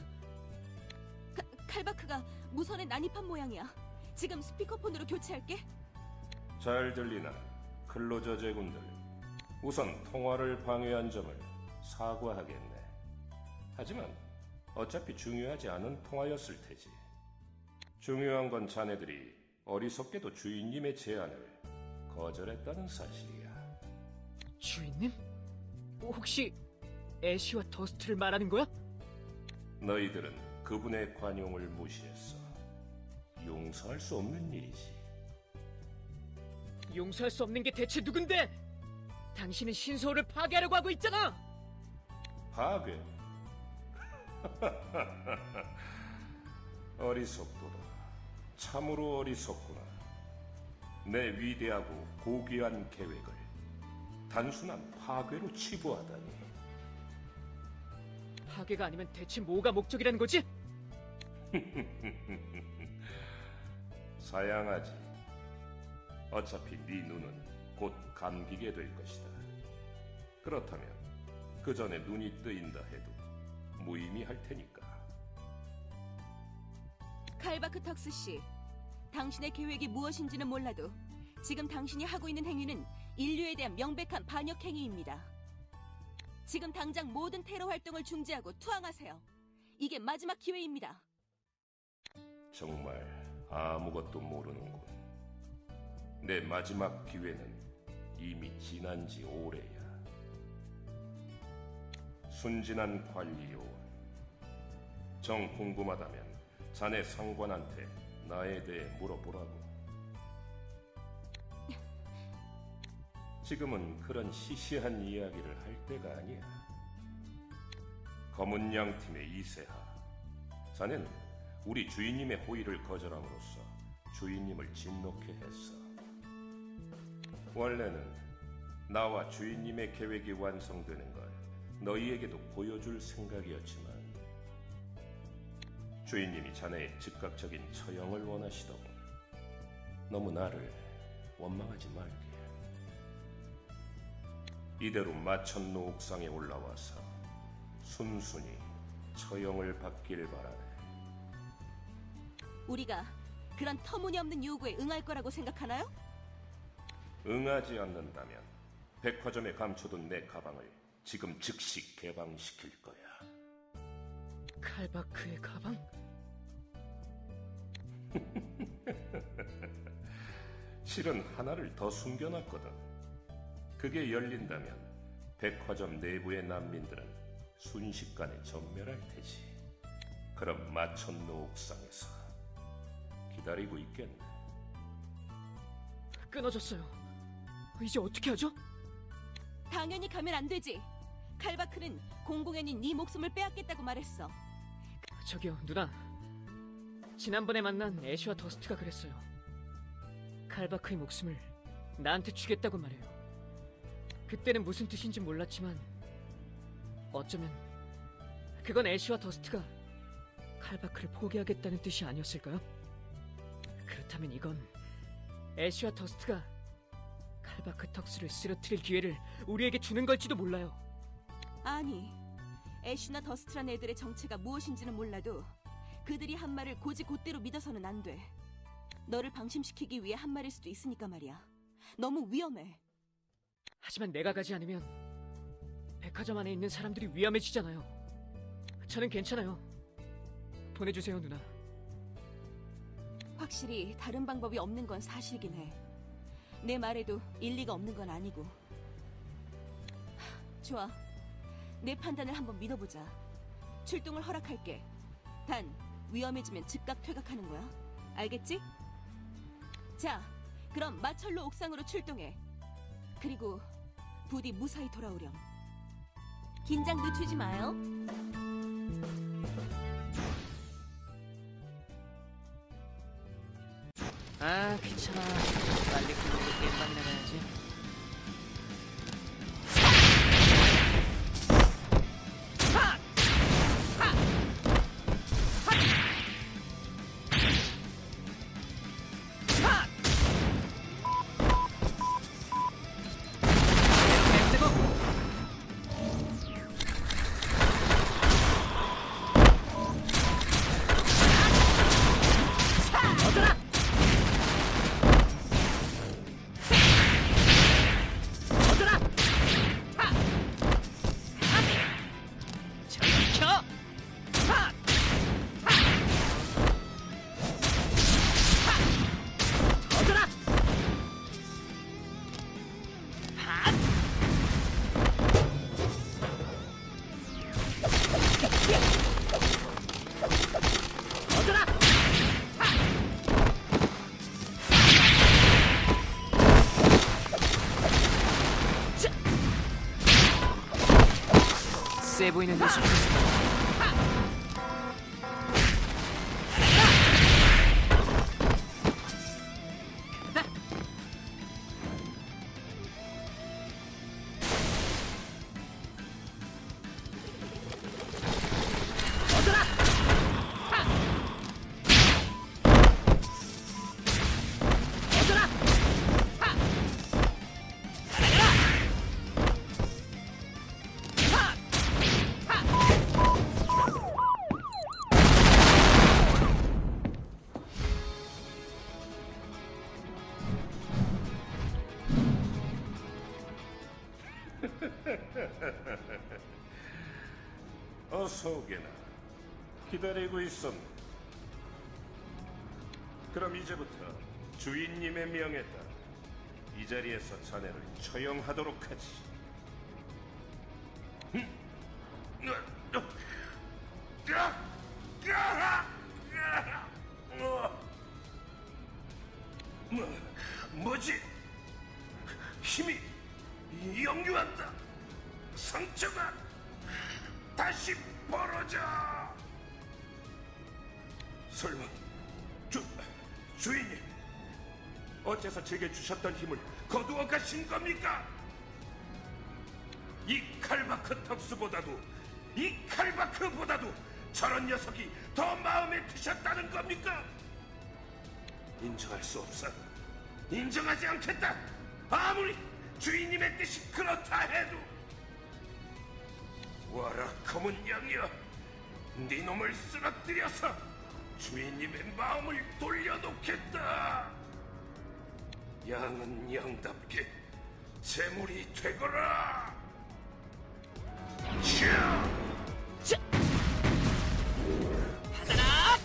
칼바크가 무선에 난입한 모양이야. 지금 스피커폰으로 교체할게. 잘 들리나? 클로저 제군들. 우선 통화를 방해한 점을 사과하겠네. 하지만 어차피 중요하지 않은 통화였을 테지. 중요한 건 자네들이 어리석게도 주인님의 제안을 거절했다는 사실이야. 주인님? 혹시 애쉬와 더스트를 말하는 거야? 너희들은 그분의 관용을 무시했어. 용서할 수 없는 일이지. 용서할 수 없는 게 대체 누군데? 당신은 신서울을 파괴하려고 하고 있잖아! 파괴? 어리석도다. 참으로 어리석구나. 내 위대하고 고귀한 계획을 단순한 파괴로 치부하다니. 파괴가 아니면 대체 뭐가 목적이라는 거지? 사양하지. 어차피 네 눈은 곧 감기게 될 것이다. 그렇다면 그 전에 눈이 뜨인다 해도 무의미할 테니까. 칼바크 턱스 씨, 당신의 계획이 무엇인지는 몰라도 지금 당신이 하고 있는 행위는 인류에 대한 명백한 반역 행위입니다. 지금 당장 모든 테러 활동을 중지하고 투항하세요. 이게 마지막 기회입니다. 정말 아무것도 모르는군. 내 마지막 기회는 이미 지난 지 오래야. 순진한 관리요원. 정 궁금하다면 자네 상관한테 나에 대해 물어보라고. 지금은 그런 시시한 이야기를 할 때가 아니야. 검은 양 팀의 이세하. 자네는 우리 주인님의 호의를 거절함으로써 주인님을 진노케 했어. 원래는 나와 주인님의 계획이 완성되는 걸 너희에게도 보여줄 생각이었지만 주인님이 자네의 즉각적인 처형을 원하시더군. 너무 나를 원망하지 말게. 이대로 마천루 옥상에 올라와서 순순히 처형을 받길 바라네. 우리가 그런 터무니없는 요구에 응할 거라고 생각하나요? 응하지 않는다면 백화점에 감춰둔 내 가방을 지금 즉시 개방시킬 거야. 칼바크의 가방? 실은 하나를 더 숨겨놨거든. 그게 열린다면 백화점 내부의 난민들은 순식간에 전멸할 테지. 그럼 마천루 옥상에서 기다리고 있겠네. 끊어졌어요. 이제 어떻게 하죠? 당연히 가면 안 되지. 칼바크는 공공연히 네 목숨을 빼앗겠다고 말했어. 저기요, 누나. 지난번에 만난 애쉬와 더스트가 그랬어요. 칼바크의 목숨을 나한테 주겠다고 말해요. 그때는 무슨 뜻인지 몰랐지만 어쩌면 그건 애쉬와 더스트가 칼바크를 포기하겠다는 뜻이 아니었을까요? 그렇다면 이건 애쉬와 더스트가 칼바크 턱수를 쓰러뜨릴 기회를 우리에게 주는 걸지도 몰라요. 아니, 애쉬나 더스트란 애들의 정체가 무엇인지는 몰라도 그들이 한 말을 곧이곧대로 믿어서는 안 돼. 너를 방심시키기 위해 한 말일 수도 있으니까 말이야. 너무 위험해. 하지만 내가 가지 않으면 백화점 안에 있는 사람들이 위험해지잖아요. 저는 괜찮아요. 보내주세요, 누나. 확실히 다른 방법이 없는 건 사실이긴 해. 내 말에도 일리가 없는 건 아니고. 좋아. 내 판단을 한번 믿어보자. 출동을 허락할게. 단, 위험해지면 즉각 퇴각하는 거야. 알겠지? 자, 그럼 마철로 옥상으로 출동해. 그리고 부디 무사히 돌아오렴. 긴장 늦추지 마요. 아, 귀찮아. 빨리 끝내고 게임방이나 가야지. 세 보이는 듯이. 어서 오게나. 기다리고 있었네. 그럼 이제부터 주인님의 명에 따라 이 자리에서 자네를 처형하도록 하지. 뭐지? 힘이 역류한다. 상처가 다시 벌어져. 설마 주인님 어째서 제게 주셨던 힘을 거두어 가신 겁니까? 이 칼바크 턱수보다도 저런 녀석이 더 마음에 드셨다는 겁니까? 인정할 수 없어. 인정하지 않겠다. 아무리 주인님의 뜻이 그렇다 해도. 와라 검은 양이여, 네 놈을 쓰러뜨려서 주인님의 마음을 돌려놓겠다. 양은 양답게 재물이 되거라. 자! 받아라!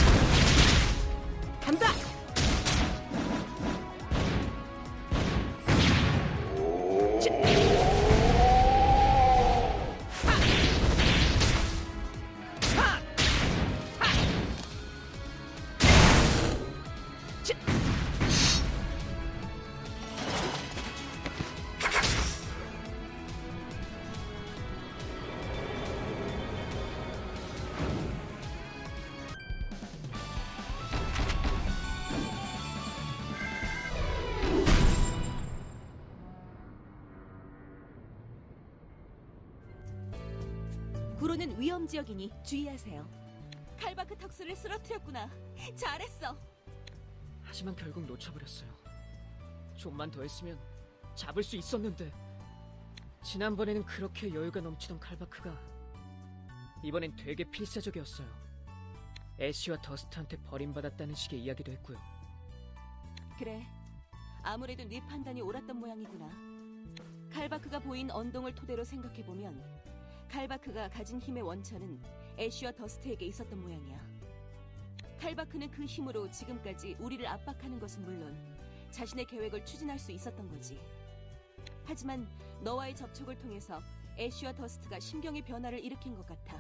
간다! 오! 구로는 위험 지역이니 주의하세요. 칼바크 턱수를 쓰러뜨렸구나. 잘했어. 하지만 결국 놓쳐버렸어요. 좀만 더 했으면 잡을 수 있었는데. 지난번에는 그렇게 여유가 넘치던 칼바크가 이번엔 되게 필사적이었어요. 애쉬와 더스트한테 버림받았다는 식의 이야기도 했고요. 그래, 아무래도 네 판단이 옳았던 모양이구나. 칼바크가 보인 언동을 토대로 생각해보면 칼바크가 가진 힘의 원천은 애쉬와 더스트에게 있었던 모양이야. 칼바크는 그 힘으로 지금까지 우리를 압박하는 것은 물론 자신의 계획을 추진할 수 있었던 거지. 하지만 너와의 접촉을 통해서 애쉬와 더스트가 심경의 변화를 일으킨 것 같아.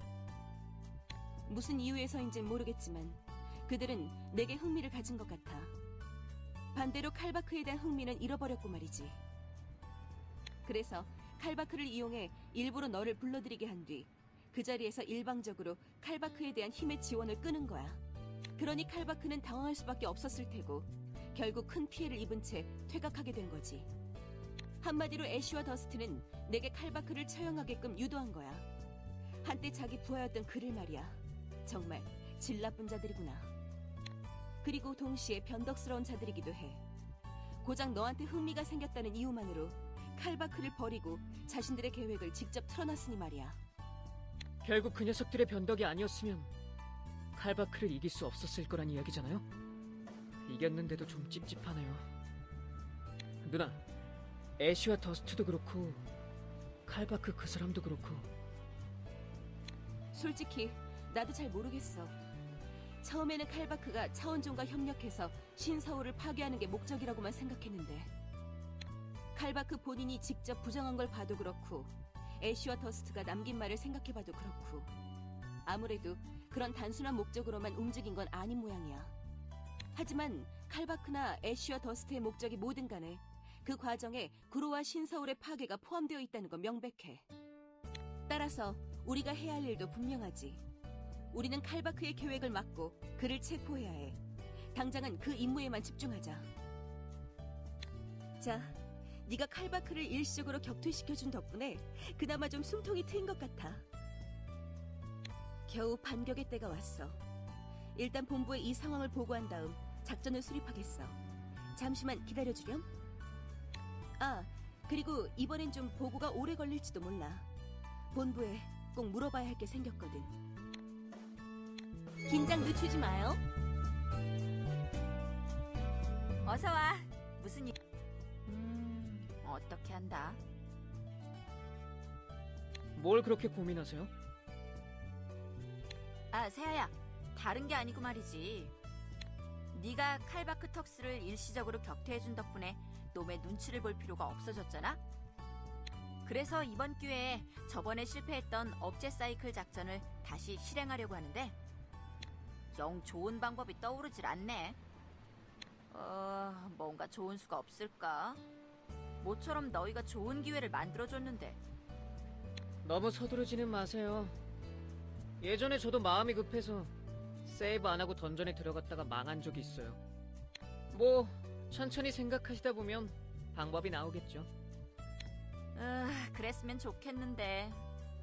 무슨 이유에서인지는 모르겠지만 그들은 내게 흥미를 가진 것 같아. 반대로 칼바크에 대한 흥미는 잃어버렸고 말이지. 그래서 칼바크를 이용해 일부러 너를 불러들이게 한 뒤 그 자리에서 일방적으로 칼바크에 대한 힘의 지원을 끄는 거야. 그러니 칼바크는 당황할 수밖에 없었을 테고 결국 큰 피해를 입은 채 퇴각하게 된 거지. 한마디로 애쉬와 더스트는 내게 칼바크를 처형하게끔 유도한 거야. 한때 자기 부하였던 그를 말이야. 정말 질 나쁜 자들이구나. 그리고 동시에 변덕스러운 자들이기도 해. 고작 너한테 흥미가 생겼다는 이유만으로 칼바크를 버리고 자신들의 계획을 직접 틀어놨으니 말이야. 결국 그 녀석들의 변덕이 아니었으면 칼바크를 이길 수 없었을 거란 이야기잖아요? 이겼는데도 좀 찝찝하네요. 누나, 애쉬와 더스트도 그렇고 칼바크 그 사람도 그렇고. 솔직히 나도 잘 모르겠어. 처음에는 칼바크가 차원종과 협력해서 신서울을 파괴하는 게 목적이라고만 생각했는데 칼바크 본인이 직접 부정한 걸 봐도 그렇고 애쉬와 더스트가 남긴 말을 생각해봐도 그렇고 아무래도 그런 단순한 목적으로만 움직인 건 아닌 모양이야. 하지만 칼바크나 애쉬와 더스트의 목적이 뭐든 간에 그 과정에 구로와 신서울의 파괴가 포함되어 있다는 건 명백해. 따라서 우리가 해야 할 일도 분명하지. 우리는 칼바크의 계획을 막고 그를 체포해야 해. 당장은 그 임무에만 집중하자. 자, 네가 칼바크를 일시적으로 격퇴시켜준 덕분에 그나마 좀 숨통이 트인 것 같아. 겨우 반격의 때가 왔어. 일단 본부에 이 상황을 보고한 다음 작전을 수립하겠어. 잠시만 기다려주렴. 아, 그리고 이번엔 좀 보고가 오래 걸릴지도 몰라. 본부에 꼭 물어봐야 할 게 생겼거든. 긴장 늦추지 마요. 어서 와. 무슨 일? 어떻게 한다? 뭘 그렇게 고민하세요? 아, 세아야. 다른 게 아니고 말이지. 네가 칼바크 턱스를 일시적으로 격퇴해준 덕분에 놈의 눈치를 볼 필요가 없어졌잖아? 그래서 이번 기회에 저번에 실패했던 억제 사이클 작전을 다시 실행하려고 하는데 영 좋은 방법이 떠오르질 않네. 뭔가 좋은 수가 없을까? 모처럼 너희가 좋은 기회를 만들어줬는데. 너무 서두르지는 마세요. 예전에 저도 마음이 급해서 세이브 안 하고 던전에 들어갔다가 망한 적이 있어요. 뭐 천천히 생각하시다 보면 방법이 나오겠죠. 그랬으면 좋겠는데.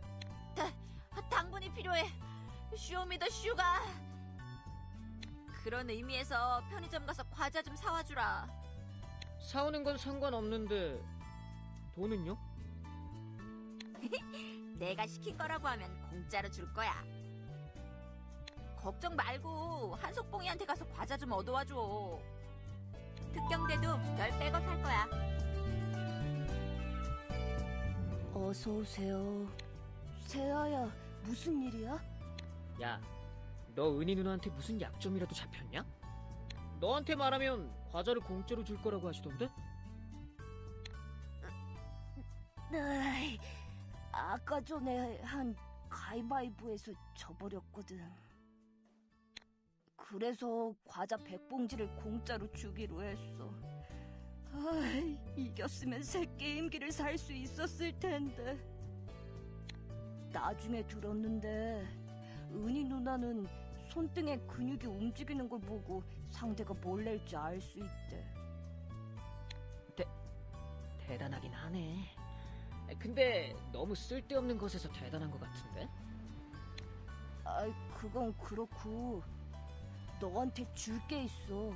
당분이 필요해. 쇼미더 슈가. 그런 의미에서 편의점 가서 과자 좀 사와주라. 사오는 건 상관없는데 돈은요? 내가 시킨 거라고 하면 공짜로 줄 거야. 걱정 말고 한석봉이한테 가서 과자 좀 얻어와줘. 특경대도 별 백업 할 거야. 어서 오세요. 세아야, 무슨 일이야? 야, 너 은희 누나한테 무슨 약점이라도 잡혔냐? 너한테 말하면 과자를 공짜로 줄 거라고 하시던데? 에이, 아까 전에 한 가위바위보에서 져버렸거든. 그래서 과자 100봉지를 공짜로 주기로 했어. 이겼으면 새 게임기를 살 수 있었을 텐데. 나중에 들었는데 은희 누나는 손등에 근육이 움직이는 걸 보고 상대가 뭘 낼지 알 수 있대. 대단하긴 하네. 근데 너무 쓸데없는 것에서 대단한 것 같은데? 그건 그렇고 너한테 줄 게 있어.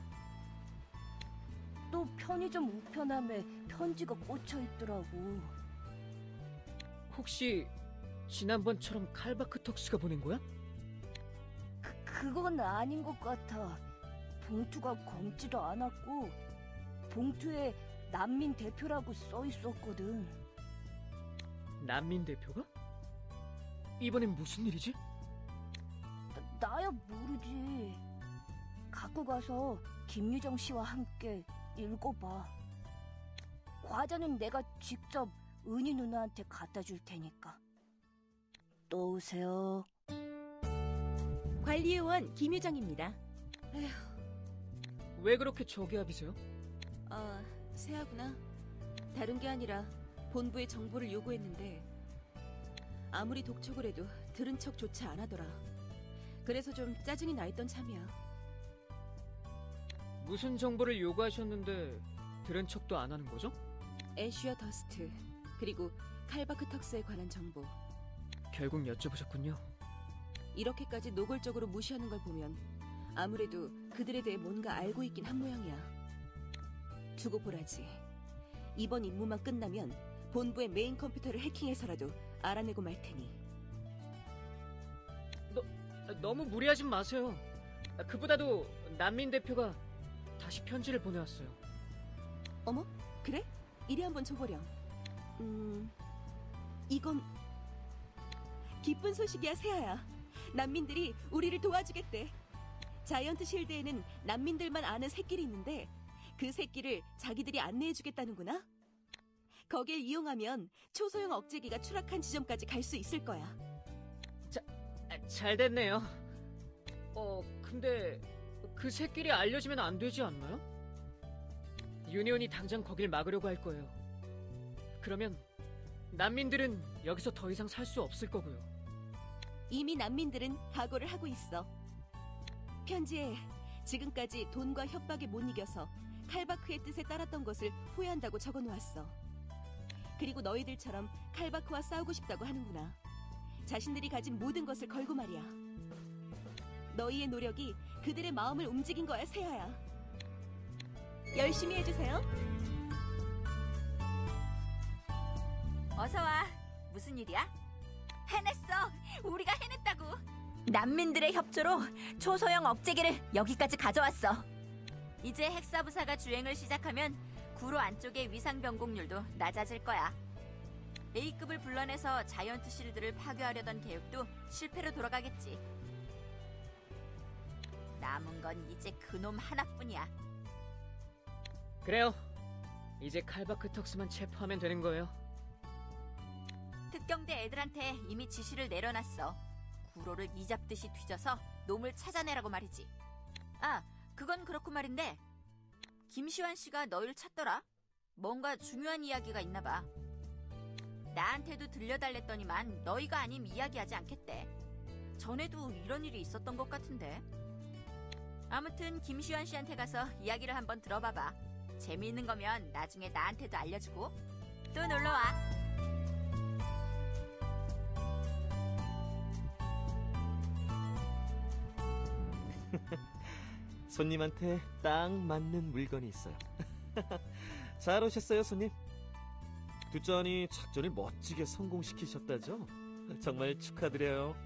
또 편의점 우편함에 편지가 꽂혀 있더라고. 혹시 지난번처럼 칼바크턱스가 보낸 거야? 그건 아닌 것 같아. 봉투가 검지도 않았고 봉투에 난민 대표라고 써 있었거든. 난민 대표가? 이번엔 무슨 일이지? 나야 모르지. 갖고 가서 김유정 씨와 함께 읽어봐. 과자는 내가 직접 은희 누나한테 갖다 줄 테니까. 또 오세요. 관리요원 김유정입니다. 왜 그렇게 저기압이세요? 세하구나. 다른 게 아니라 본부에 정보를 요구했는데 아무리 독촉을 해도 들은 척조차 안 하더라. 그래서 좀 짜증이 나 있던 참이야. 무슨 정보를 요구하셨는데 들은 척도 안 하는 거죠? 애쉬와 더스트 그리고 칼바크턱스에 관한 정보. 결국 여쭤보셨군요. 이렇게까지 노골적으로 무시하는 걸 보면 아무래도 그들에 대해 뭔가 알고 있긴 한 모양이야. 두고 보라지. 이번 임무만 끝나면 본부의 메인 컴퓨터를 해킹해서라도 알아내고 말 테니. 너무 무리하지 마세요. 그보다도 난민 대표가 다시 편지를 보내왔어요. 어머? 그래? 이리 한번 줘보렴. 이건 기쁜 소식이야, 세아야. 난민들이 우리를 도와주겠대. 자이언트 실드에는 난민들만 아는 샛길이 있는데 그 샛길을 자기들이 안내해주겠다는구나. 거길 이용하면 초소형 억제기가 추락한 지점까지 갈 수 있을 거야. 잘 됐네요. 근데 그 샛길이 알려지면 안 되지 않나요? 유니온이 당장 거길 막으려고 할 거예요. 그러면 난민들은 여기서 더 이상 살 수 없을 거고요. 이미 난민들은 각오를 하고 있어. 편지에 지금까지 돈과 협박에 못 이겨서 칼바크의 뜻에 따랐던 것을 후회한다고 적어놓았어. 그리고 너희들처럼 칼바크와 싸우고 싶다고 하는구나. 자신들이 가진 모든 것을 걸고 말이야. 너희의 노력이 그들의 마음을 움직인 거야, 세아야. 열심히 해주세요. 어서 와. 무슨 일이야? 해냈어. 우리가 해냈다고. 난민들의 협조로 초소형 억제기를 여기까지 가져왔어. 이제 핵사부사가 주행을 시작하면 구로 안쪽의 위상 변곡률도 낮아질 거야. A급을 불러내서 자이언트 실드를 파괴하려던 계획도 실패로 돌아가겠지. 남은 건 이제 그놈 하나뿐이야. 그래요. 이제 칼바크턱스만 체포하면 되는 거예요. 특경대 애들한테 이미 지시를 내려놨어. 구로를 이잡듯이 뒤져서 놈을 찾아내라고 말이지. 그건 그렇고 말인데 김시환 씨가 너희를 찾더라. 뭔가 중요한 이야기가 있나 봐. 나한테도 들려달랬더니만 너희가 아님 이야기하지 않겠대. 전에도 이런 일이 있었던 것 같은데. 아무튼 김시환 씨한테 가서 이야기를 한번 들어봐봐. 재미있는 거면 나중에 나한테도 알려주고. 또 놀러와. 손님한테 딱 맞는 물건이 있어요. 잘 오셨어요, 손님. 두전이 작전을 멋지게 성공시키셨다죠? 정말 축하드려요.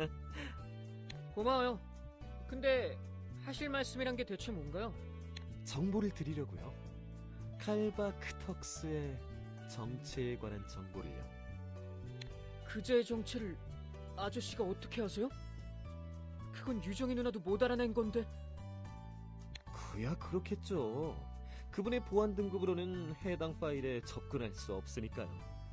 고마워요. 근데 하실 말씀이란 게 대체 뭔가요? 정보를 드리려고요. 칼바크턱스의 정체에 관한 정보를요. 그제의 정체를 아저씨가 어떻게 아세요? 그건 유정이 누나도 못 알아낸 건데. 그야 그렇겠죠. 그분의 보안 등급으로는 해당 파일에 접근할 수 없으니까요.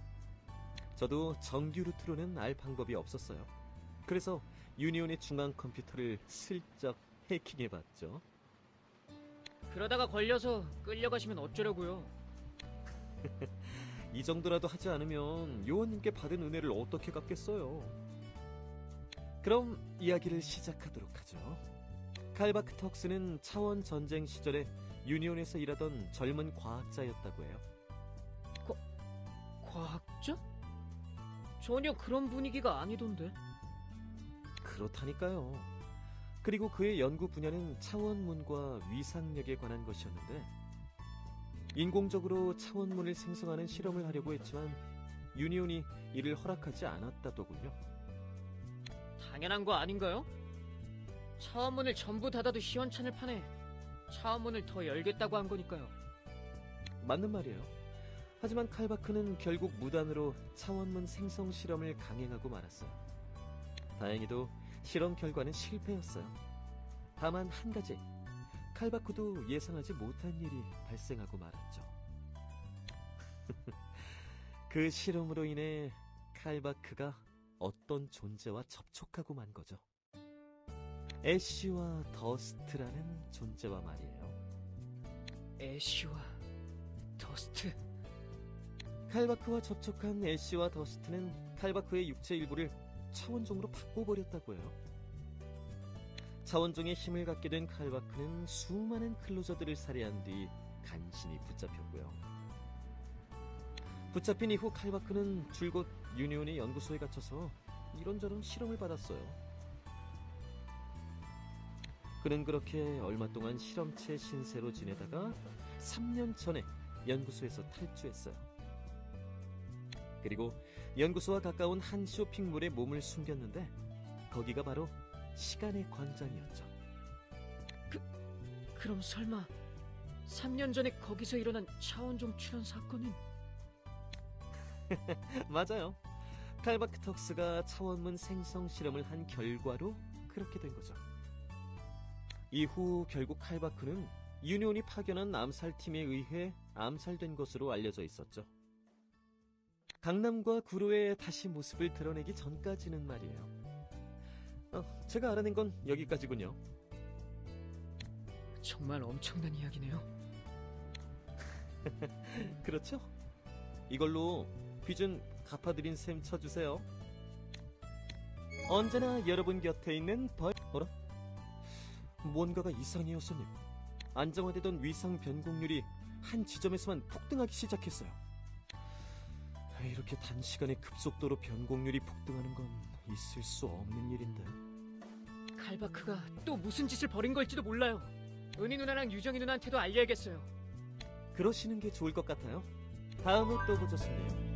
저도 정규 루트로는 알 방법이 없었어요. 그래서 유니온의 중앙 컴퓨터를 슬쩍 해킹해봤죠. 그러다가 걸려서 끌려가시면 어쩌려고요? 이 정도라도 하지 않으면 요원님께 받은 은혜를 어떻게 갚겠어요? 그럼 이야기를 시작하도록 하죠. 칼바크 턱스는 차원 전쟁 시절에 유니온에서 일하던 젊은 과학자였다고 해요. 과학자? 전혀 그런 분위기가 아니던데. 그렇다니까요. 그리고 그의 연구 분야는 차원문과 위상력에 관한 것이었는데 인공적으로 차원문을 생성하는 실험을 하려고 했지만 유니온이 이를 허락하지 않았다더군요. 당연한 거 아닌가요? 차원문을 전부 닫아도 시원찮을 판에 차원문을 더 열겠다고 한 거니까요. 맞는 말이에요. 하지만 칼바크는 결국 무단으로 차원문 생성 실험을 강행하고 말았어요. 다행히도 실험 결과는 실패였어요. 다만 한 가지, 칼바크도 예상하지 못한 일이 발생하고 말았죠. 그 실험으로 인해 칼바크가 어떤 존재와 접촉하고 만 거죠. 애쉬와 더스트라는 존재와 말이에요. 애쉬와 더스트. 칼바크와 접촉한 애쉬와 더스트는 칼바크의 육체 일부를 차원종으로 바꿔버렸다고 해요. 차원종의 힘을 갖게 된 칼바크는 수많은 클로저들을 살해한 뒤 간신히 붙잡혔고요. 붙잡힌 이후 칼바크는 줄곧 유니온의 연구소에 갇혀서 이런저런 실험을 받았어요. 그는 그렇게 얼마 동안 실험체 신세로 지내다가 3년 전에 연구소에서 탈주했어요. 그리고 연구소와 가까운 한 쇼핑몰에 몸을 숨겼는데 거기가 바로 시간의 광장이었죠. 그럼 설마 3년 전에 거기서 일어난 차원종 출현 사건은? 맞아요. 칼바크 턱스가 차원문 생성 실험을 한 결과로 그렇게 된 거죠. 이후 결국 칼바크는 유니온이 파견한 암살팀에 의해 암살된 것으로 알려져 있었죠. 강남과 구로의 다시 모습을 드러내기 전까지는 말이에요. 제가 알아낸 건 여기까지군요. 정말 엄청난 이야기네요. 그렇죠? 이걸로 빚은 갚아드린 셈 쳐주세요. 언제나 여러분 곁에 있는 어라? 뭔가가 이상해요, 손님. 안정화되던 위상 변곡률이 한 지점에서만 폭등하기 시작했어요. 이렇게 단시간에 급속도로 변곡률이 폭등하는 건 있을 수 없는 일인데. 칼바크가 또 무슨 짓을 벌인 걸지도 몰라요. 은희 누나랑 유정이 누나한테도 알려야겠어요. 그러시는 게 좋을 것 같아요. 다음에 또 보죠, 손님.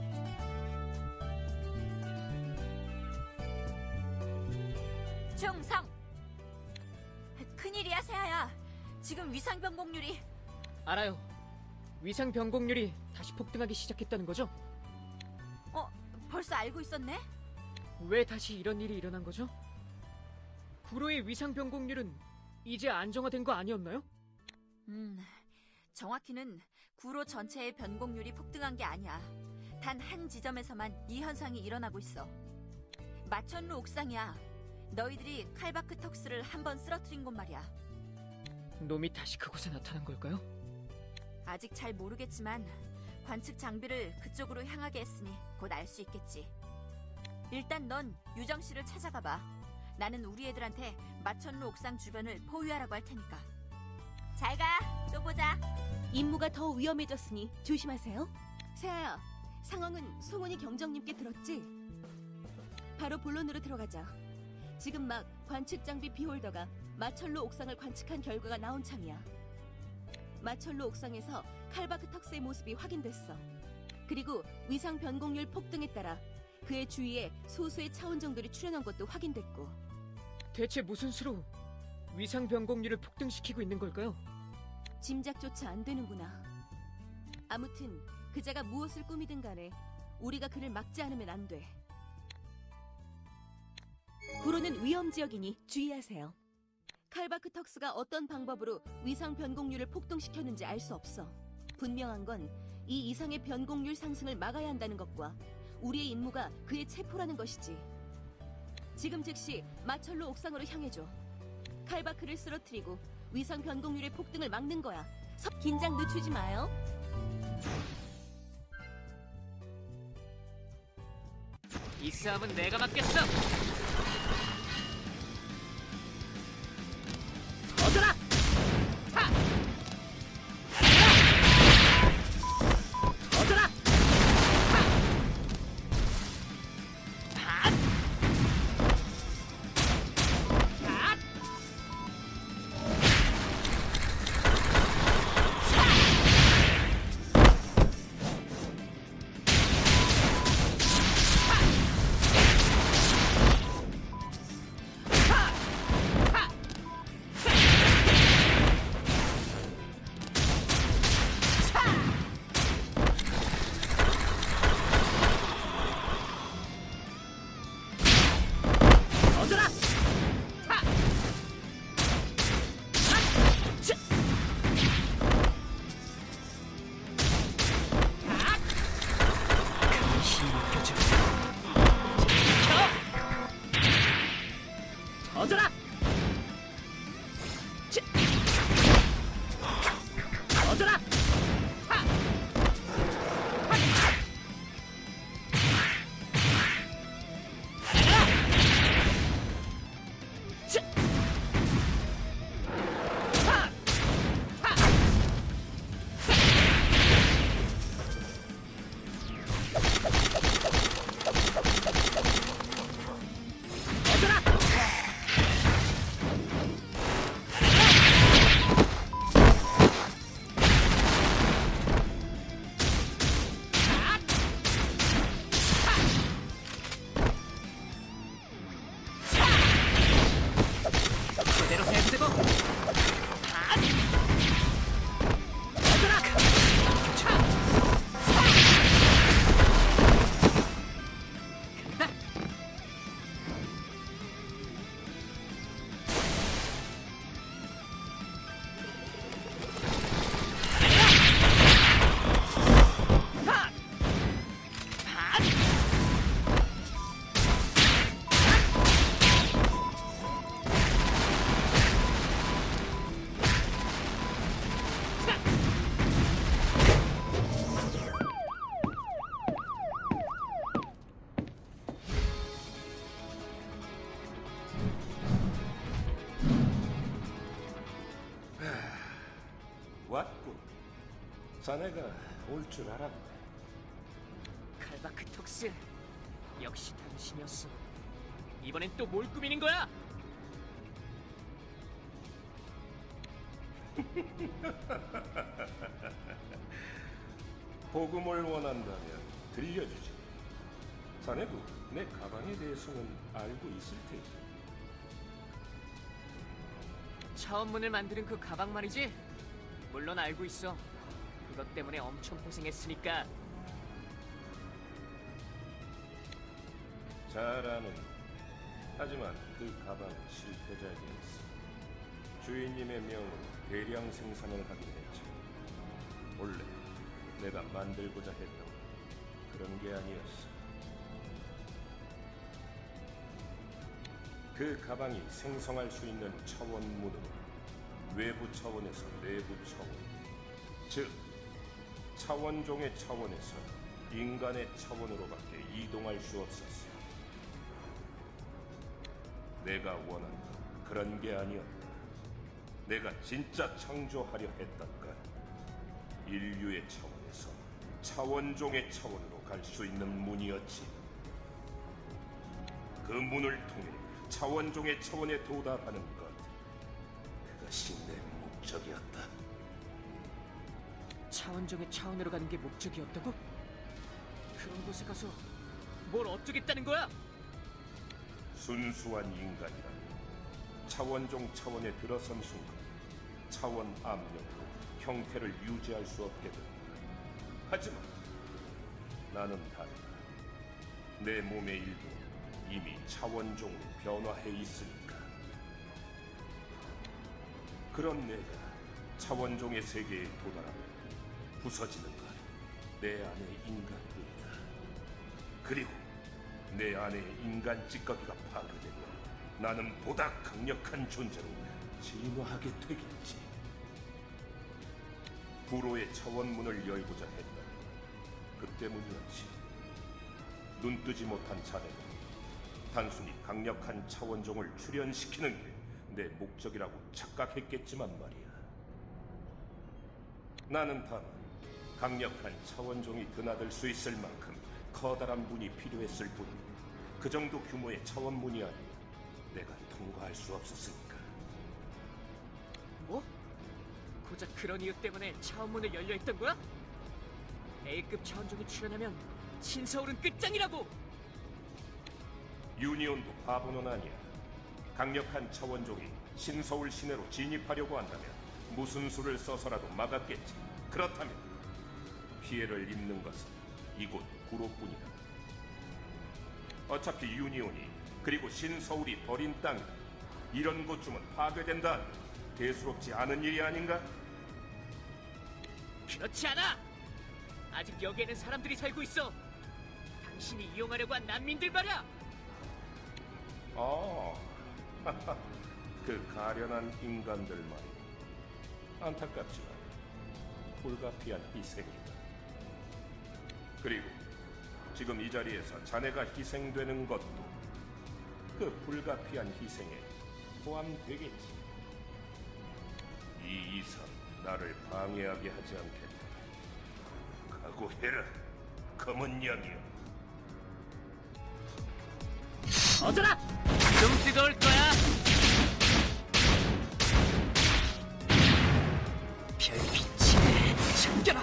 중성! 큰일이야, 세아야. 지금 위상 변곡률이... 알아요. 위상 변곡률이 다시 폭등하기 시작했다는 거죠? 벌써 알고 있었네? 왜 다시 이런 일이 일어난 거죠? 구로의 위상 변곡률은 이제 안정화된 거 아니었나요? 정확히는 구로 전체의 변곡률이 폭등한 게 아니야. 단 한 지점에서만 이 현상이 일어나고 있어. 마천루 옥상이야. 너희들이 칼바크 턱스를 한번 쓰러뜨린 곳 말이야. 놈이 다시 그곳에 나타난 걸까요? 아직 잘 모르겠지만 관측 장비를 그쪽으로 향하게 했으니 곧 알 수 있겠지. 일단 넌 유정 씨를 찾아가봐. 나는 우리 애들한테 마천루 옥상 주변을 포위하라고 할 테니까. 잘 가. 또 보자. 임무가 더 위험해졌으니 조심하세요. 세아야, 상황은 송은이 경정님께 들었지? 바로 본론으로 들어가자. 지금 막 관측 장비 비홀더가 마천루 옥상을 관측한 결과가 나온 참이야. 마천루 옥상에서 칼바크 턱스의 모습이 확인됐어. 그리고 위상 변곡률 폭등에 따라 그의 주위에 소수의 차원종들이 출현한 것도 확인됐고. 대체 무슨 수로 위상 변곡률을 폭등시키고 있는 걸까요? 짐작조차 안 되는구나. 아무튼 그자가 무엇을 꾸미든 간에 우리가 그를 막지 않으면 안 돼. 구로는 위험지역이니 주의하세요. 칼바크 턱스가 어떤 방법으로 위상 변곡률을 폭등시켰는지 알 수 없어. 분명한 건 이 이상의 변곡률 상승을 막아야 한다는 것과 우리의 임무가 그의 체포라는 것이지. 지금 즉시 마철로 옥상으로 향해줘. 칼바크를 쓰러뜨리고 위성 변곡률의 폭등을 막는 거야. 긴장 늦추지 마요. 이 싸움은 내가 맡겠어. 터져라! 하! 터져라! 하! 핫! 핫! 터져라! 터져라! 하! 제대로 해주고. 왔군. 자네가 올 줄 알았네. 칼바크 톡스, 역시 당신이었어. 이번엔 또 뭘 꾸미는 거야? 복음을 원한다면 들려주지. 자네도 내 가방에 대해서는 알고 있을 테니. 차원문을 만드는 그 가방 말이지? 물론 알고 있어. 그것 때문에 엄청 고생했으니까. 잘 아는. 하지만 그 가방은 실패작이었어. 주인님의 명으로 대량 생산을 하긴 했지. 원래 내가 만들고자 했던 그런 게 아니었어. 그 가방이 생성할 수 있는 차원문으로 외부 차원에서 내부 차원, 즉 차원종의 차원에서 인간의 차원으로밖에 이동할 수 없었어. 내가 원한 건 그런 게 아니었다. 내가 진짜 창조하려 했던 건 인류의 차원에서 차원종의 차원으로 갈 수 있는 문이었지. 그 문을 통해 차원종의 차원에 도달하는 것, 그것이 내 목적이었다. 차원종의 차원으로 가는 게 목적이었다고? 그런 곳에 가서 뭘 어쩌겠다는 거야? 순수한 인간이라면 차원종 차원에 들어선 순간 차원 압력으로 형태를 유지할 수 없게 된다. 하지만 나는 다르다. 내 몸의 일부 이미 차원종으로 변화해 있으니까. 그런 내가 차원종의 세계에 도달하면 부서지는 건 내 안의 인간뿐이다. 그리고 내 안의 인간 찌꺼기가 파괴되면 나는 보다 강력한 존재로 진화하게 되겠지. 구로의 차원문을 열고자 했다. 그 때문이었지. 눈뜨지 못한 자네가 단순히 강력한 차원종을 출현시키는 게 내 목적이라고 착각했겠지만 말이야. 나는 다만 강력한 차원종이 드나들 수 있을 만큼 커다란 문이 필요했을 뿐, 그 정도 규모의 차원문이 아니면 내가 통과할 수 없었으니까. 뭐? 고작 그런 이유 때문에 차원문을 열려있던 거야? A급 차원종이 출현하면 신서울은 끝장이라고! 유니온도 바보는 아니야. 강력한 차원종이 신서울 시내로 진입하려고 한다면 무슨 수를 써서라도 막았겠지. 그렇다면 피해를 입는 것은 이곳 구로뿐이다. 어차피 유니온이 그리고 신서울이 버린 땅이다. 이런 곳쯤은 파괴된다. 대수롭지 않은 일이 아닌가? 그렇지 않아! 아직 여기에는 사람들이 살고 있어! 당신이 이용하려고 한 난민들 말이야! 그 가련한 인간들 말이야. 안타깝지만 불가피한 희생이다. 그리고 지금 이 자리에서 자네가 희생되는 것도 그 불가피한 희생에 포함되겠지. 이 이상 나를 방해하게 하지 않겠다. 각오해라, 검은 양이여. 어쩌라! 좀 뜨거울 거야! 별빛이 잠겨라!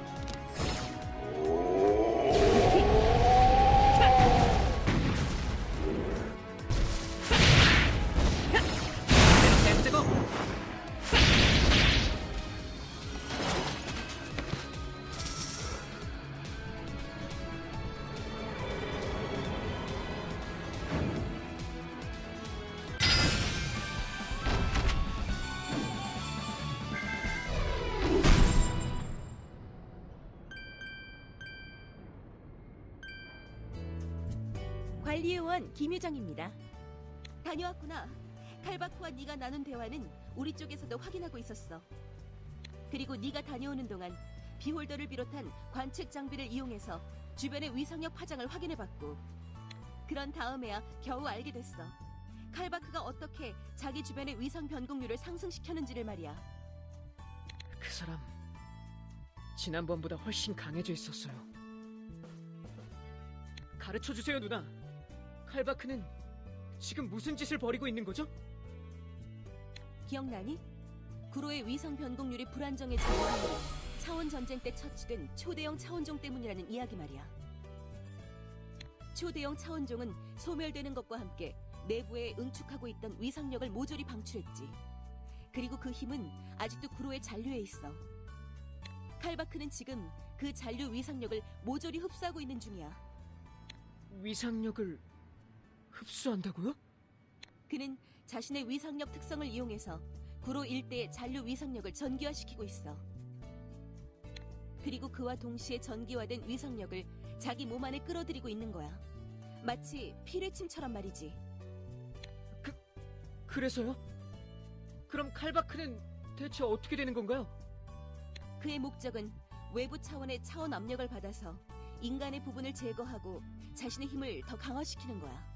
관리요원 김유정입니다. 다녀왔구나. 칼바크와 네가 나눈 대화는 우리 쪽에서도 확인하고 있었어. 그리고 네가 다녀오는 동안 비홀더를 비롯한 관측 장비를 이용해서 주변의 위상력 파장을 확인해봤고, 그런 다음에야 겨우 알게 됐어. 칼바크가 어떻게 자기 주변의 위상 변곡률을 상승시켰는지를 말이야. 그 사람 지난번보다 훨씬 강해져 있었어요. 가르쳐주세요, 누나. 칼바크는 지금 무슨 짓을 벌이고 있는 거죠? 기억나니? 구로의 위상 변곡률이 불안정해진 원인이 차원 전쟁 때 처치된 초대형 차원종 때문이라는 이야기 말이야. 초대형 차원종은 소멸되는 것과 함께 내부에 응축하고 있던 위상력을 모조리 방출했지. 그리고 그 힘은 아직도 구로에 잔류해 있어. 칼바크는 지금 그 잔류 위상력을 모조리 흡수하고 있는 중이야. 위상력을 흡수한다고요? 그는 자신의 위상력 특성을 이용해서 구로 일대의 잔류 위상력을 전기화시키고 있어. 그리고 그와 동시에 전기화된 위상력을 자기 몸 안에 끌어들이고 있는 거야. 마치 피뢰침처럼 말이지. 그래서요? 그럼 칼바크는 대체 어떻게 되는 건가요? 그의 목적은 외부 차원의 차원 압력을 받아서 인간의 부분을 제거하고 자신의 힘을 더 강화시키는 거야.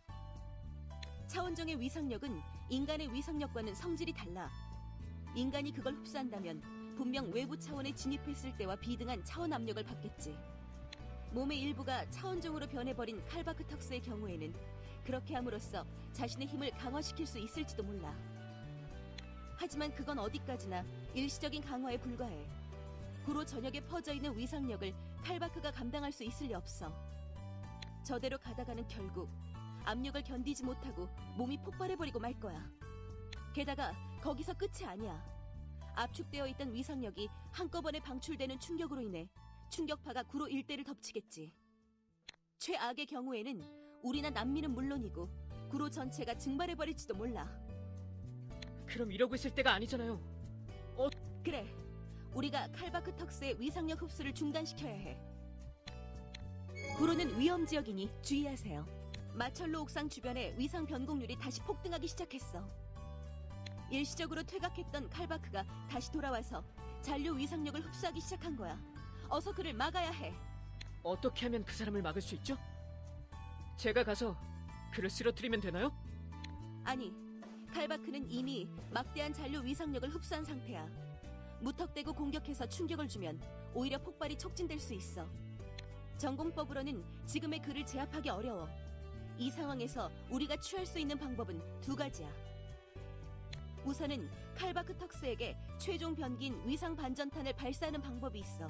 차원종의 위상력은 인간의 위상력과는 성질이 달라. 인간이 그걸 흡수한다면 분명 외부 차원에 진입했을 때와 비등한 차원 압력을 받겠지. 몸의 일부가 차원종으로 변해버린 칼바크 턱스의 경우에는 그렇게 함으로써 자신의 힘을 강화시킬 수 있을지도 몰라. 하지만 그건 어디까지나 일시적인 강화에 불과해. 구로 전역에 퍼져있는 위상력을 칼바크가 감당할 수 있을 리 없어. 저대로 가다가는 결국 압력을 견디지 못하고 몸이 폭발해버리고 말 거야. 게다가 거기서 끝이 아니야. 압축되어 있던 위상력이 한꺼번에 방출되는 충격으로 인해 충격파가 구로 일대를 덮치겠지. 최악의 경우에는 우리나 난민은 물론이고 구로 전체가 증발해버릴지도 몰라. 그럼 이러고 있을 때가 아니잖아요. 그래, 우리가 칼바크 턱스의 위상력 흡수를 중단시켜야 해. 구로는 위험지역이니 주의하세요. 마철로 옥상 주변에 위상 변곡률이 다시 폭등하기 시작했어. 일시적으로 퇴각했던 칼바크가 다시 돌아와서 잔류 위상력을 흡수하기 시작한 거야. 어서 그를 막아야 해. 어떻게 하면 그 사람을 막을 수 있죠? 제가 가서 그를 쓰러뜨리면 되나요? 아니, 칼바크는 이미 막대한 잔류 위상력을 흡수한 상태야. 무턱대고 공격해서 충격을 주면 오히려 폭발이 촉진될 수 있어. 전공법으로는 지금의 그를 제압하기 어려워. 이 상황에서 우리가 취할 수 있는 방법은 두 가지야. 우선은 칼바크 턱스에게 최종 변기인 위상 반전탄을 발사하는 방법이 있어.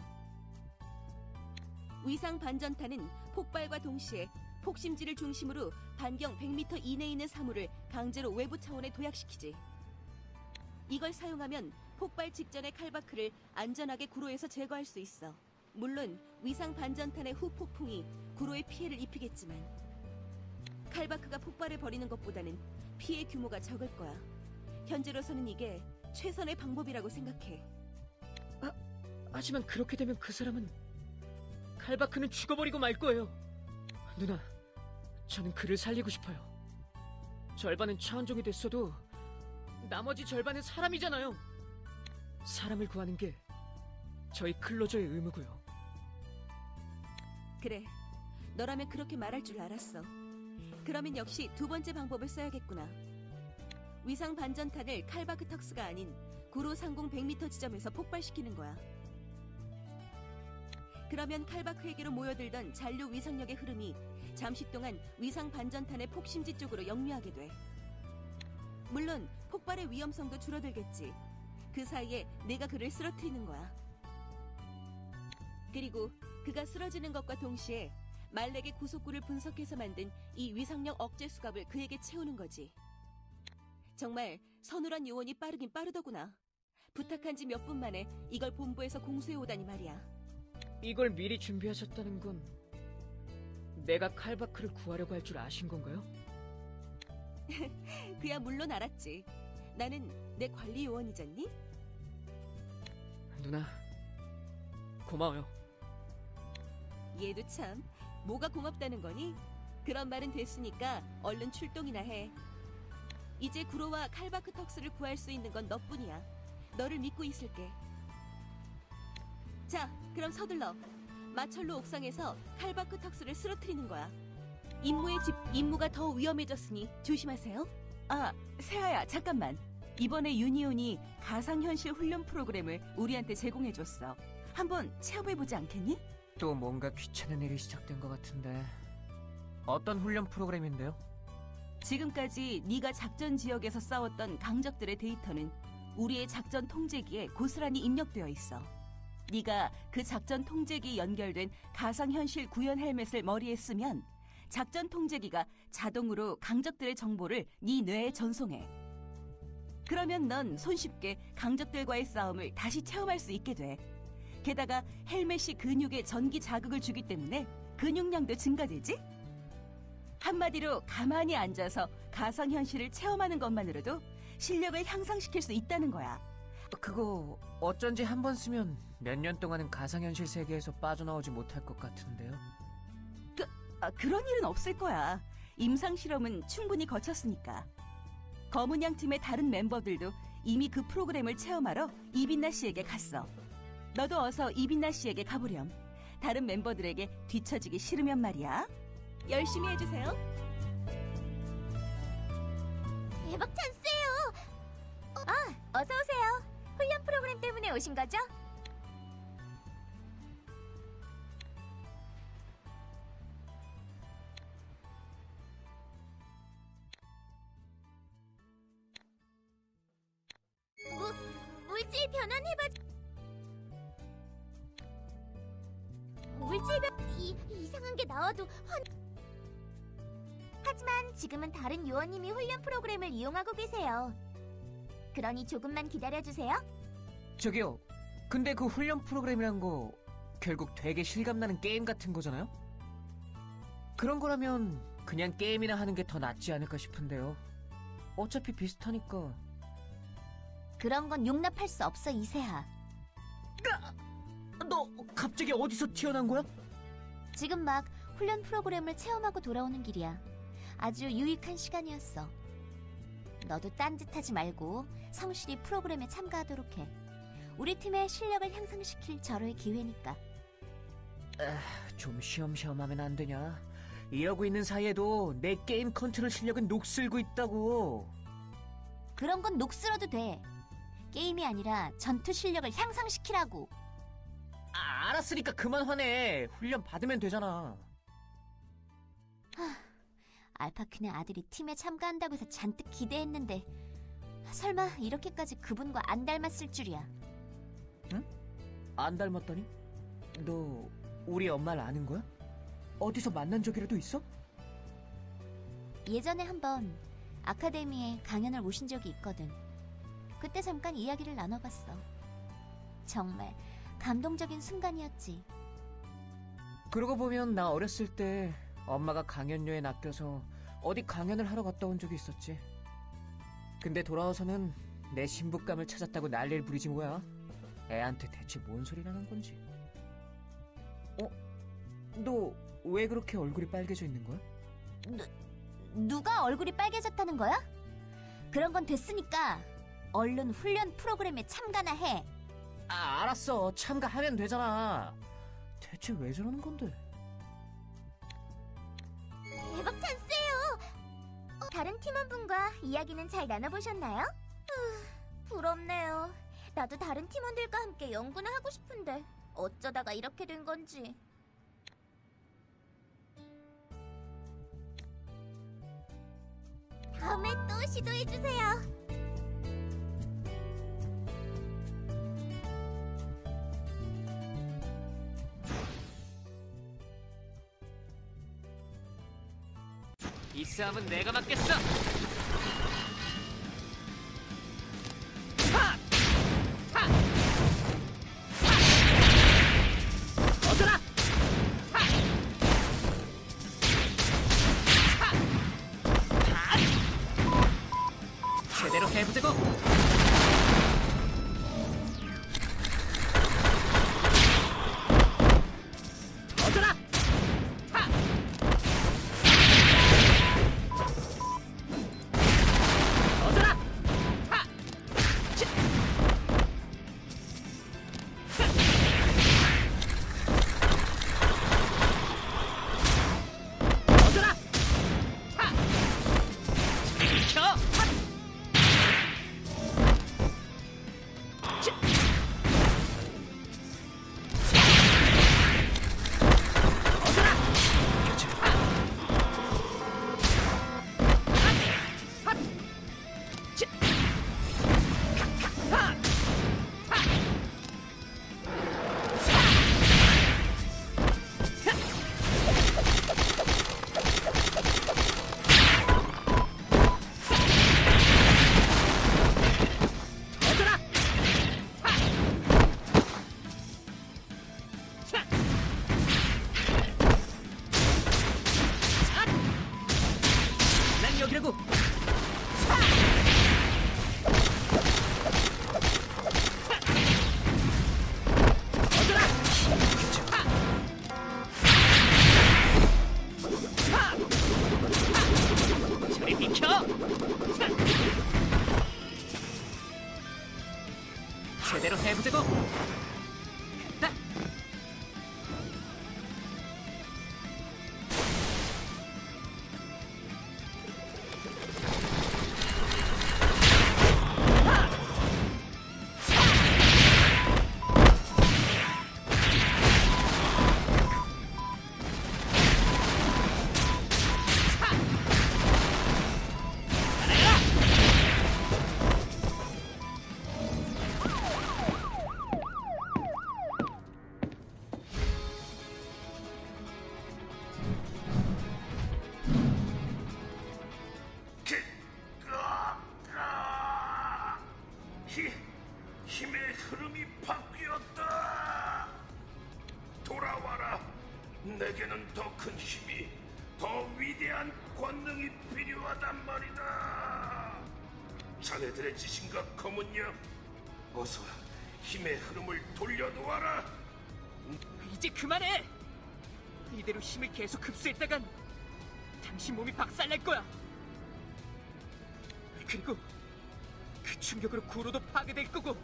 위상 반전탄은 폭발과 동시에 폭심지를 중심으로 반경 100m 이내에 있는 사물을 강제로 외부 차원에 도약시키지. 이걸 사용하면 폭발 직전의 칼바크를 안전하게 구로에서 제거할 수 있어. 물론 위상 반전탄의 후폭풍이 구로에 피해를 입히겠지만 칼바크가 폭발을 벌이는 것보다는 피해 규모가 적을 거야. 현재로서는 이게 최선의 방법이라고 생각해. 하지만 그렇게 되면 그 사람은 칼바크는 죽어버리고 말 거예요. 누나, 저는 그를 살리고 싶어요. 절반은 차원종이 됐어도 나머지 절반은 사람이잖아요. 사람을 구하는 게 저희 클로저의 의무고요. 그래, 너라면 그렇게 말할 줄 알았어. 그러면 역시 두 번째 방법을 써야겠구나. 위상 반전탄을 칼바크 턱스가 아닌 구로 상공 100m 지점에서 폭발시키는 거야. 그러면 칼바크에게로 모여들던 잔류 위상력의 흐름이 잠시 동안 위상 반전탄의 폭심지 쪽으로 역류하게 돼. 물론 폭발의 위험성도 줄어들겠지. 그 사이에 내가 그를 쓰러뜨리는 거야. 그리고 그가 쓰러지는 것과 동시에 말렉의 구속구를 분석해서 만든 이 위상력 억제 수갑을 그에게 채우는 거지. 정말 서늘한 요원이 빠르긴 빠르더구나. 부탁한 지 몇 분 만에 이걸 본부에서 공수해오다니 말이야. 이걸 미리 준비하셨다는 건 내가 칼바크를 구하려고 할 줄 아신 건가요? 그야 물론 알았지. 나는 내 관리 요원이잖니? 누나, 고마워요. 얘도 참, 뭐가 고맙다는 거니? 그런 말은 됐으니까 얼른 출동이나 해. 이제 구로와 칼바크 턱스를 구할 수 있는 건 너뿐이야. 너를 믿고 있을게. 자, 그럼 서둘러. 마철로 옥상에서 칼바크 턱스를 쓰러뜨리는 거야. 임무가 더 위험해졌으니 조심하세요. 아, 세아야, 잠깐만. 이번에 유니온이 가상현실 훈련 프로그램을 우리한테 제공해줬어. 한번 체험해보지 않겠니? 또 뭔가 귀찮은 일이 시작된 것 같은데. 어떤 훈련 프로그램인데요? 지금까지 네가 작전 지역에서 싸웠던 강적들의 데이터는 우리의 작전 통제기에 고스란히 입력되어 있어. 네가 그 작전 통제기에 연결된 가상현실 구현 헬멧을 머리에 쓰면 작전 통제기가 자동으로 강적들의 정보를 네 뇌에 전송해. 그러면 넌 손쉽게 강적들과의 싸움을 다시 체험할 수 있게 돼. 게다가 헬멧이 근육에 전기 자극을 주기 때문에 근육량도 증가되지? 한마디로 가만히 앉아서 가상현실을 체험하는 것만으로도 실력을 향상시킬 수 있다는 거야. 그거 어쩐지 한 번 쓰면 몇 년 동안은 가상현실 세계에서 빠져나오지 못할 것 같은데요? 그런 일은 없을 거야. 임상실험은 충분히 거쳤으니까. 검은양 팀의 다른 멤버들도 이미 그 프로그램을 체험하러 이빈나 씨에게 갔어. 너도 어서 이빈나 씨에게 가보렴. 다른 멤버들에게 뒤처지기 싫으면 말이야. 열심히 해주세요. 대박 찬스예요. 어서 오세요. 훈련 프로그램 때문에 오신 거죠? 물질 변환 물질 이상한 게 나와도 하지만 지금은 다른 요원님이 훈련 프로그램을 이용하고 계세요. 그러니 조금만 기다려주세요. 저기요, 근데 그 훈련 프로그램이란 거 결국 되게 실감나는 게임 같은 거잖아요? 그런 거라면 그냥 게임이나 하는 게 더 낫지 않을까 싶은데요. 어차피 비슷하니까. 그런 건 용납할 수 없어, 이세하. 너 갑자기 어디서 튀어난 거야? 지금 막 훈련 프로그램을 체험하고 돌아오는 길이야. 아주 유익한 시간이었어. 너도 딴짓하지 말고 성실히 프로그램에 참가하도록 해. 우리 팀의 실력을 향상시킬 절호의 기회니까. 좀 쉬엄쉬엄하면 안 되냐? 이러고 있는 사이에도 내 게임 컨트롤 실력은 녹슬고 있다고. 그런 건 녹슬어도 돼. 게임이 아니라 전투 실력을 향상시키라고. 알았으니까 그만 화내. 훈련 받으면 되잖아. 알파킨의 아들이 팀에 참가한다고 해서 잔뜩 기대했는데 설마 이렇게까지 그분과 안 닮았을 줄이야. 응? 안 닮았다니? 너 우리 엄마를 아는 거야? 어디서 만난 적이라도 있어? 예전에 한번 아카데미에 강연을 오신 적이 있거든. 그때 잠깐 이야기를 나눠봤어. 정말 감동적인 순간이었지. 그러고 보면 나 어렸을 때 엄마가 강연료에 낚여서 어디 강연을 하러 갔다 온 적이 있었지. 근데 돌아와서는 내 신부감을 찾았다고 난리를 부리지 뭐야. 애한테 대체 뭔 소리라는 건지. 너 왜 그렇게 얼굴이 빨개져 있는 거야? 누가 얼굴이 빨개졌다는 거야? 그런 건 됐으니까 얼른 훈련 프로그램에 참가나 해. 알았어. 참가하면 되잖아. 대체 왜 저러는 건데? 대박 찬스예요. 다른 팀원분과 이야기는 잘 나눠보셨나요? 부럽네요. 나도 다른 팀원들과 함께 연구는 하고 싶은데 어쩌다가 이렇게 된 건지. 다음에 또 시도해주세요. 이 싸움은 내가 맡겠어. 얻어라. 제대로 해보자고. 얻어라. 얻어라. 얻어라. 비켜. 난 여기라고. 저리 비켜. 제대로 해보자고. 됐다. 힘의 흐름이 바뀌었다. 돌아와라. 내게는 더 큰 힘이, 더 위대한 권능이 필요하단 말이다. 자네들의 지신과 검은 양, 어서 힘의 흐름을 돌려놓아라. 이제 그만해. 이대로 힘을 계속 흡수했다간 당신 몸이 박살날 거야. 그리고 그 충격으로 구로도 파괴될 거고.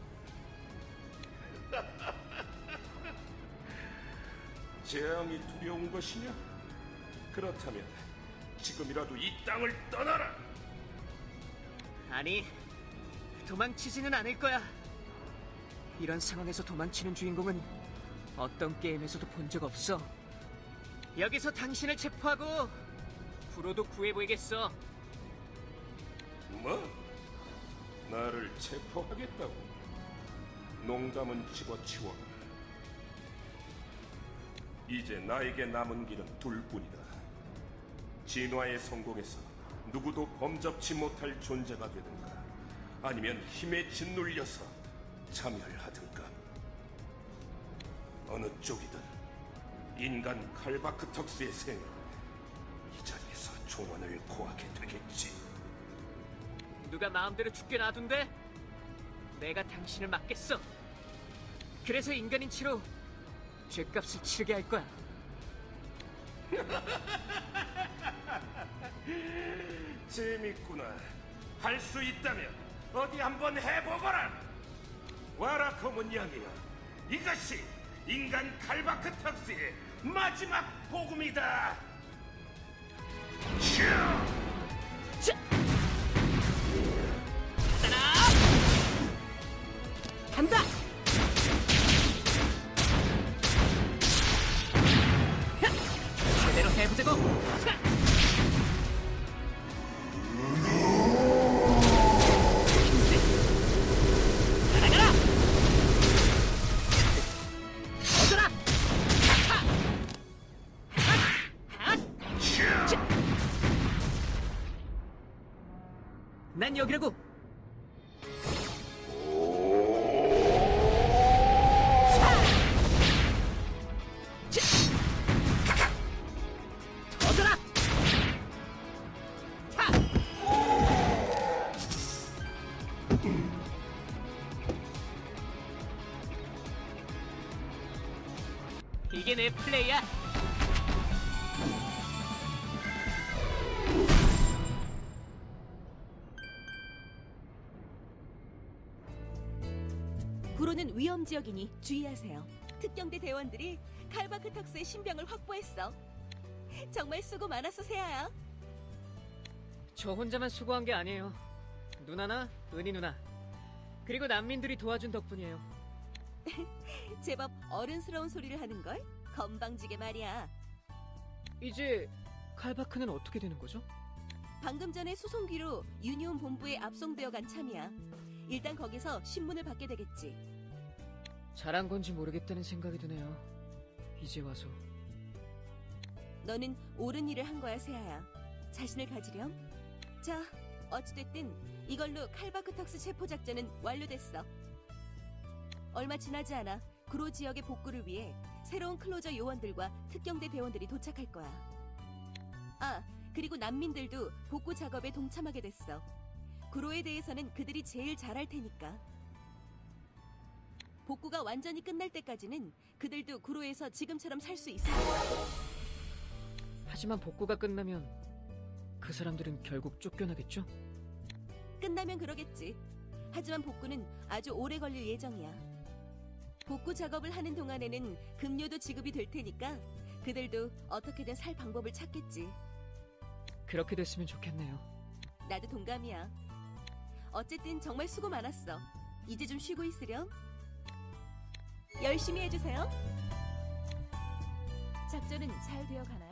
재앙이 두려운 것이냐? 그렇다면 지금이라도 이 땅을 떠나라. 아니, 도망치지는 않을 거야. 이런 상황에서 도망치는 주인공은 어떤 게임에서도 본 적 없어. 여기서 당신을 체포하고 구로도 구해보이겠어. 뭐? 나를 체포하겠다고? 농담은 집어치워. 이제 나에게 남은 길은 둘뿐이다. 진화에 성공해서 누구도 범접치 못할 존재가 되든가, 아니면 힘에 짓눌려서 자멸하든가. 어느 쪽이든 인간 칼바크턱스의 생은 이 자리에서 종언을 고하게 되겠지. 누가 마음대로 죽게 놔둔대? 내가 당신을 막겠어. 그래서 인간인 채로 죗값을 치르게 할 거야. 재밌구나. 할 수 있다면 어디 한번 해보거라. 와라 검은 양이야. 이것이 인간 칼바크턱스의 마지막 복음이다. 간다! 제대로 해보자고! 날아가라! 얻어라! 난 여기라고! 이게 내 플레이야. 구로는 위험 지역이니 주의하세요. 특경대 대원들이 칼바크턱스의 신병을 확보했어. 정말 수고 많았어, 세아야. 저 혼자만 수고한 게 아니에요. 누나나 은희 누나, 그리고 난민들이 도와준 덕분이에요. 제법 어른스러운 소리를 하는걸? 건방지게 말이야. 이제 칼바크는 어떻게 되는 거죠? 방금 전에 수송기로 유니온 본부에 압송되어 간 참이야. 일단 거기서 신문을 받게 되겠지. 잘한 건지 모르겠다는 생각이 드네요. 이제 와서. 너는 옳은 일을 한 거야, 세아야. 자신을 가지렴. 자, 어찌됐든 이걸로 칼바크턱스 체포 작전은 완료됐어. 얼마 지나지 않아 구로 지역의 복구를 위해 새로운 클로저 요원들과 특경대 대원들이 도착할 거야. 아, 그리고 난민들도 복구 작업에 동참하게 됐어. 구로에 대해서는 그들이 제일 잘할 테니까. 복구가 완전히 끝날 때까지는 그들도 구로에서 지금처럼 살 수 있을 거야. 하지만 복구가 끝나면 그 사람들은 결국 쫓겨나겠죠? 끝나면 그러겠지. 하지만 복구는 아주 오래 걸릴 예정이야. 복구 작업을 하는 동안에는 급료도 지급이 될 테니까 그들도 어떻게든 살 방법을 찾겠지. 그렇게 됐으면 좋겠네요. 나도 동감이야. 어쨌든 정말 수고 많았어. 이제 좀 쉬고 있으렴. 열심히 해주세요. 작전은 잘 되어 가나요?